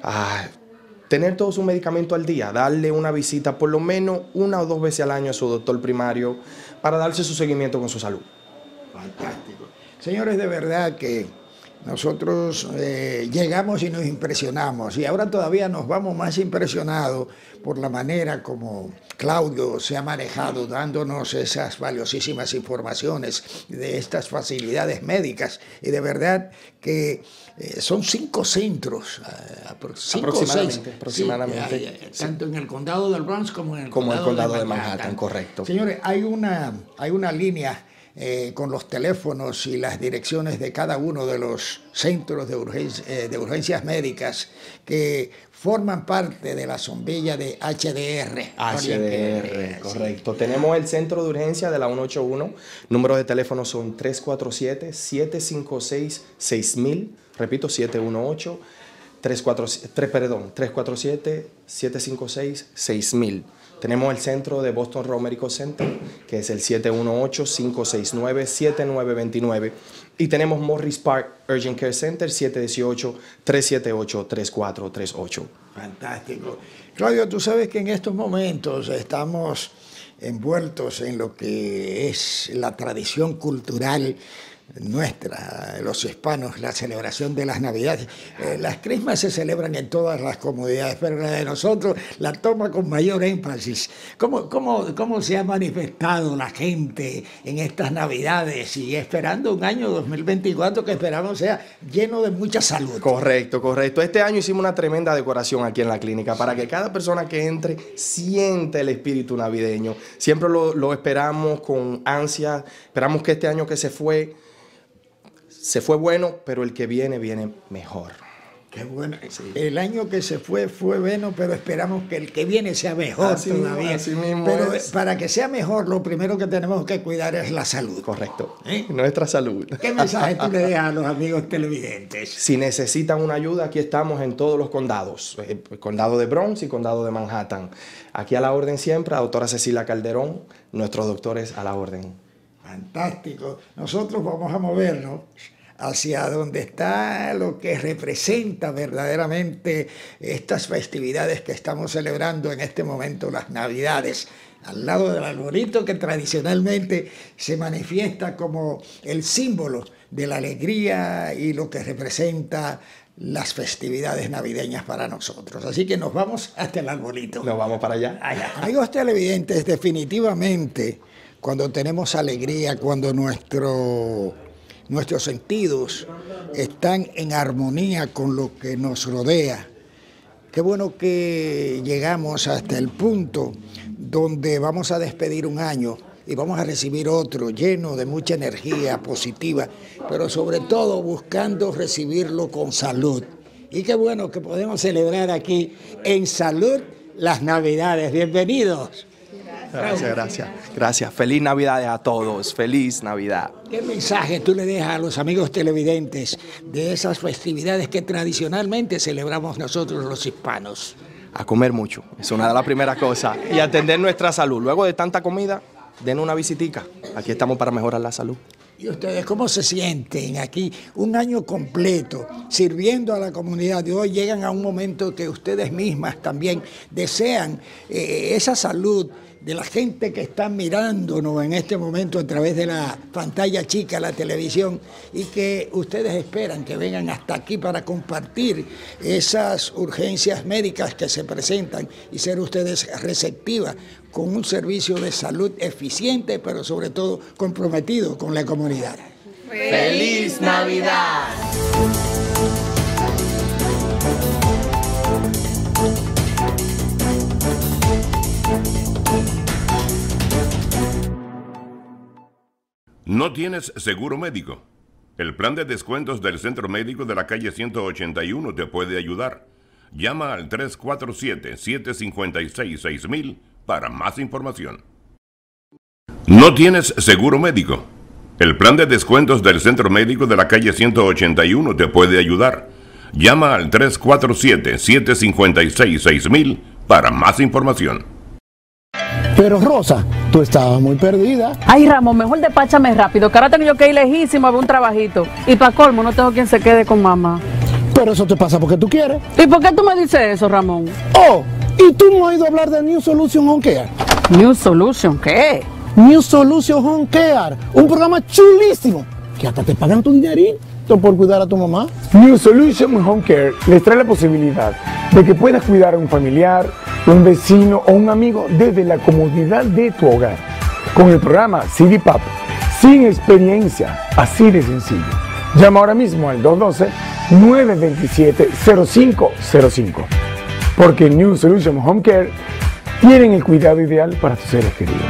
a tener todo su medicamento al día, darle una visita por lo menos una o dos veces al año a su doctor primario para darse su seguimiento con su salud. Fantástico. Señores, de verdad que nosotros eh, llegamos y nos impresionamos y ahora todavía nos vamos más impresionados por la manera como Claudio se ha manejado dándonos esas valiosísimas informaciones de estas facilidades médicas y de verdad que eh, son cinco centros, eh, cinco aproximadamente, seis, aproximadamente sí, hay, sí. Tanto en el condado del Bronx como en el como condado, el condado de, Manhattan. de Manhattan, correcto. Señores, hay una, hay una línea Eh, con los teléfonos y las direcciones de cada uno de los centros de, urgencia, eh, de urgencias médicas que forman parte de la sombrilla de H D R. H D R, correcto. Sí. Tenemos el centro de urgencia de la ciento ochenta y uno. Números de teléfono son tres cuatro siete, siete cinco seis, seis mil. Repito, siete uno ocho, tres cuatro siete, siete cinco seis, seis mil. Tenemos el centro de Boston Road Medical Center, que es el siete uno ocho, cinco seis nueve, siete nueve dos nueve. Y tenemos Morris Park Urgent Care Center, siete uno ocho, tres siete ocho, tres cuatro tres ocho. Fantástico. Claudio, tú sabes que en estos momentos estamos envueltos en lo que es la tradición cultural nuestra, los hispanos, la celebración de las Navidades. Eh, las Christmas se celebran en todas las comunidades, pero la de nosotros la toma con mayor énfasis. ¿Cómo, cómo, cómo se ha manifestado la gente en estas Navidades y esperando un año dos mil veinticuatro que esperamos sea lleno de mucha salud? Correcto, correcto. Este año hicimos una tremenda decoración aquí en la clínica para que cada persona que entre siente el espíritu navideño. Siempre lo, lo esperamos con ansia, esperamos que este año que se fue Se fue bueno, pero el que viene, viene mejor. Qué bueno. Sí. El año que se fue, fue bueno, pero esperamos que el que viene sea mejor así todavía. Así mismo pero es. Para que sea mejor, lo primero que tenemos que cuidar es la salud. Correcto. ¿Eh? Nuestra salud. ¿Qué mensaje tú le dejas a los amigos televidentes? Si necesitan una ayuda, aquí estamos en todos los condados. El condado de Bronx y condado de Manhattan. Aquí a la orden siempre, la doctora Cecilia Calderón, nuestros doctores a la orden. Fantástico. Nosotros vamos a movernos hacia donde está lo que representa verdaderamente estas festividades que estamos celebrando en este momento, las Navidades, al lado del arbolito que tradicionalmente se manifiesta como el símbolo de la alegría y lo que representa las festividades navideñas para nosotros. Así que nos vamos hasta el arbolito. Nos vamos para allá. allá. Amigos televidentes, definitivamente cuando tenemos alegría, cuando nuestro, nuestros sentidos están en armonía con lo que nos rodea, qué bueno que llegamos hasta el punto donde vamos a despedir un año y vamos a recibir otro lleno de mucha energía positiva, pero sobre todo buscando recibirlo con salud. Y qué bueno que podemos celebrar aquí en salud las Navidades. Bienvenidos. Gracias, gracias. Gracias. Feliz Navidad a todos. Feliz Navidad. ¿Qué mensaje tú le dejas a los amigos televidentes de esas festividades que tradicionalmente celebramos nosotros los hispanos? A comer mucho, es una de las primeras cosas. Y atender nuestra salud. Luego de tanta comida, den una visitica. Aquí estamos para mejorar la salud. ¿Y ustedes cómo se sienten aquí un año completo sirviendo a la comunidad? Y hoy llegan a un momento que ustedes mismas también desean eh, esa salud de la gente que está mirándonos en este momento a través de la pantalla chica, la televisión, y que ustedes esperan que vengan hasta aquí para compartir esas urgencias médicas que se presentan y ser ustedes receptivas con un servicio de salud eficiente, pero sobre todo comprometido con la comunidad. ¡Feliz Navidad! ¿No tienes seguro médico? El plan de descuentos del Centro Médico de la calle ciento ochenta y uno te puede ayudar. Llama al tres cuatro siete, siete cinco seis, seis mil para más información. ¿No tienes seguro médico? El plan de descuentos del Centro Médico de la calle ciento ochenta y uno te puede ayudar. Llama al tres cuatro siete, siete cinco seis, seis mil para más información. Pero Rosa, tú estabas muy perdida. Ay, Ramón, mejor despáchame rápido, que ahora tengo yo que ir lejísimo a ver un trabajito. Y para colmo, no tengo quien se quede con mamá. Pero eso te pasa porque tú quieres. ¿Y por qué tú me dices eso, Ramón? Oh, ¿y tú no has oído hablar de New Solution Home Care? ¿New Solution qué? New Solution Home Care, un programa chulísimo, que hasta te pagan tu dinerito por cuidar a tu mamá. New Solution Home Care les trae la posibilidad de que puedas cuidar a un familiar, un vecino o un amigo desde la comodidad de tu hogar. Con el programa C D P A P, sin experiencia, así de sencillo. Llama ahora mismo al dos uno dos, nueve dos siete, cero cinco cero cinco. Porque en New Solution Home Care tienen el cuidado ideal para tus seres queridos.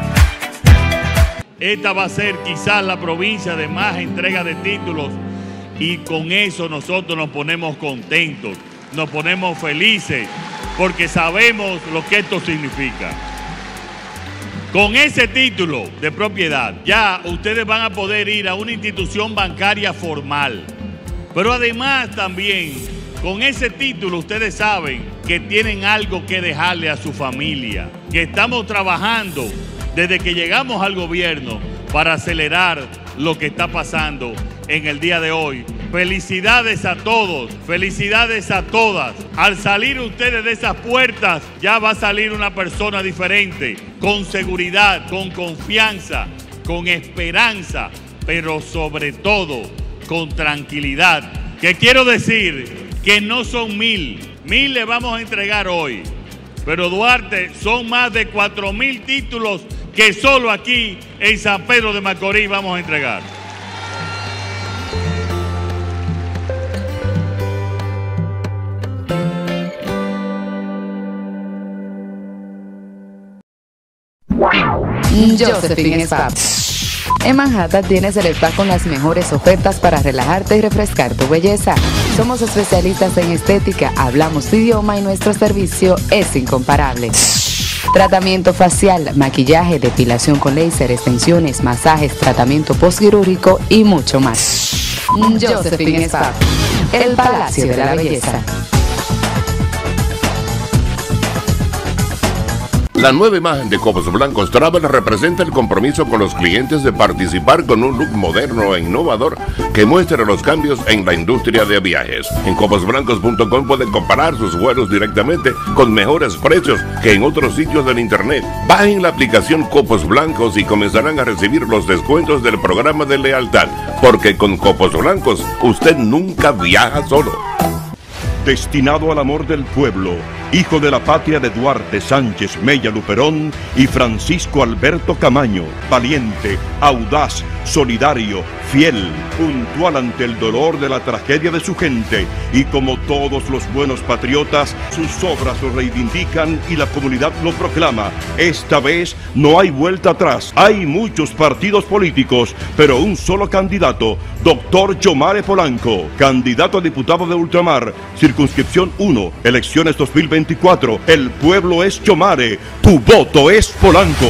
Esta va a ser quizás la provincia de más entrega de títulos y con eso nosotros nos ponemos contentos, nos ponemos felices porque sabemos lo que esto significa. Con ese título de propiedad ya ustedes van a poder ir a una institución bancaria formal, pero además también con ese título ustedes saben que tienen algo que dejarle a su familia, que estamos trabajando desde que llegamos al gobierno para acelerar lo que está pasando en el día de hoy. Felicidades a todos, felicidades a todas. Al salir ustedes de esas puertas, ya va a salir una persona diferente, con seguridad, con confianza, con esperanza, pero sobre todo con tranquilidad. Que quiero decir que no son mil, mil le vamos a entregar hoy, pero Duarte son más de cuatro mil títulos que solo aquí en San Pedro de Macorís vamos a entregar. Josephine Spa. En Manhattan tienes el spa con las mejores ofertas para relajarte y refrescar tu belleza. Somos especialistas en estética, hablamos tu idioma y nuestro servicio es incomparable. Tratamiento facial, maquillaje, depilación con láser, extensiones, masajes, tratamiento postquirúrgico y mucho más. Josephine Spa, el Palacio de la Belleza. La nueva imagen de Copos Blancos Travel representa el compromiso con los clientes de participar con un look moderno e innovador que muestre los cambios en la industria de viajes. En copos blancos punto com pueden comparar sus vuelos directamente con mejores precios que en otros sitios del internet. Bajen la aplicación Copos Blancos y comenzarán a recibir los descuentos del programa de lealtad, porque con Copos Blancos usted nunca viaja solo. Destinado al amor del pueblo, hijo de la patria de Duarte Sánchez Mella Luperón y Francisco Alberto Camaño, valiente, audaz, solidario, fiel, puntual ante el dolor de la tragedia de su gente, y como todos los buenos patriotas, sus obras lo reivindican y la comunidad lo proclama. Esta vez no hay vuelta atrás. Hay muchos partidos políticos, pero un solo candidato, doctor Yomare Polanco, candidato a diputado de Ultramar, circunscripción uno, elecciones dos mil veinticuatro. El pueblo es Yomare, tu voto es Polanco.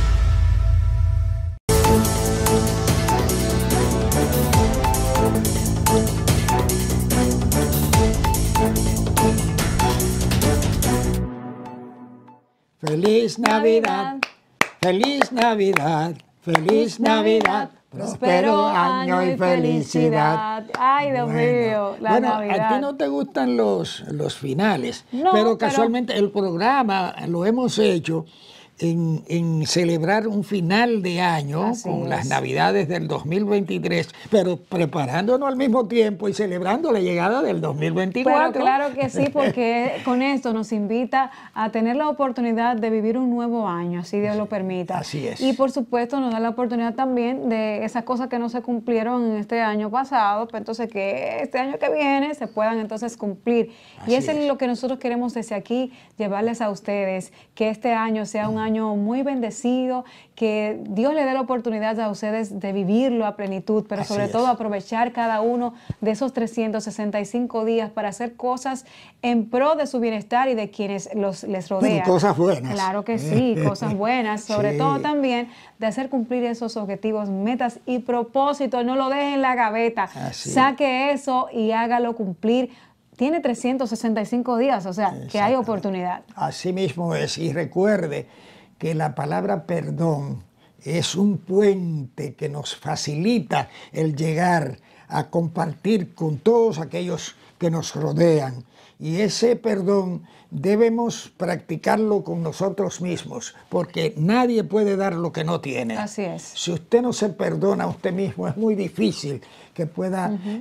Feliz Navidad, feliz Navidad, feliz Navidad, próspero año y felicidad. Ay, Dios Bueno, mío, la bueno, Navidad. a ti no te gustan los, los finales, No, pero pero- casualmente el programa lo hemos hecho en, en celebrar un final de año Así con es. las Navidades del dos mil veintitrés, pero preparándonos al mismo tiempo y celebrando la llegada del dos mil veinticuatro. Pero claro que sí, porque con esto nos invita a tener la oportunidad de vivir un nuevo año, así Dios lo permita. Así es. Y por supuesto nos da la oportunidad también de esas cosas que no se cumplieron en este año pasado, pues entonces que este año que viene se puedan entonces cumplir. Así y eso es es. lo que nosotros queremos desde aquí llevarles a ustedes, que este año sea un año muy bendecido, que Dios le dé la oportunidad a ustedes de vivirlo a plenitud, pero Así sobre es. todo aprovechar cada uno de esos trescientos sesenta y cinco días para hacer cosas en pro de su bienestar y de quienes los, les rodean. Cosas buenas. Claro que sí, cosas buenas. Sobre Sí. todo también de hacer cumplir esos objetivos, metas y propósitos. No lo deje en la gaveta. Así es. Saque eso y hágalo cumplir. Tiene trescientos sesenta y cinco días, o sea, que hay oportunidad. Así mismo es. Y recuerde que la palabra perdón es un puente que nos facilita el llegar a compartir con todos aquellos que nos rodean. Y ese perdón debemos practicarlo con nosotros mismos, porque nadie puede dar lo que no tiene. Así es. Si usted no se perdona a usted mismo, es muy difícil que pueda Ujú.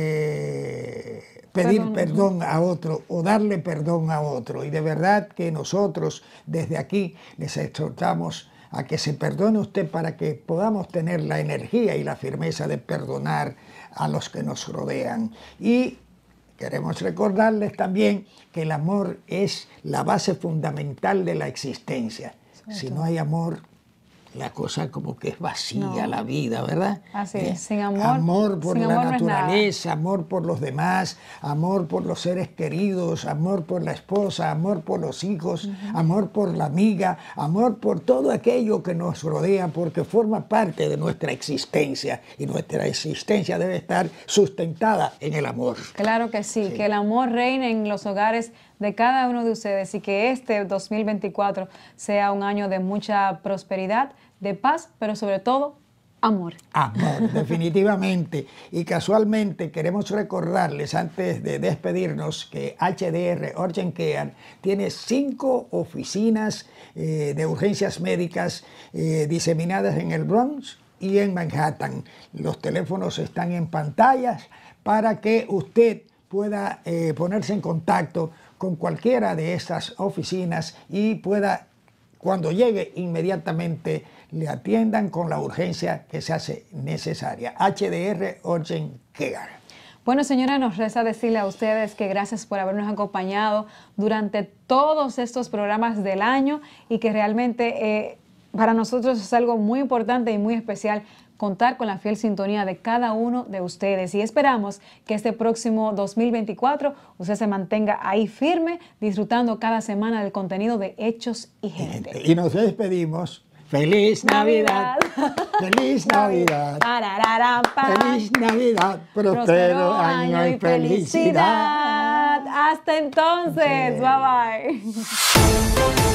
eh, pedir Perdón. perdón a otro o darle perdón a otro. Y de verdad que nosotros desde aquí les exhortamos a que se perdone usted para que podamos tener la energía y la firmeza de perdonar a los que nos rodean. Y queremos recordarles también que el amor es la base fundamental de la existencia. Si no hay amor, la cosa como que es vacía, No. la vida, ¿verdad? Así ¿Eh? es, sin amor, Amor por sin la amor no es nada. naturaleza, amor por los demás, amor por los seres queridos, amor por la esposa, amor por los hijos, amor por la amiga, amor por todo aquello que nos rodea, porque forma parte de nuestra existencia y nuestra existencia debe estar sustentada en el amor. Claro que sí, que el amor reine en los hogares de cada uno de ustedes y que este dos mil veinticuatro sea un año de mucha prosperidad, de paz, pero sobre todo amor. Amor, definitivamente. Y casualmente queremos recordarles antes de despedirnos que H D R Urgent Care tiene cinco oficinas eh, de urgencias médicas eh, diseminadas en el Bronx y en Manhattan. Los teléfonos están en pantallas para que usted pueda eh, ponerse en contacto con cualquiera de estas oficinas y pueda, cuando llegue, inmediatamente le atiendan con la urgencia que se hace necesaria. H D R Urgent Care. Bueno, señora, nos resta decirle a ustedes que gracias por habernos acompañado durante todos estos programas del año y que realmente eh, para nosotros es algo muy importante y muy especial contar con la fiel sintonía de cada uno de ustedes y esperamos que este próximo dos mil veinticuatro usted se mantenga ahí firme, disfrutando cada semana del contenido de Hechos y Gente. Y nos despedimos. ¡Feliz Navidad! ¡Feliz Navidad! Tararara, pa. ¡Feliz Navidad! ¡Próspero año y felicidad! Hasta entonces. Bye bye.